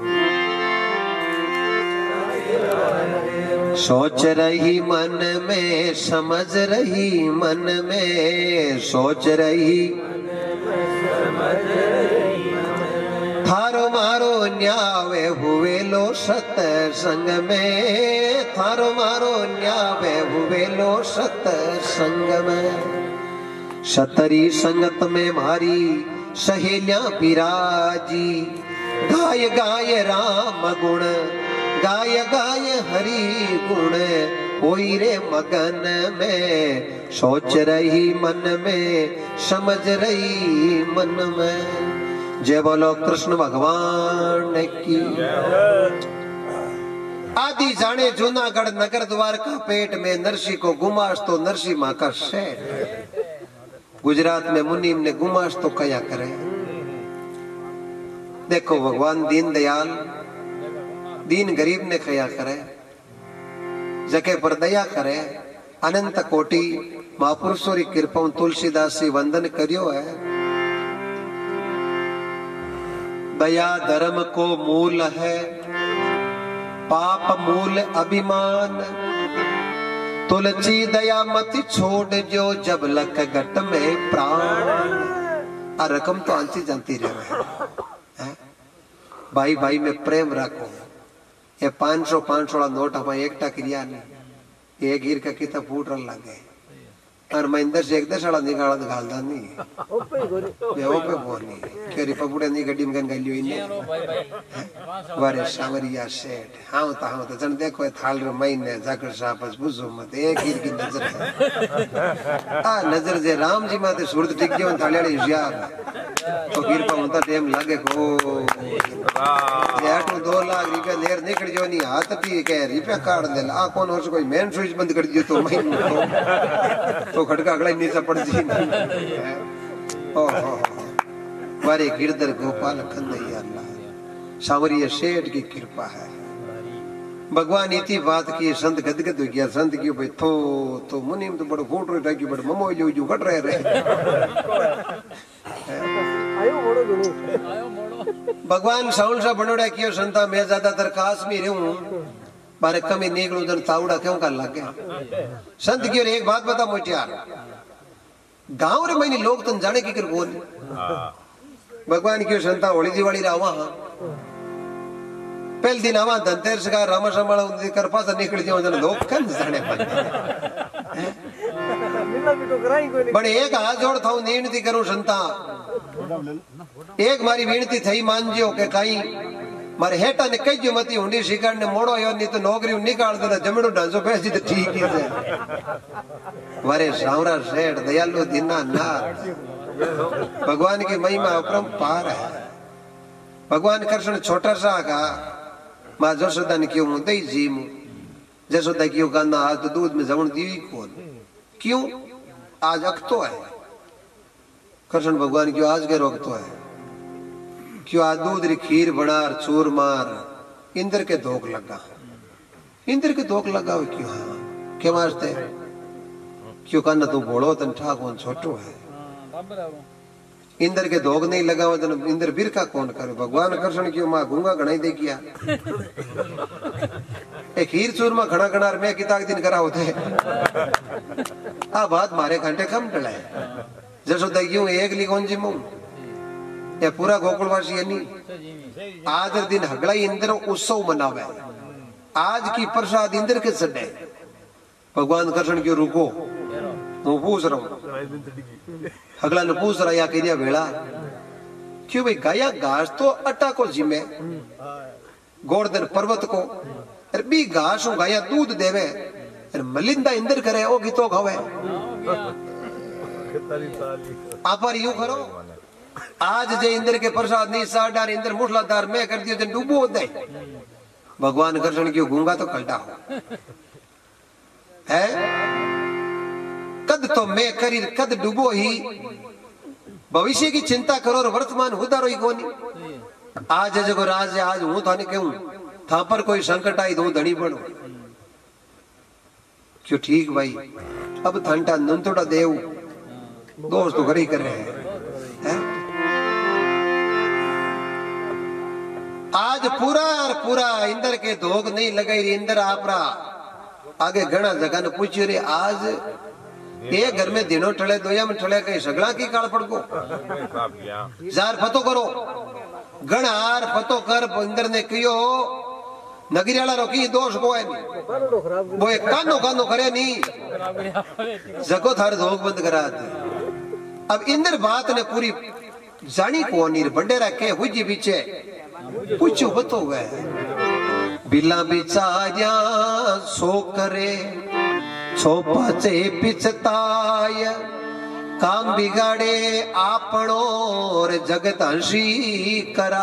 B: सोच रही मन में, समझ रही मन में, सोच रही थारो मारो न्यावे हुए लो सत्संग में, थारो मारो न्यावे हुए लो सत्संग में। सतरी संगत में मारी सहेलियां बिराजी, गाय गाय राम गुण, गाय गाय हरि गुण, होई रे मगन में। सोच रही मन में, समझ रही मन में। जय बोलो कृष्ण भगवान की। आदि जाने जूनागढ़ नगर द्वार का पेट में नरसी को गुमाश तो नरसी माँ का शेठ। गुजरात में मुनीम ने गुमाश तो कया करे। देखो भगवान दीन दयाल दीन गरीब ने कया करे, जके पर दया करे। अनंत कोटि महापुरुषों की कृपा तुलसीदास जी वंदन करियो है। दया धर्म को मूल है, पाप मूल अभिमान। तुलसी दया मत छोड़ जो, जब लक घट में प्राण। आ रकम तो आंची जानती रहे। भाई भाई में प्रेम रखो। ये पांच सौ पांच सौ नोट हमारे एकटा क्रिया नहीं, एक गिर का कितना फूट रन लगे। और महिंदर से एक दस वाला निकाला तो गालदा नहीं, ये वो पे बोनी क्यों पपुड़े नहीं गड्डी में गन गालियो इन्हें। वारे सावरिया सेठ हाँ तो हाँ तो जन देखो ये थाल रे महीने जाकर सापस बुझो मत, एक गिर की नजर है। आ नजर जे राम जी माते सूरत टिक गयो थालियाड़ी होशियार तो गिर पर उनका टाइम लगे को यार तो दो लाख रुपया देर निकल जो नहीं हाथ ठीक है रुपया काट दे। आ कौन हो कोई मेन स्विच बंद कर दियो तो महीने तो खटका अगला नीचे पड़ जी। ओहो वारे गिरधर गोपाल कन्हैया अल्लाह सावरिया सेठ की कृपा है। भगवान इतनी बात की संत गदगद हो गया। संत की भाई थो तो मुनीम तो बड़ो फूट रही टाकी बड़ो ममो जो जो कट रहे रहे। भगवान साउल सा बनोड़ा कियो संता मैं ज्यादातर काश्मीर हूँ बारे कमी निकलू उधर तावड़ा क्यों कर लग गया। संत की और एक बात बता मोटियार गांव रे मैंने लोग तुम जाने की कर कौन भगवान की संता होली दिवाली रावा पहले दिन आवा धनतेरस का रामा संभाला कर पास निकल जाओ जन लोग कन जाने बड़े एक हाथ जोड़ था नीणती करूं संता एक मारी विनती थई मान जियो के कई मारे हेटा ने कई जो मती हुंडी शिकार ने मोड़ो यो नहीं तो नौकरी निकाल देना जमीनो ढांचो पैसी तो ठीक ही है। वारे सावरा सेठ दयालु दीना नाथ भगवान की महिमा अपरंपार है। भगवान कृष्ण छोटा सा का माँ जसोदा ने क्यों मुद्दे जी मु जसोदा क्यों कहना आज तो दूध में जमन दी कौन क्यों आज अकतो है। कृष्ण भगवान क्यों आज के रोकतो है क्यों आज दूध री खीर बनार चूर मार इंद्र के धोख लगा इंद्र के धोख लगा हो क्यों हाँ क्यों वास्ते क्यों कहना तू बोलो तन ठा कौन छोटो है इंद्र के धोख नहीं लगा तो इंद्र बिरका कौन करे। भगवान कृष्ण क्यों माँ गूंगा घना दे किया एक खीर चूरमा घना घना मैं किताब दिन करा होते आ बात मारे घंटे कम टला है जसोदा क्यों एक ली कौन जी मुंह या पूरा गोकुलवासी है नहीं आज दिन हगड़ा इंद्र उत्सव मनावे आज की प्रसाद इंद्र के सडे। भगवान कृष्ण क्यों रुको मैं पूछ रहा हूँ अगला ने पूछ रहा या करिया भेड़ा क्यों भाई गाया घास तो अट्टा को जिमे गोवर्धन पर्वत को अरे बी घास गाया दूध देवे अरे मलिंदा इंद्र करे ओ गीतो खावे आप यूं करो आज जे इंद्र के प्रसाद नहीं साडार इंद्र मूसलाधार मैं कर दियो जन डूबो दे। भगवान कृष्ण क्यों गूंगा तो कल्टा हो है कद तो मैं करी कद डूबो ही भविष्य की चिंता करो और वर्तमान उदारो ही कोनी। आज जगो राज है आज हूं थाने कहूं था पर कोई संकट आई तो धनी बनो क्यों ठीक भाई अब थंटा नंतोड़ा देव दोस्त तो घरी कर रहे हैं है? आज पूरा और पूरा इंदर के धोग नहीं लगाई रे इंदर आपरा आगे घना जगह ने पूछ्यो रे आज ये घर में दिनों ठले दोया में ठले कहीं सगड़ा की काल पड़ को जार फतो करो गणार फतो कर इंदर ने कहियो नगरियाला रोकी दोष को है वो एक कानो कानो करे नहीं जको थार धोग बंद करा दे। अब इंदर बात ने पूरी जानी को नीर बंडेरा के हुई पीछे पूछो बतो गए बिला बिचारिया सो करे सो पाचे पिछताय काम बिगाड़े आपनो और जगत हंसी करा।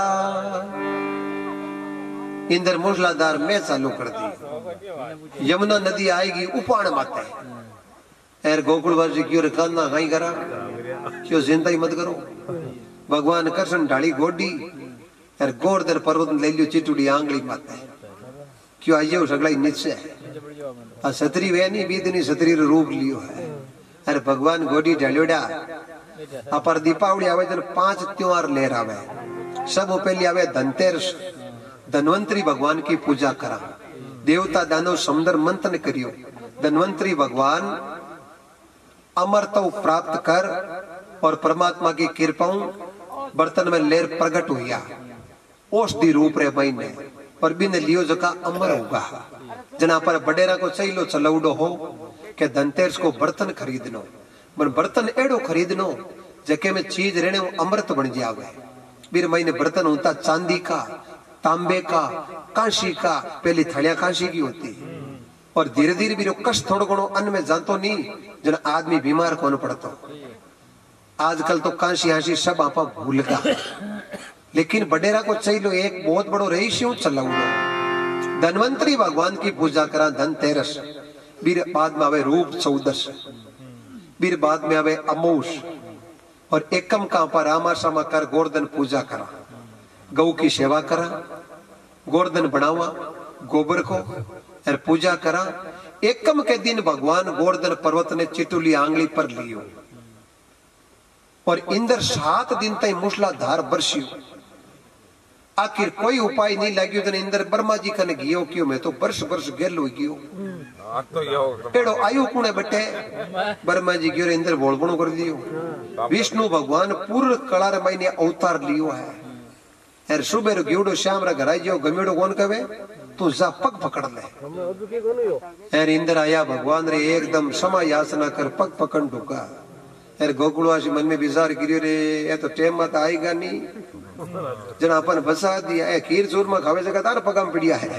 B: इंदर मूसलाधार में चालू कर दी यमुना नदी आएगी उपाण माते एर गोकुलवासी क्यों रखाना कहीं करा क्यों जिंदा ही मत करो भगवान कृष्ण ढाली गोडी एर गोरधर पर्वत ले लियो चिटुड़ी आंगली माते क्यों आइयो सगला नीचे आ सतरी वे नहीं बीदनी सतरी रूप लियो है अरे भगवान गोडी ढालियोड़ा अपर दीपावली आवे जन पांच त्योहार लेर आवे सब पहले आवे धनतेरस धनवंतरी भगवान की पूजा करा देवता दानव समुद्र मंथन करियो धनवंतरी भगवान अमरत्व प्राप्त कर और परमात्मा की कृपाओं बर्तन में लेर प्रकट हुआ औषधि रूप रे महीने और बिन लियो जका अमर होगा जना पर बडेरा को चाहिए चलौडो हो के धनतेरस को बर्तन खरीदनो मन बर्तन एडो खरीदनो जके में चीज रहने वो अमृत बन जावे बीर महीने बर्तन होता चांदी का तांबे का कांशी का पहली थड़िया कांशी की होती और धीरे धीरे भी कष्ट थोड़ो घणो अन्न में जानतो नहीं जन आदमी बीमार कौन पड़तो आजकल तो कांशी हांसी सब आपा भूल का लेकिन बडेरा को चाहिए एक बहुत बड़ो रहीश चलाऊंगा धनवंतरी भगवान की पूजा करा धनतेरस बीर बाद में आवे रूप चौदस बीर बाद में आवे अमोष और एकम का पर रामाश्रमा कर गोवर्धन पूजा करा गौ की सेवा करा गोवर्धन बनावा गोबर को और पूजा करा एकम के दिन भगवान गोवर्धन पर्वत ने चिटुली आंगली पर लियो और इंदर सात दिन तक मूसलाधार बरसियो आखिर कोई उपाय नहीं लगियो तो इंदर ब्रह्मा जी कने गियो क्यों मैं तो वर्ष वर्ष गेल हो गियो एड़ो आयु कुणे बटे ब्रह्मा जी गियो इंदर बोलबणो कर दियो विष्णु भगवान पूर्ण कलार महीने अवतार लियो है यार सुबह गियोड़ो श्याम रा घर आइयो गमेड़ो कौन कवे तू जा पग पकड़ ले यार इंदर आया भगवान रे एकदम समा याचना कर पग पकड़ ढुका यार गोकुलवासी मन में विचार गिरियो रे ये तो टेम मत आएगा नहीं जना अपन बसा दिया है खीर चूरमा खावे जगह तार पगम पिड़िया है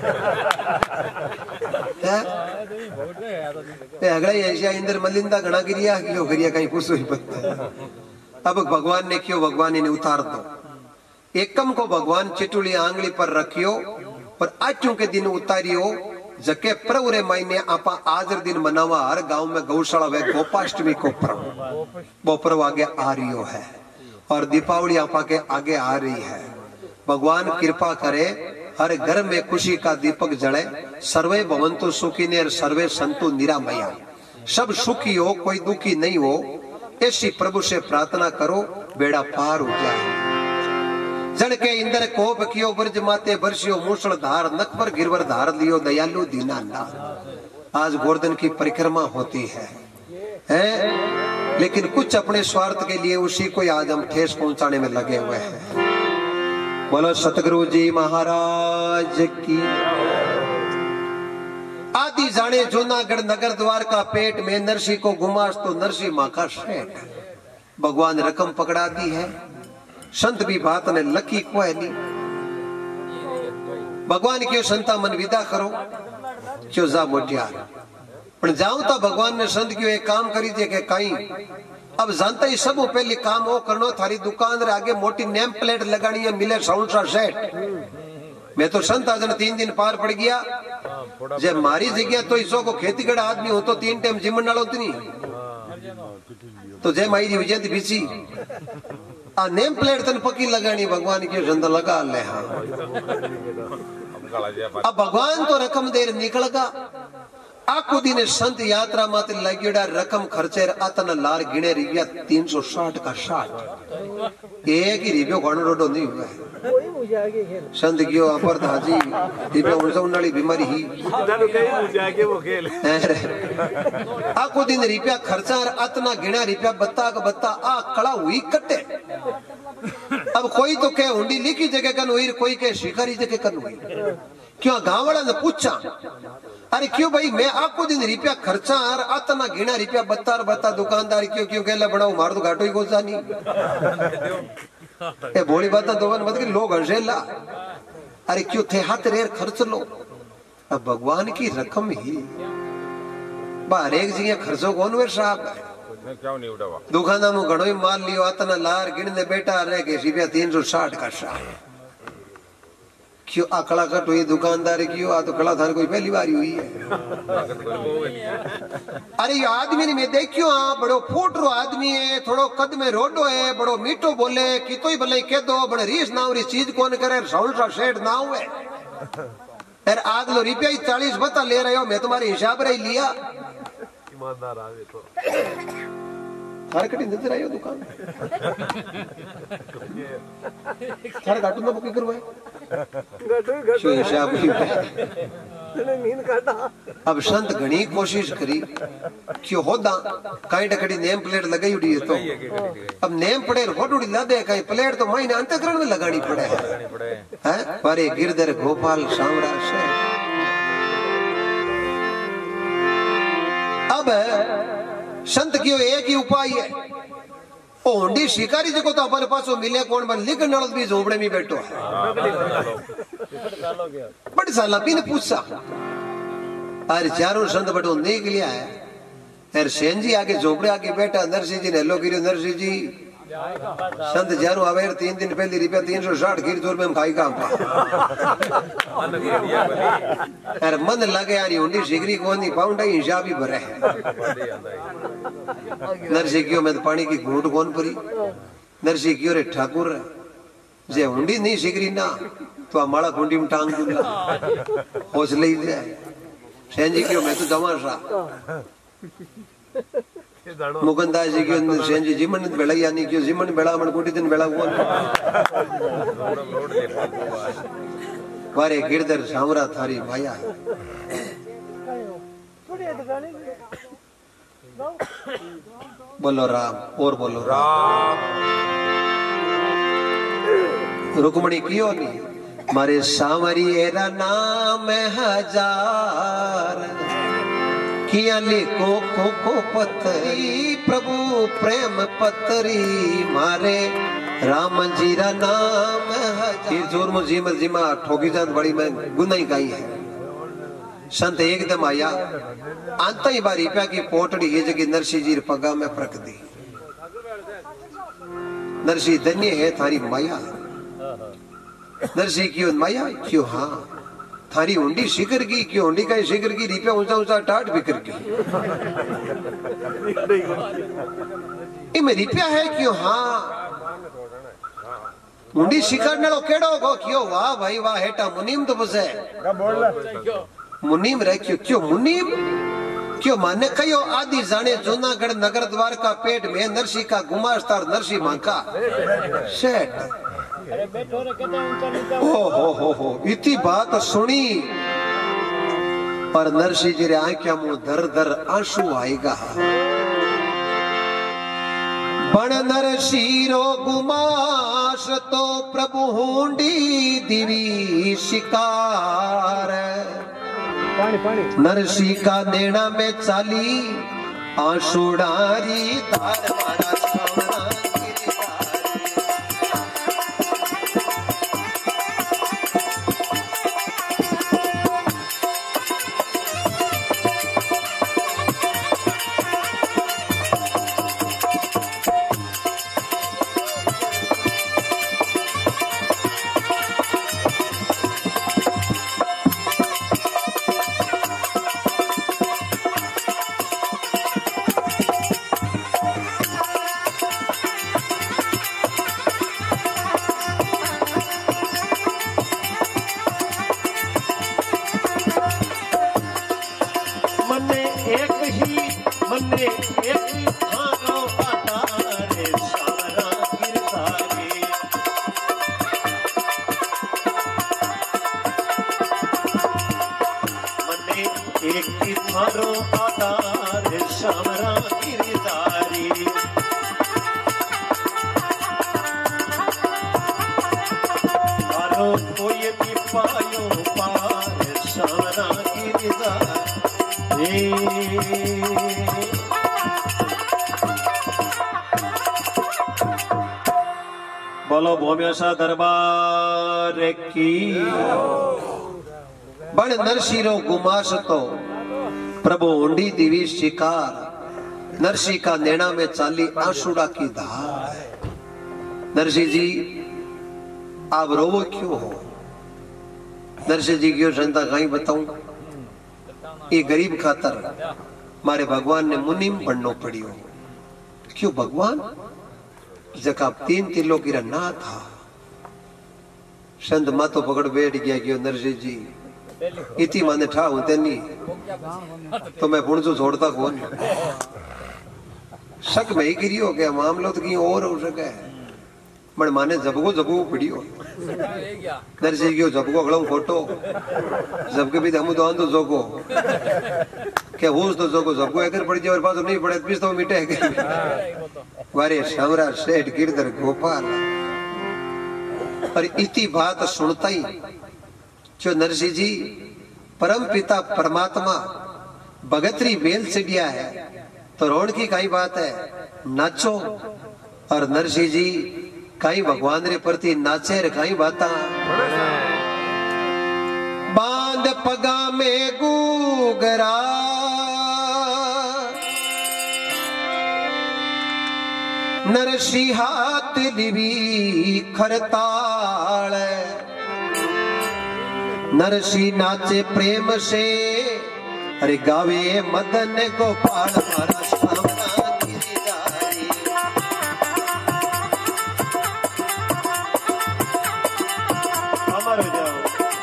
B: अगला ऐसा इंदर मलिंदा घना गिरिया क्यों गिरिया कहीं कुछ ही पत्ता अब भगवान ने क्यों भगवान ने उतार दो एकम को भगवान चिटुली आंगली पर रखियो और आठों के दिन उतारियो जके प्रवरे महीने आपा आजर दिन मनावा हर गांव में गौशाला वे गोपाष्टमी को पर्व वो पर्व आगे आ रही है और दीपावली आपा के आगे आ रही है। भगवान कृपा करे हर घर में खुशी का दीपक जले सर्वे भवन्तु सुखी ने सर्वे संतु निरामया सब सुखी हो कोई दुखी नहीं हो ऐसी प्रभु से प्रार्थना करो बेड़ा पार हो जाए। जन के इंदर कोप कियो ब्रज माते बरसियो मूसल धार नख पर गिरवर धार लियो दयालु दीनानाथ। आज गोवर्धन की परिक्रमा होती है, है लेकिन कुछ अपने स्वार्थ के लिए उसी को आज हम ठेस पहुंचाने में लगे हुए हैं। बोलो सतगुरु जी महाराज की। आदि जाने जूनागढ़ नगर द्वार का पेट में नरसी को गुमास तो नरसी माँ का सेठ। भगवान रकम पकड़ा दी है, संत भी बात ने लकी को है नहीं। भगवान क्यों संता मन विदा करो क्यों जा मोटियार पर जाऊं तो भगवान ने संत क्यों एक काम करी दे के कहीं अब जानता ही सब पहले काम हो करनो थारी दुकान रे आगे मोटी नेम प्लेट लगानी है मिले साउंड सा सेट। मैं तो संत आज तीन दिन पार पड़ गया जब मारी जगह तो इसो को खेती गड़ा आदमी हो तो तीन टाइम जिमन नालो नहीं तो जय माई जी विजय बीसी आ नेम प्लेट तन पक्की लगानी भगवान की संत लगा ले। हाँ अब भगवान तो रकम देर निकल गा आखो दिन संत यात्रा मत लगेड़ा रकम खर्चे अतन लार गिने रिया तीन सौ साठ का साठ एक ही रिव्यो घणो रोडो नहीं हुआ है संत कियो अपर हाजी रिव्यो उनसे उन्नाली बीमारी ही
D: जानो कहीं मुझे आके वो खेल
B: आखो दिन रिप्या खर्चा अतना गिना रिप्या बत्ता का बत्ता आ कड़ा हुई कटे अब कोई तो कहे हुंडी लिखी जगह कन हुई कोई कहे शिकारी जगह कन हुई क्यों गाँव वाला ने पूछा अरे क्यों भाई मैं आपको दिन रुपया खर्चा और अतना गिना रुपया बत्ता बत्ता दुकानदार क्यों क्यों कहला बड़ा मार तो घाटो ही गोजा नहीं ए बोली बात दोवन मत के लोग हंसेला अरे क्यों थे हाथ रेर खर्च लो अब भगवान की रकम ही बाहर एक जगह खर्चो कौन वे साहब
D: क्यों नहीं उठावा
B: दुकानदार में घणो ही माल लियो अतना लार गिनने बेटा रह के रुपया तीन सौ साठ का साठ क्यों अकड़ा कट हुई दुकानदार क्यों आ तो कड़ा थाने कोई पहली बार हुई है अरे ये आदमी ने मैं देखियो हाँ बड़ो फूट रो आदमी है थोड़ो कद में रोडो है बड़ो मीठो बोले कि तो ही भले कह दो बड़े रीस ना हो चीज कौन करे साउंड सा शेड ना हुए यार आग लो रुपया ही चालीस बता ले रहे हो मैं तुम्हारे हिसाब रही लिया
D: ईमानदार आवे तो
B: थारे कटी नजर आयो दुकान थारे घाटू में बुकिंग करवाए शो हिसाब की अब संत घणी कोशिश करी क्यों होदा काई टकड़ी नेम प्लेट लगाई उड़ी है तो अब नेम प्लेट होटुड़ी ला दे काई प्लेट तो महीने अंतकरण में लगानी पड़े है पर गिरधर गोपाल सांवरा से अब संत कियो एक ही उपाय है ओ हुंडी शिकारी जको तो अपन पासो मिले कौन बन लिखन नळद भी झोपड़े में बैठो है बड़ी साला पीने पूछा अरे चारों संत बटो देख लिया है यार सेन जी आगे झोपड़े आगे बैठा नरसिंह जी ने हेलो गिरो नरसिंह जी संत जारू आवे तीन दिन पहले रुपया तीन सौ साठ गिर जोर में हम खाई काम यार मन लगे यार हुंडी शिकरी को नहीं पाउंड हिसाब ही भरे नरसिंह क्यों मैं पानी की घूंट कौन परी नरसिंह क्यों रे ठाकुर जे हुंडी नहीं शिकरी ना तो हमारा कुंडी में टांग दूंगा हौसले ही जाए सेन जी क्यों मैं तो जमा सा मुकुंदास जी क्यों सेन जी जिमन बेड़ा यानी क्यों जिमन बेड़ा मन कोटी दिन बेड़ा हुआ वारे गिरधर सांवरा थारी माया बोलो राम और बोलो राम रुक्मणी क्यों नहीं मारे सांवरी एरा नाम हजार किया लिखो को को पतरी प्रभु प्रेम पतरी मारे राम जीरा नाम है जोर मु जीम जीमा ठोकी जात बड़ी में गुनाई गाई है संत एकदम आया अंत ही बारी पे की पोटड़ी ये जगह नरसिंह जी पगा में प्रक दी नरसिंह धन्य है थारी माया नरसिंह क्यों माया क्यों हाँ थारी हुंडी शिखर की क्यों हुंडी का शिखर की रिपे ऊंचा ऊंचा टाट बिकर की इमे रिपया है क्यों हाँ हुंडी शिखर ने लो केड़ो को क्यों वाह भाई वाह हेटा मुनीम तो बसे मुनीम रह क्यों क्यों मुनीम क्यों माने कयो आदि जाने जूनागढ़ नगर द्वार का पेट में नरसिंह का गुमास्तार नरसिंह मां का सेठ
C: अरे बैठो रे कहते ऊंचा नीचा
B: ओ हो हो हो इतनी बात सुनी पर नरसिंह जी रे आंखों मुंह दर दर आंसू आएगा बण नरसिंह गुमास तो प्रभु हुंडी दिवी शिकार
C: पानी पानी
B: नरसिंह का नेणा में चाली आंसू डारी तार मारा छावना
A: मने एक थारो आधारे सारा गिरधारी मने एक थारो आधारे सारा गिरधारी मारो कोई भी पायो पार सारा गिरधारी बोलो भोम्यासा दरबार की
B: बण नरसिंह गुमास तो प्रभु ऊंडी दिवी शिकार नरसिंह का नैना में चाली आंसुड़ा की धार। नरसिंह जी आप रोवो क्यों हो? नरसिंह जी क्यों जनता कहीं बताऊं, ये गरीब खातर मारे भगवान ने मुनिम बननो पड़ियो। क्यों भगवान जका तीन तिलो की ना था संत मातो पकड़ बैठ गया क्यों नरसिंह जी इति माने ठा हूं तेनी तो मैं पुणजो छोड़ता कौन शक में ही गिरी हो गया मामलो तो कहीं और हो सके बड़ माने जबको जबको पड़ियो नरसिंह क्यों जबको अगड़ो फोटो जबके भी हम तो तो जोको क्या होश तो जोको जबको अगर पड़ जाए और बात नहीं पड़े बीस तो मिटे वारे समरा सेठ गिरधर गोपाल पर इति बात सुनता ही जो नरसिंह जी परम पिता परमात्मा भगतरी वेल से दिया है तो रोण की कई बात है नाचो और नरसिंह जी कई भगवान रे प्रति नाचे रे कई बाता बांध पगा में गुगरा नरसिंह हाथ लिवी खरताल नरसिंह नाचे प्रेम से अरे गावे मदन गोपाल मारा सामना गिरधारी
A: अमर हो जाओ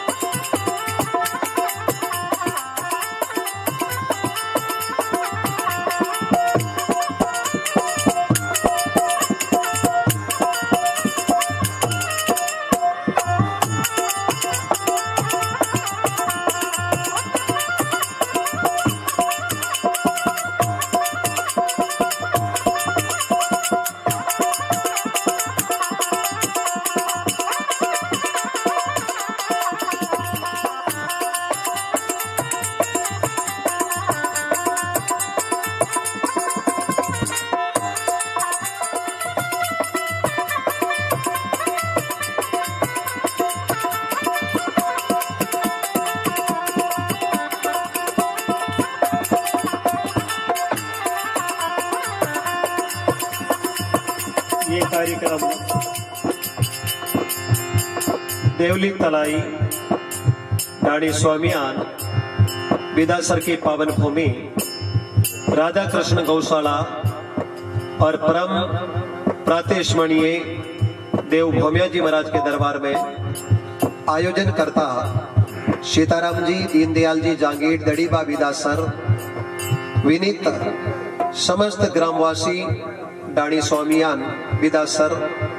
A: ये कार्यक्रम देवली तलाई डाणी स्वामियान विदासर की पावन भूमि राधा कृष्ण गौशाला और परम प्रातेशमणीय देव भोम्या जी महाराज के दरबार में आयोजन करता सीताराम जी दीनदयाल जी जांगीर दड़ीबा विदासर विनीत समस्त ग्रामवासी डाणी स्वामियान विदासर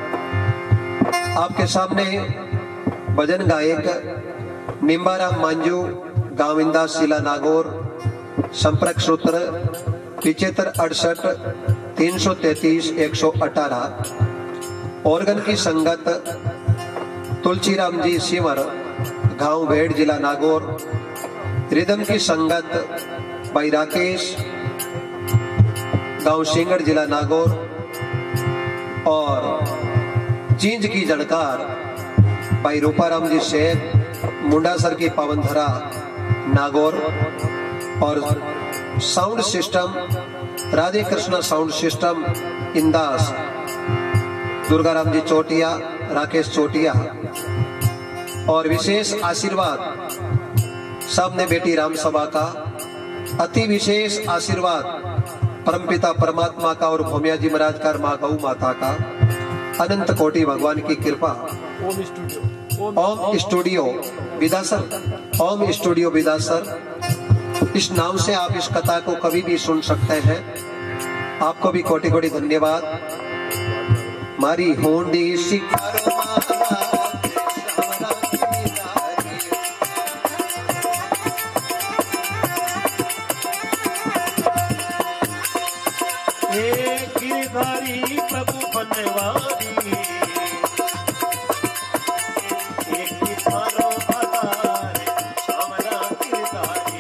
A: आपके सामने भजन गायक निम्बाराम मांजू गाविंदा शिला नागौर संपर्क सूत्र पिछहत्तर अड़सठ तीन सौ तैतीस एक सौ अठारह ऑर्गन की संगत तुलसीराम जी सिमर गांव भेड़ जिला नागौर रिदम की संगत भाई राकेश गांव सिंगड़ जिला नागौर और चींज की जड़कार भाई रूपाराम जी शेख मुंडासर की पावनधरा नागौर और sound system Radhe Krishna sound system इंदास दुर्गाराम जी चोटिया राकेश चोटिया और विशेष आशीर्वाद सामने बेटी राम सभा का अति विशेष आशीर्वाद परमपिता परमात्मा का और भोम्या जी महाराज का माँ गौ माता का अनंत कोटि भगवान की कृपा।
C: Om studio
B: Om studio Vidasar Om studio Vidasar इस नाम से आप इस कथा को कभी भी सुन सकते हैं। आपको भी कोटि कोटि धन्यवाद। मारी होंडी शिकारो
A: एक गिरधारी प्रभु बनवारी, एक गिरधारो आधार सावरा गिरधारी।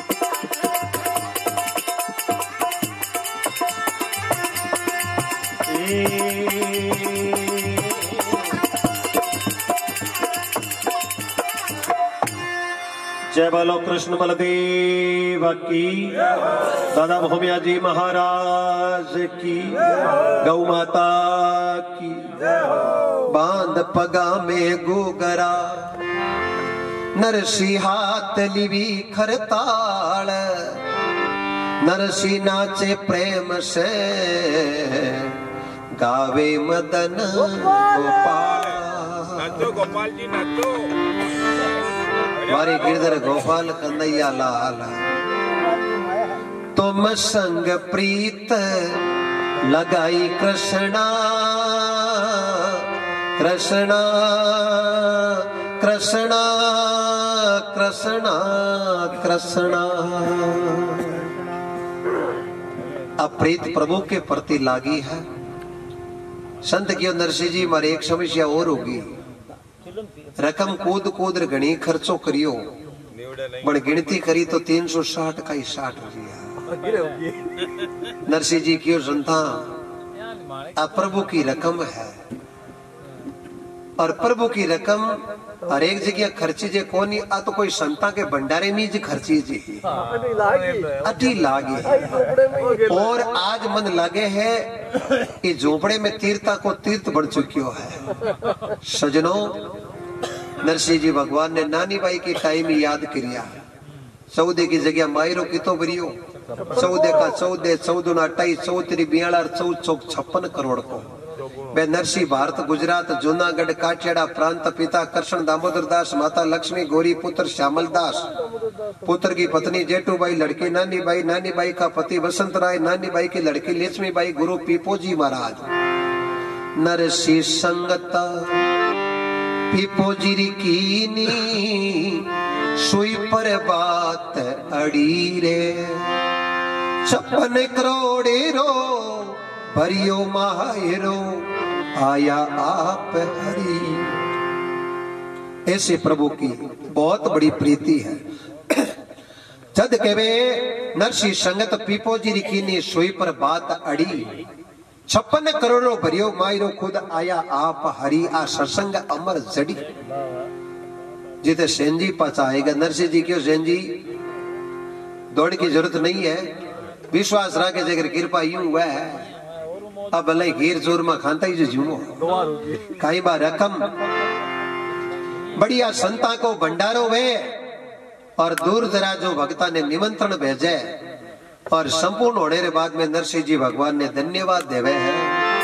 A: जय बोलो कृष्ण बलदेव की, दादा भूमिया जी महाराज की, गौ माता की।
B: बांध पगा में गोगरा नरसी हाथ लिवी खरताल, नरसी नाचे प्रेम से गावे मदन गोपाल।
D: नाचो गोपाल जी नाचो।
B: मारे गिरधर गोपाल कन्हैया लाल। तुम संग प्रीत लगाई कृष्णा, कृष्णा कृष्णा कृष्णा कृष्णा। अब प्रीत प्रभु के प्रति लागी है। संत की नरसिंह जी मारे एक समस्या और होगी। रकम कूद कूद घनी खर्चो करियो, बड़ गिनती करी तो तीन सौ साठ का ही साठ रुपया। नरसिंह जी की संता अब प्रभु की रकम है, और प्रभु की रकम हर एक जगह खर्ची जे कोनी। आ तो कोई संता के भंडारे में जी खर्ची जी अटी लागे। और आज मन लागे है कि झोपड़े में तीर्था को तीर्थ बढ़ चुकियो है। सजनों, नरसिंह जी भगवान ने नानी बाई की टाइम याद किया। चौदह की जगह मायरो की तो बरियो, चौदह का चौदह चौदह अट्ठाईस चौतरी बियाला चौदह चौक छप्पन करोड़ को। वे नरसिंह भारत गुजरात जूनागढ़ काठियाड़ा प्रांत पिता कृष्ण दामोदर दास, माता लक्ष्मी गौरी, पुत्र श्यामल दास, पुत्र की पत्नी जेठूबाई, लड़की नानी बाई, नानी बाई का पति वसंत राय, नानी बाई की लड़की लक्ष्मी बाई, गुरु पीपोजी महाराज। नरसिंह संगता पीपोजी कीनी सुई पर बात अड़ी रे, छप्पन करोड़े रो भरियो मायरो आया आप हरि। ऐसे प्रभु की बहुत बड़ी प्रीति है। जद केवे नरसिंह संगत पीपोजी रीखी सोई पर बात अड़ी, छप्पन करोड़ों भरियो मायरो खुद आया आप हरि। आ सत्संग अमर जड़ी जिते सेन जी पचाएगा। नरसिंह जी क्यों सेन जी दौड़ की जरूरत नहीं है, विश्वास रखे जगह कृपा यूं हुआ है। अब भले घेर जोर में खानता ही जो जूनो कई बार रकम बढ़िया संता को भंडारो वे, और दूर दराजों भक्ता ने निमंत्रण भेजे, और संपूर्ण होने के बाद में नरसिंह जी भगवान ने धन्यवाद देवे हैं।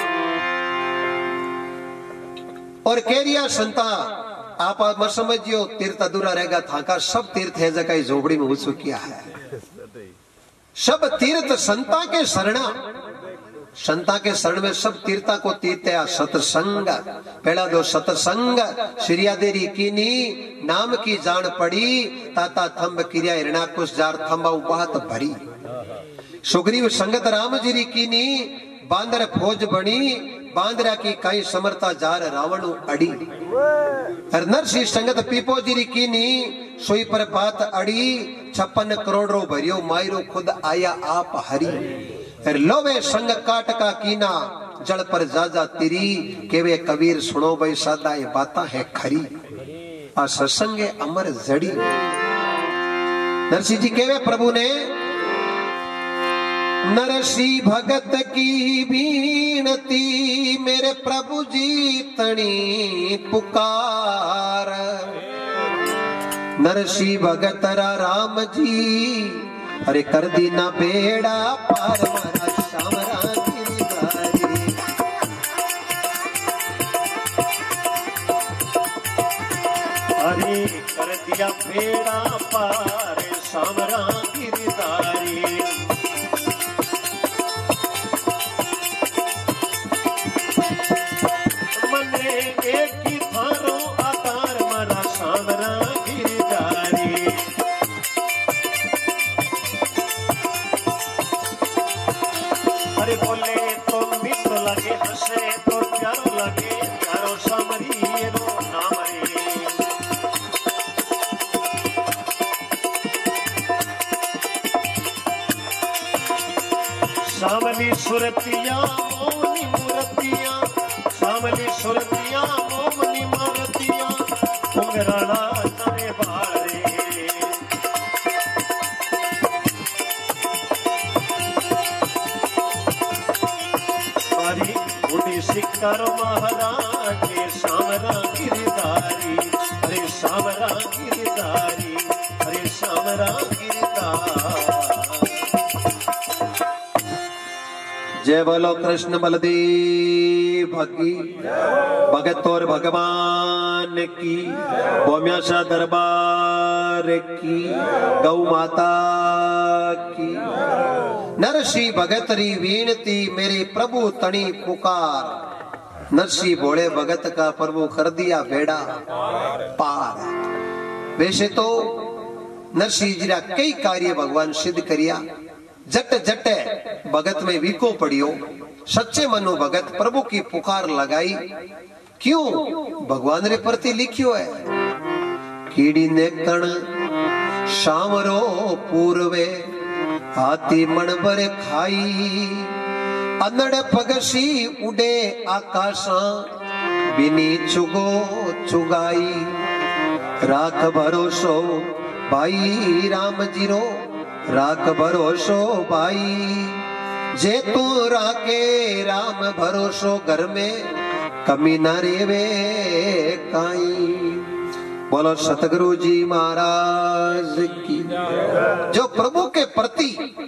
B: और केरिया संता आप मत समझियो तीर्थ अधूरा रहेगा थाका। सब तीर्थ है जगह झोपड़ी में हो चुकिया है। सब तीर्थ संता के शरणा, संता के शरण में सब तीर्था को तीर्थ है। सतसंग पहला दो सतसंग श्रिया देरी कीनी नाम की जान पड़ी, ताता थम्ब क्रिया हिरणाकुश जार थम्बा बात भरी। सुग्रीव संगत राम जी कीनी बांदर फौज बनी, बांदरा की कई समर्था जार रावण अड़ी। नरसिंह संगत पीपो जी कीनी सोई पर बात अड़ी, छप्पन करोड़ो भरियो मायरो खुद आया आप हरि। लोवे संग काट का कीना जल पर जाजा तिरी, केवे कबीर सुनो भाई सादा ये बाता है खरी। आ सत्संगे अमर जड़ी। नरसिंह जी केवे प्रभु ने नरसिंह भगत की बीनती, मेरे प्रभु जी तणी पुकार। नरसिंह भगत रा राम जी, अरे कर दी ना बेड़ा पार मारा श्यामरा गिरधारी।
A: हरि कर दिया बेड़ा पार सामरा गिरधारी। मने एक ही थारो आकार मारा सामरा गिरधारी। अरे बोले तो मित लगे हंसे तो प्यारो लगे प्यारो सामरी रो नाम रे। सामली सुरतिया मोमनी मूर्तिया सामली सुरतिया मोमनी मूर्तिया उंगराना तने बारे। सिक्कर महाराज सामरा गिरधारी। अरे सामरा गिरधारी अरे सामरा गिरधारी।
B: जय बोलो कृष्ण बलदेव भगी भगत और भगवान की भौम्याशा दरबार की गौ माता की। नरसी भगतरी वीणती मेरे प्रभु तणी पुकार। नरसी भोले भगत का प्रभु कर दिया बेड़ा पार। वैसे तो नरसी जी कई कार्य भगवान सिद्ध करिया। जट जटे भगत में विको पड़ियो सच्चे मनु भगत प्रभु की पुकार लगाई। क्यों भगवान रे प्रति लिखियो है कीड़ी ने कण शामरो पूर्वे हाथी मणबर खाई। अनड़ पगसी उडे आकाशा बिनी चुगो चुगाई। राख भरोसो भाई राम जीरो राख भरोसो भाई। जे तू राखे राम भरोसो घर में कमी न रेवे काई। बोलो सतगुरु जी महाराज की। जो प्रभु के प्रति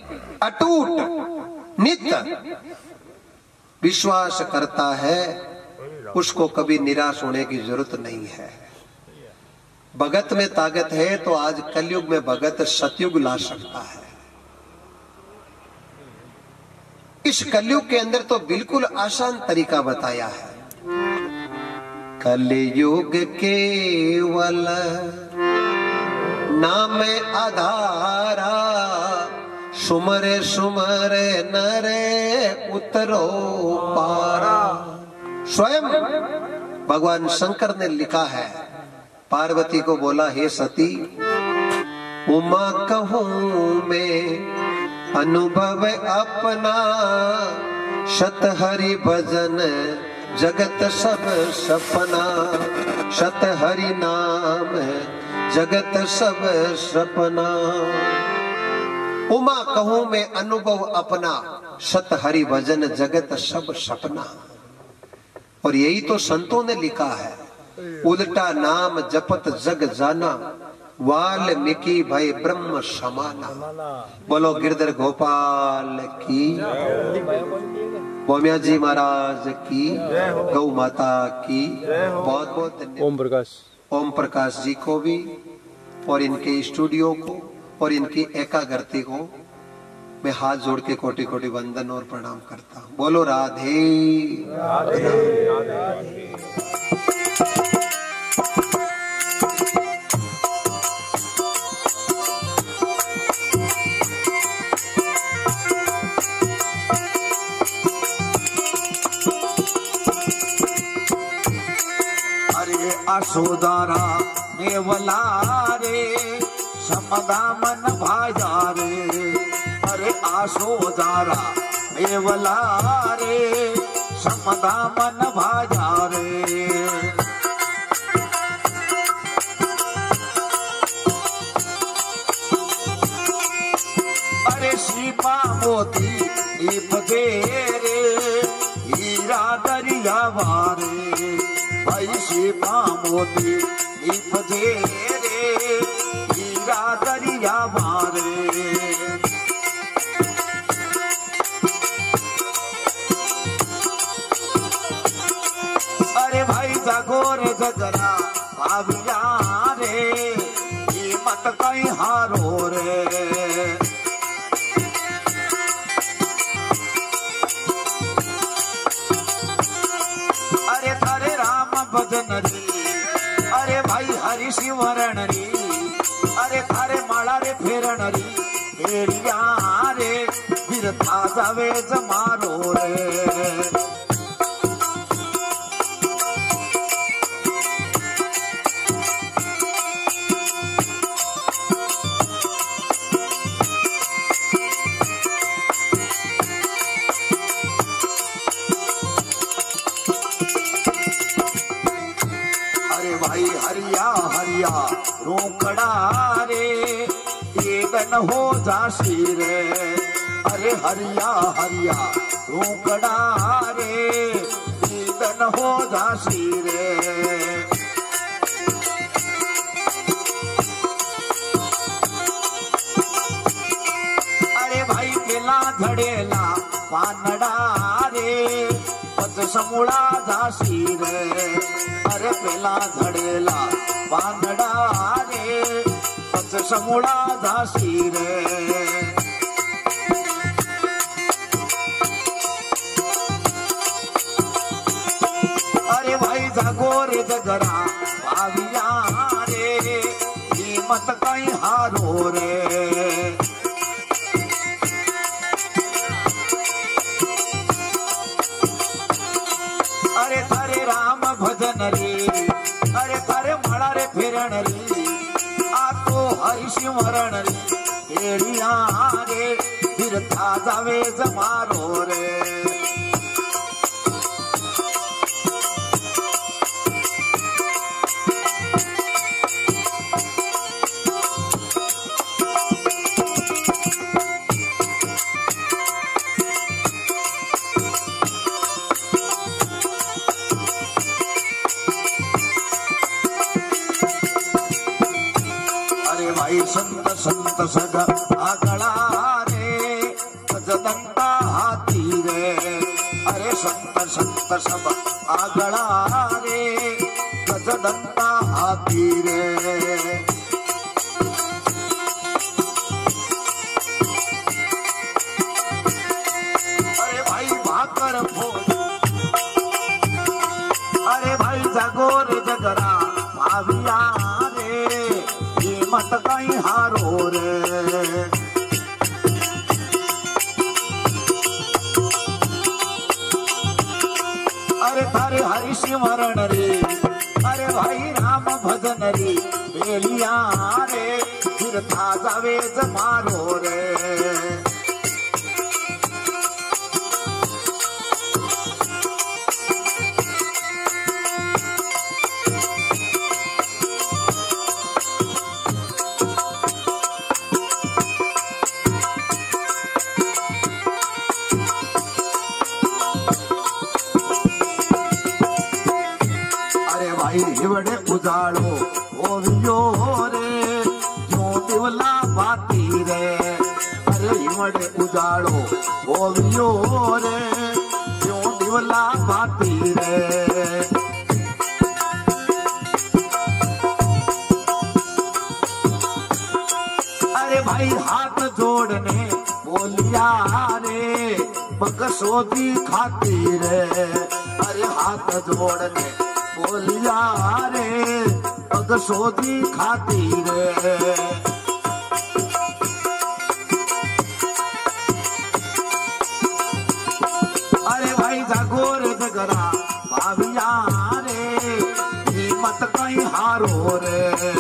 B: अटूट नित्य विश्वास करता है उसको कभी निराश होने की जरूरत नहीं है। भगत में ताकत है तो आज कलयुग में भगत सतयुग ला सकता है। इस कलयुग के अंदर तो बिल्कुल आसान तरीका बताया है। कलयुग केवल नाम आधारा सुमरे सुमरे नरे उतरो पारा। स्वयं भगवान शंकर ने लिखा है, पार्वती को बोला हे सती उमा कहूं मैं अनुभव अपना। शत हरि भजन जगत सब सपना। शत हरि नाम जगत सब सपना। उमा कहूं मैं अनुभव अपना शत हरि भजन जगत सब सपना। और यही तो संतों ने लिखा है, उल्टा नाम जपत जग जाना वाल्मीकि भय ब्रह्म समाना। बोलो गिरधर गोपाल की, भौम्या जी महाराज की, गौ माता की बहुत बहुत धन्यवाद।
C: ओम प्रकाश
B: ओम प्रकाश जी को भी और इनके स्टूडियो को और इनकी एकाग्रता को मैं हाथ जोड़ के कोटि कोटि वंदन और प्रणाम करता हूँ। बोलो राधे राधे, राधे।
E: आसोदारा मेवला रे समदा मन भाया रे। अरे आसोदारा मेवला रे समदा मन भाया रे। अरे सीपा मोती दीप गे रे हीरा दरिया वारे। भाई सीपा मोती दीप दे रे हीरा दरिया मारे। अरे भाई जागो रे जगरा भाविया रे मत कहीं हारो रे। अरे थारे राम भजन री, अरे भाई हरि सिमरण री, अरे थारे माला रे फेरण री बेड़िया रे बिरथा जावे जमारो रे। अरे भाई हरिया हरिया रोकड़ा रे एक हो जासी रे। अरे हरिया हरिया रोकड़ा रे एक हो जासी रे। अरे भाई केला झड़ेला पानड़ा रे पच समूड़ा जासी रे। अरे पेला झड़ेला पानड़ा रे पच समूड़ा जासी रे। अरे भाई जागो रे जगरा भाविया रे कीमत कहीं हारो रे। अरे थारे राम भजन रे, अरे थारे माला रे फेरण रे आको हरि सिमरण रे बेड़िया रे बिरथा जावे जमारो रे। भाई संत संत सग आगड़ा रे जदंता हाथी रे। अरे संत संत सब आगड़ा रे जदंता हाथी रे। अरे भाई भाकर भोज, अरे भाई जागोर जगरा भाविया मत कहीं हारो रे। अरे थारे हरि सिमरण रे, अरे भाई राम भजन रे बेलिया रे बिरथा जावे जमारो रे। हिवड़े उजाड़ो ओवियो रे जो दिवला बाती रे। अरे हिवड़े उजाड़ो ओवियो रे जो दिवला बाती रे। अरे भाई हाथ जोड़ने बोलिया रे बकसोदी खाती रे। अरे हाथ जोड़ने बोलिया रे बकसोदी खाती रे। अरे भाई जागोर जगरा भाविया रे कीमत कहीं हारो रे।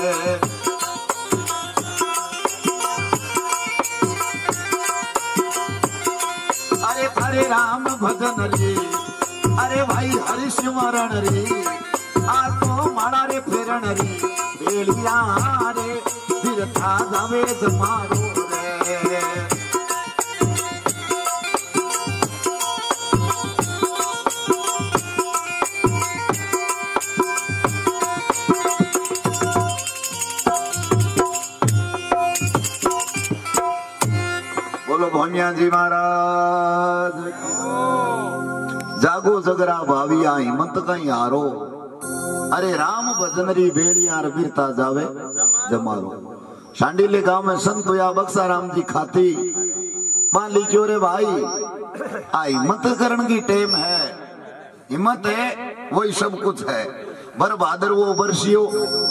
E: अरे थारे राम भजन रे, अरे भाई हरि सिमरण रे आको माला रे फेरण रे बेड़िया रे बिरथा जावे जमारो रे। बोलो भोनिया जी महाराज। जागो जगरा भाविया हिम्मत कहीं हारो। अरे राम भजन री बेड़ियार बिरता जावे जमारो। शांडिले गांव में संत हुआ बक्साराम जी खाती मान ली क्यों रे भाई आ हिम्मत करण की टेम है, हिम्मत है वही सब कुछ है। बर भादर वो बरसियो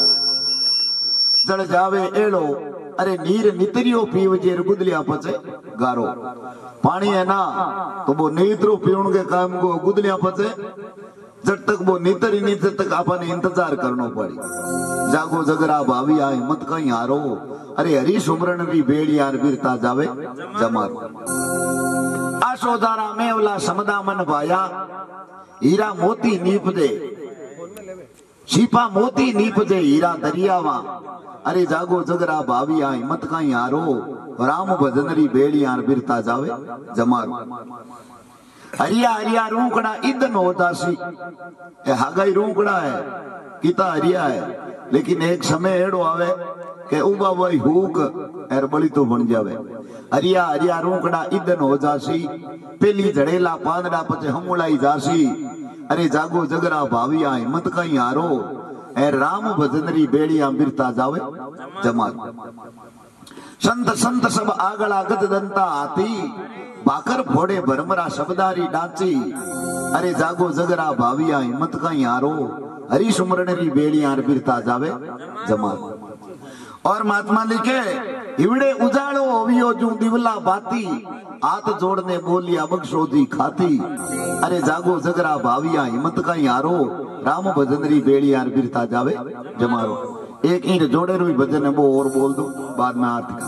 E: जड़ जावे एड़ो, अरे नीर नितरियो पीव जेर गुदलिया पचे गारो। पानी है ना तो वो नीतरो पीवन के काम को गुदलिया पचे, जब तक वो नीतर ही नहीं जब तक अपन इंतजार करना पड़ी। जागो जगरा भावी आए मत कहीं हारो, अरे हरी सुमरण की बेड़ी यार बीरता जावे जमारो। आशोदारा में वाला समदा मन भाया, हीरा मोती नीप दे छिपा मोती नीप दे हीरा दरियावा। अरे जागो जगरा भावी आए मत कहीं हारो, राम भजनरी बेड़ी यार बीरता जावे जमारो। हरिया हरिया रूकड़ा इदन होता सी, हागाई रूकड़ा है किता हरिया है, लेकिन एक समय एड़ो आवे के उबा वही हुक एर बड़ी तो बन जावे। हरिया हरिया रूकड़ा इदन हो जासी, पेली जड़ेला पांदड़ा पचे हमलाई जासी। अरे जागो जगरा भावी आए मत कहीं हारो, ए राम भजनरी बेड़िया बिरता जावे जमारो। संत संत सब आगला गद दंता आती, बाकर फोड़े भरमरा शब्दारी डांची। अरे जागो जगरा भाविया हिम्मत कहीं हारो, हरी सुमरणरी बेड़ियां बिरता जावे जमारो। और महात्मा लिखे इवड़े उजाड़ो ओवियो जू दिवला बाती, हाथ जोड़ने बोली अबक शोधी खाती। अरे जागो जगरा भाविया हिम्मत कहीं हारो, राम भजनरी बेड़ियां बिरता जावे जमारो। एक ईंट जोड़े रुई भजन है वो और बोल दो बाद में आरती।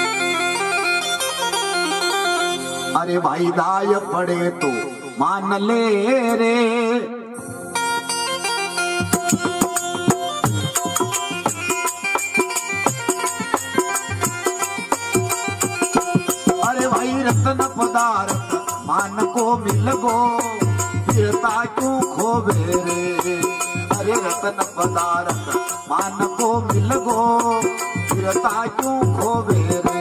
E: अरे भाई दाय पड़े तो मान ले रे, अरे भाई रत्न पदार्थ मान को मिल गो, फिरता क्यों खोवे रे। अरे रत्न पदार्थ मान को मिल गो, फिरता क्यों खोवे रे।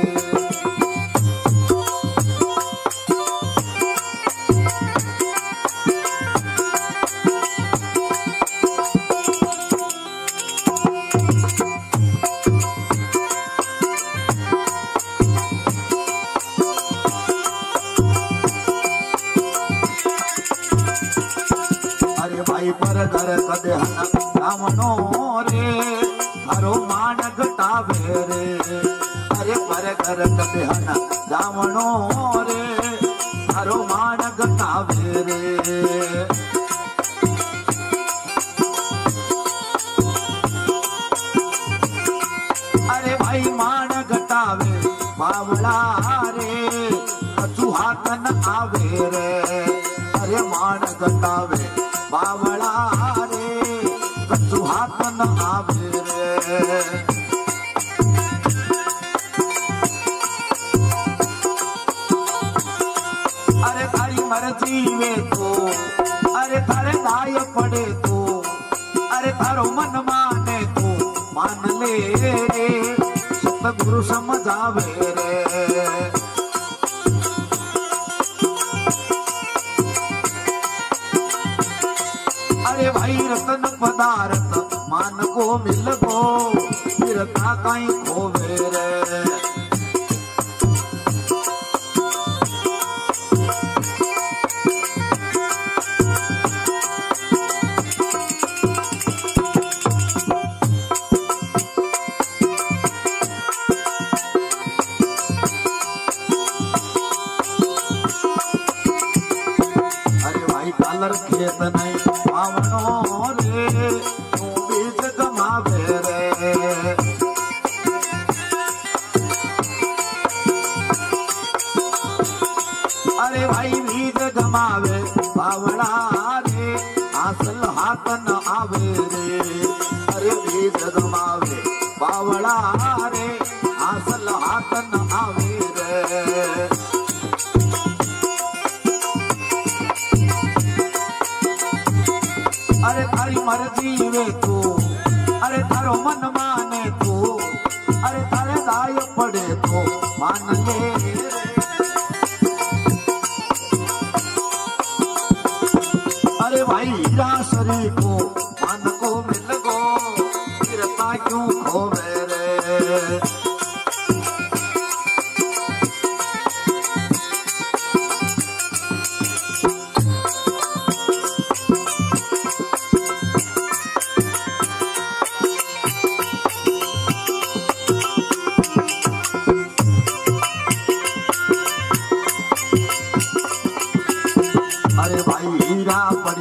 E: पर घर कदे रावणो रे, हरो मान घटावे रे। अरे पर घर कदे रावणो रे, हरो मान घटावे रे। अरे भाई मान घटावे बावला रे, कछु हाथ न आवे रे। अरे मान घटावे बावला रे, कछु हाथ न आवे रे। अरे थारी मर्जी वे तो, अरे थारे दाय पड़े तो, अरे थारो मन माने तो मान ले रे, सतगुरु समझावे रे। अरे भाई रतन पदार्थ मान को मिल गो, फिरता कहीं खोवे रे। अरे भाई कालर खेत नहीं पावनो रे, तू बीज गमावे रे। अरे भाई बीज गमावे पावड़ा रे, आसल हाथ न आवे रे। अरे बीज गमावे पावड़ा रे, आसल हाथ न आवे रे। अरे थारी मर्जी वे तू, अरे थारो मन माने तू, अरे थारे दाय पड़े तो मान ले रे। अरे भाई हीरा शरीर को मान को मिल गो, फिरता क्यों खोवे रे।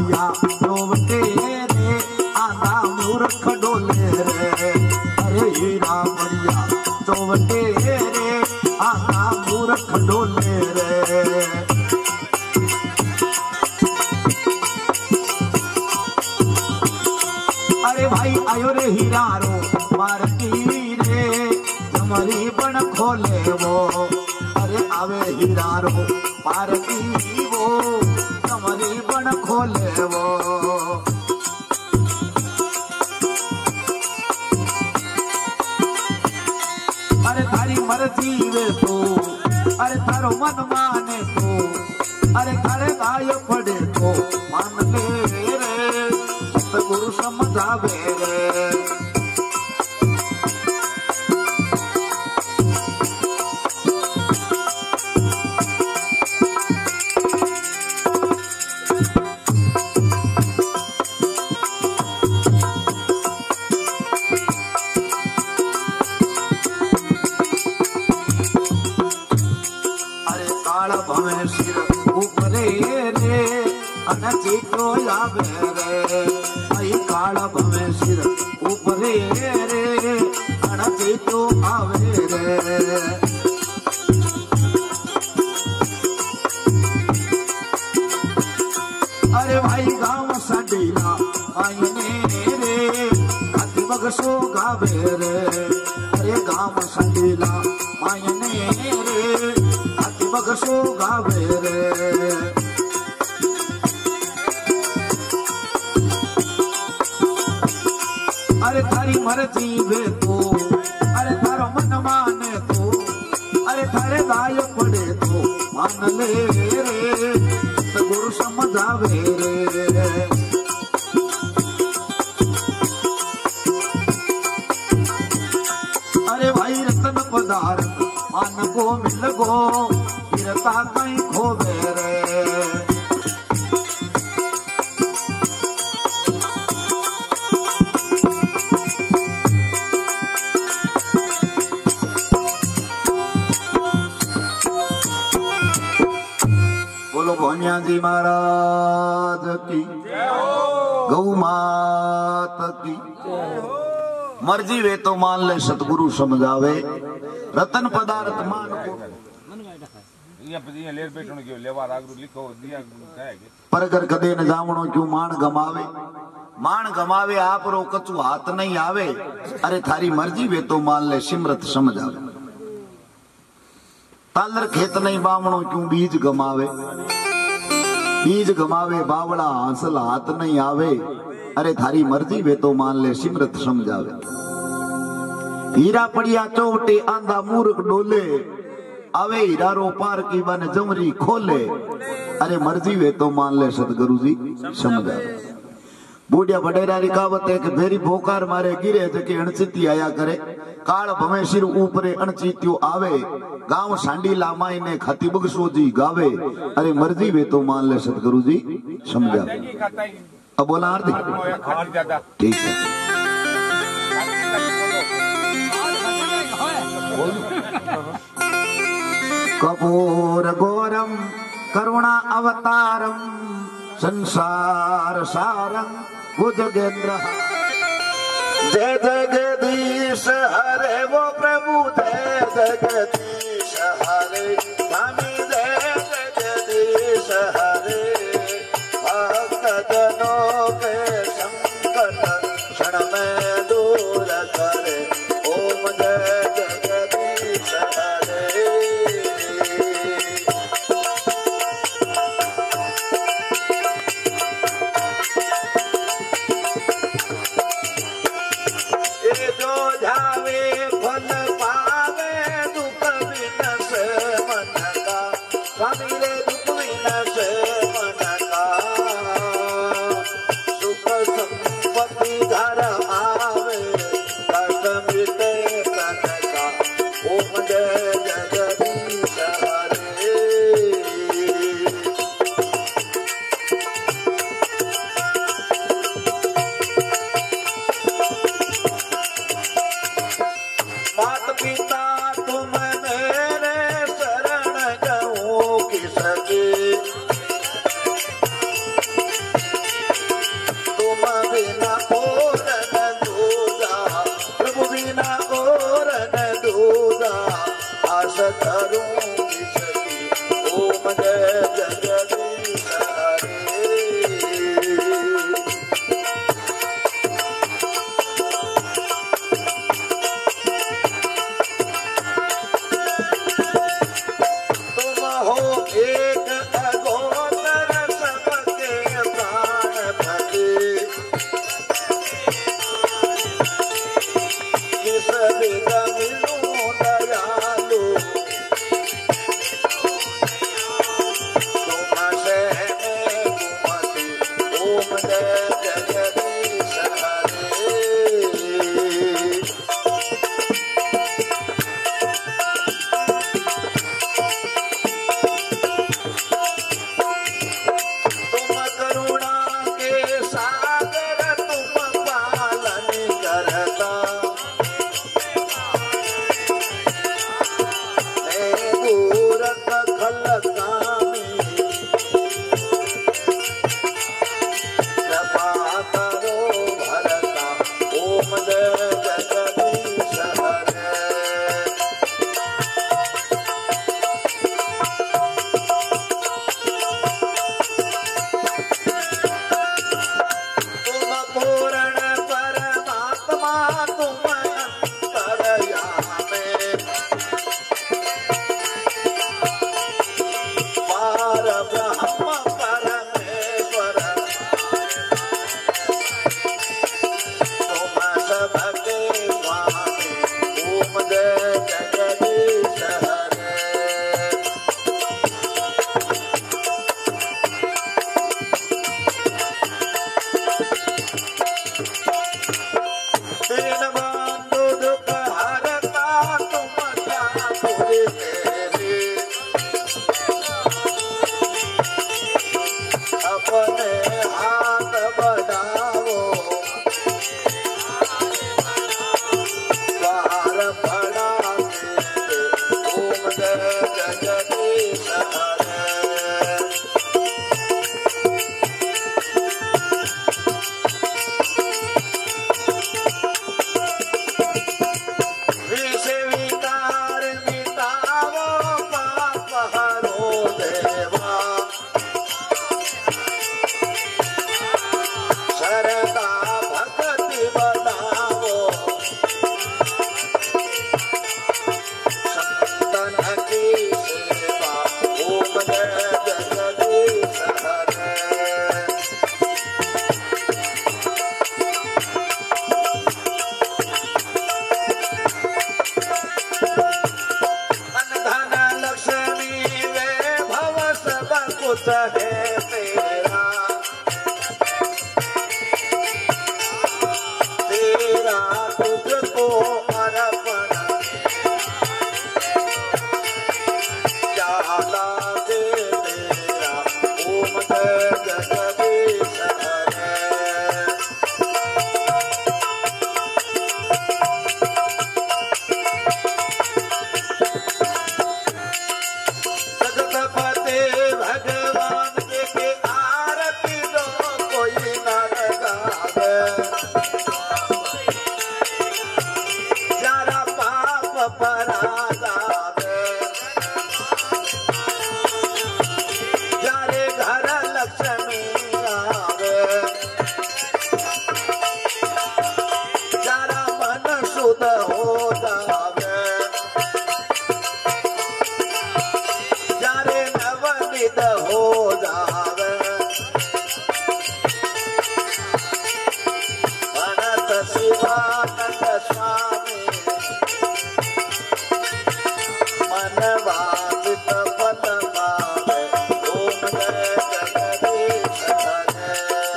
E: बढ़िया चौवटे रे आंधा मूर्ख डोले रे। अरे हीरा बढ़िया चौवटे रे आंधा मूर्ख डोले रे। अरे भाई आयो रे हीरा रो मारती रे जमरी बन खोले वो। अरे आवे हीरा रो मारती वो जमरी बन खोले वो। अरे थारी मर्जी वे तो अरे थारो मन माने तो अरे थारे गाय पड़े तो मान ले रे गुरु समझावे रे। अरे काल भवे सिर ऊपरे रे अनचीतो लावे रे। काल भवे सिर ऊपरे रे अनचीतो आवे रे। अरे भाई गाँव साडीला आईने रे खाती बगसो गावे रे। अरे गाँव साडीला आईने रे खाती बगसो गावे रे। अरे थारी मर्जी वे तो अरे थारो मन माने तो अरे थारे गाय पड़े तो मान ले रे तो गुरु समझावे रे। अरे भाई रतन पदार्थ मान को मिल गो गिरता कहीं खोवे रे। भोनिया जी महाराज की गौ मात की मर्जी वे तो मान ले सतगुरु समझावे रतन पदार्थ मान को पर अगर कदे न जावणो क्यों मान गमावे। मान गमावे आप रो कचू हाथ नहीं आवे। अरे थारी मर्जी वे तो मान ले सिमरत समझावे। तालर खेत नहीं बावणो क्यों बीज गमावे। बीज गमावे बावड़ा हांसल हाथ नहीं आवे। अरे थारी मर्जी वे तो मान ले सिमरत समझावे। हीरा पड़िया चौटे आंधा मूर्ख डोले आवे हीरा रो पार की बन जमरी खोले। अरे मर्जी वे तो मान ले सतगुरु जी समझावे। बूढ़िया बडेरा रिकावत है कि भेरी भोकार मारे गिरे जके अणचिती आया करे। काल भवे सिर ऊपरे अणचित्यो आवे गांव सांडी लामाई ने खाती बगसो जी गावे। अरे मर्जी वे तो मान ले सतगुरु जी समझा। अब बोला आरती ठीक है। कपूर घोरम करुणा अवतारम संसार सारं भुजगेंद्र। जय जगदीश हरे वो प्रभु जय जगदीश हरे स्वामी जय जगदीश हरे। भक्त जनों के संकट क्षण में दूर करे ओम जय जगदीश हरे। धरूंगी सखी ओम जय जगदीश हरे। तुम हो एक अगोचर सबके प्राणपति, किस विध मिलूं दयालु, तुम से मैं घूमती ओम जय जगदीश हरे। तुम करुणा के सागर तुम पालन करता, मैं दूरत खलकामी, कृपा करो भरता ओम जय जगदीश हरे। तुम पूर्ण परमात्मा तुम अंतरयामी, पार ब्रह्म परमेश्वर, तुम सबके स्वामी ओम जय जगदीश हरे। दीन बंधु दुख हरता तुम ठाकुर मेरे, अपने हाथ बढ़ाओ द्वार बड़ा दे ओम जय जगदीश हरे। विष विकार मिटाओ पाप हरो देवा, शरदा भक्ति बनाओ, संतन की सेवा ओम जय जगदीश हरे। धन लक्ष्मी वैभव सब कुछ है तेरा, तेरा तुझको अर्पण, क्या लागे तेरा ओम जय जगदीश हरे। जगतपते भगवान के के आरती दो कोई न लगावे, जरा पाप परा जावे, जारे घर लक्ष्मी आवे, जरा मन शुद्ध हो जावे, जारे नवनिध हो जावे, अनंत शिवानंद स्वामी मनवांचित फल पावे ओम जय जगदीश हरे।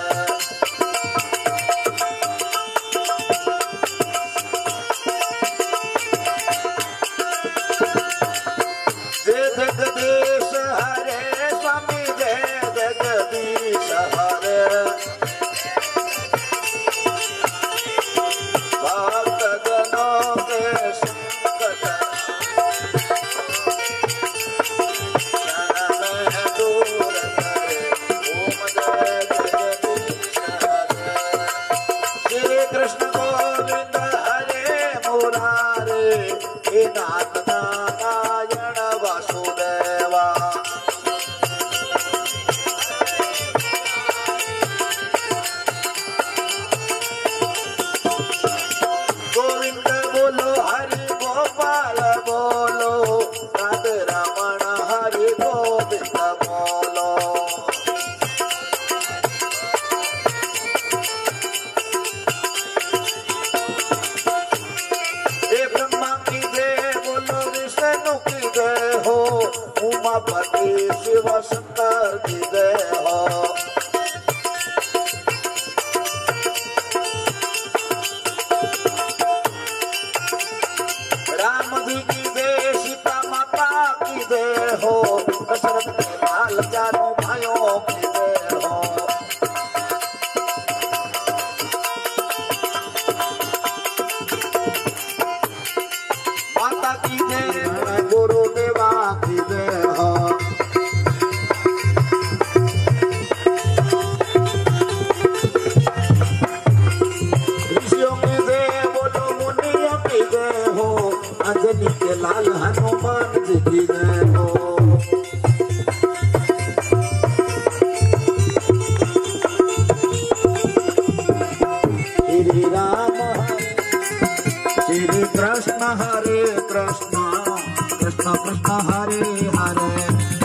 E: जय जगदीश हरे स्वामी जय जगदीश हरे। भक्त जनों के संकट शरण में दूर करे ओम जय जगदीश हरे। श्री कृष्ण गोविंद हरे मुरारे हे नाथ नारायण उमापति शिव शंकर की जय हो। राम जी की जय, सीता माता की जय हो, दशरथ के लाल चारों भाइयों की जय हो। माता की जय, गुरुदेवा की जय हो। ऋषियों की जय, बोलो मुनियों की जय हो, अंजनी के लाल हनुमान जी की जय हो। श्री राम श्री कृष्ण हरे कृष्ण कृष्ण कृष्ण हरे हरे।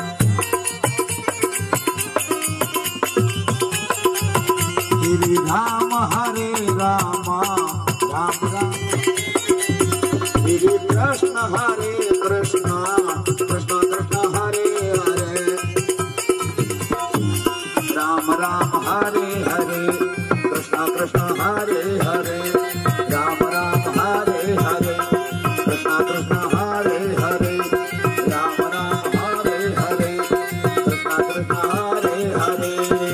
E: श्री राम हरे राम राम राम। श्री कृष्ण हरे कृष्ण कृष्ण कृष्ण हरे हरे। राम राम हरे हरे कृष्ण कृष्ण हरे हरे। राम राम हरे हरे कृष्ण कृष्ण हरे हरे। राम राम हरे हरे कृष्ण कृष्ण हरे हरे।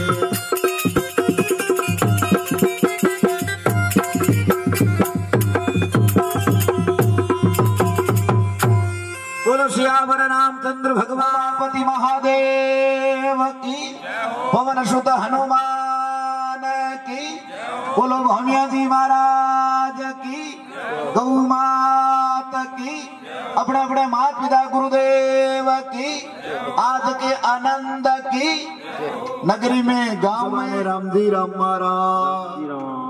E: बोलो सियावर रामचंद्र भगवान पति महादेव की, पवन सुत हनुमान की, बोलो भौमिया जी महाराज की, गौ मात की, अपने अपने माता पिता गुरुदेव की, आज के आनंद की, नगरी में गांव में राम जी राम महाराज।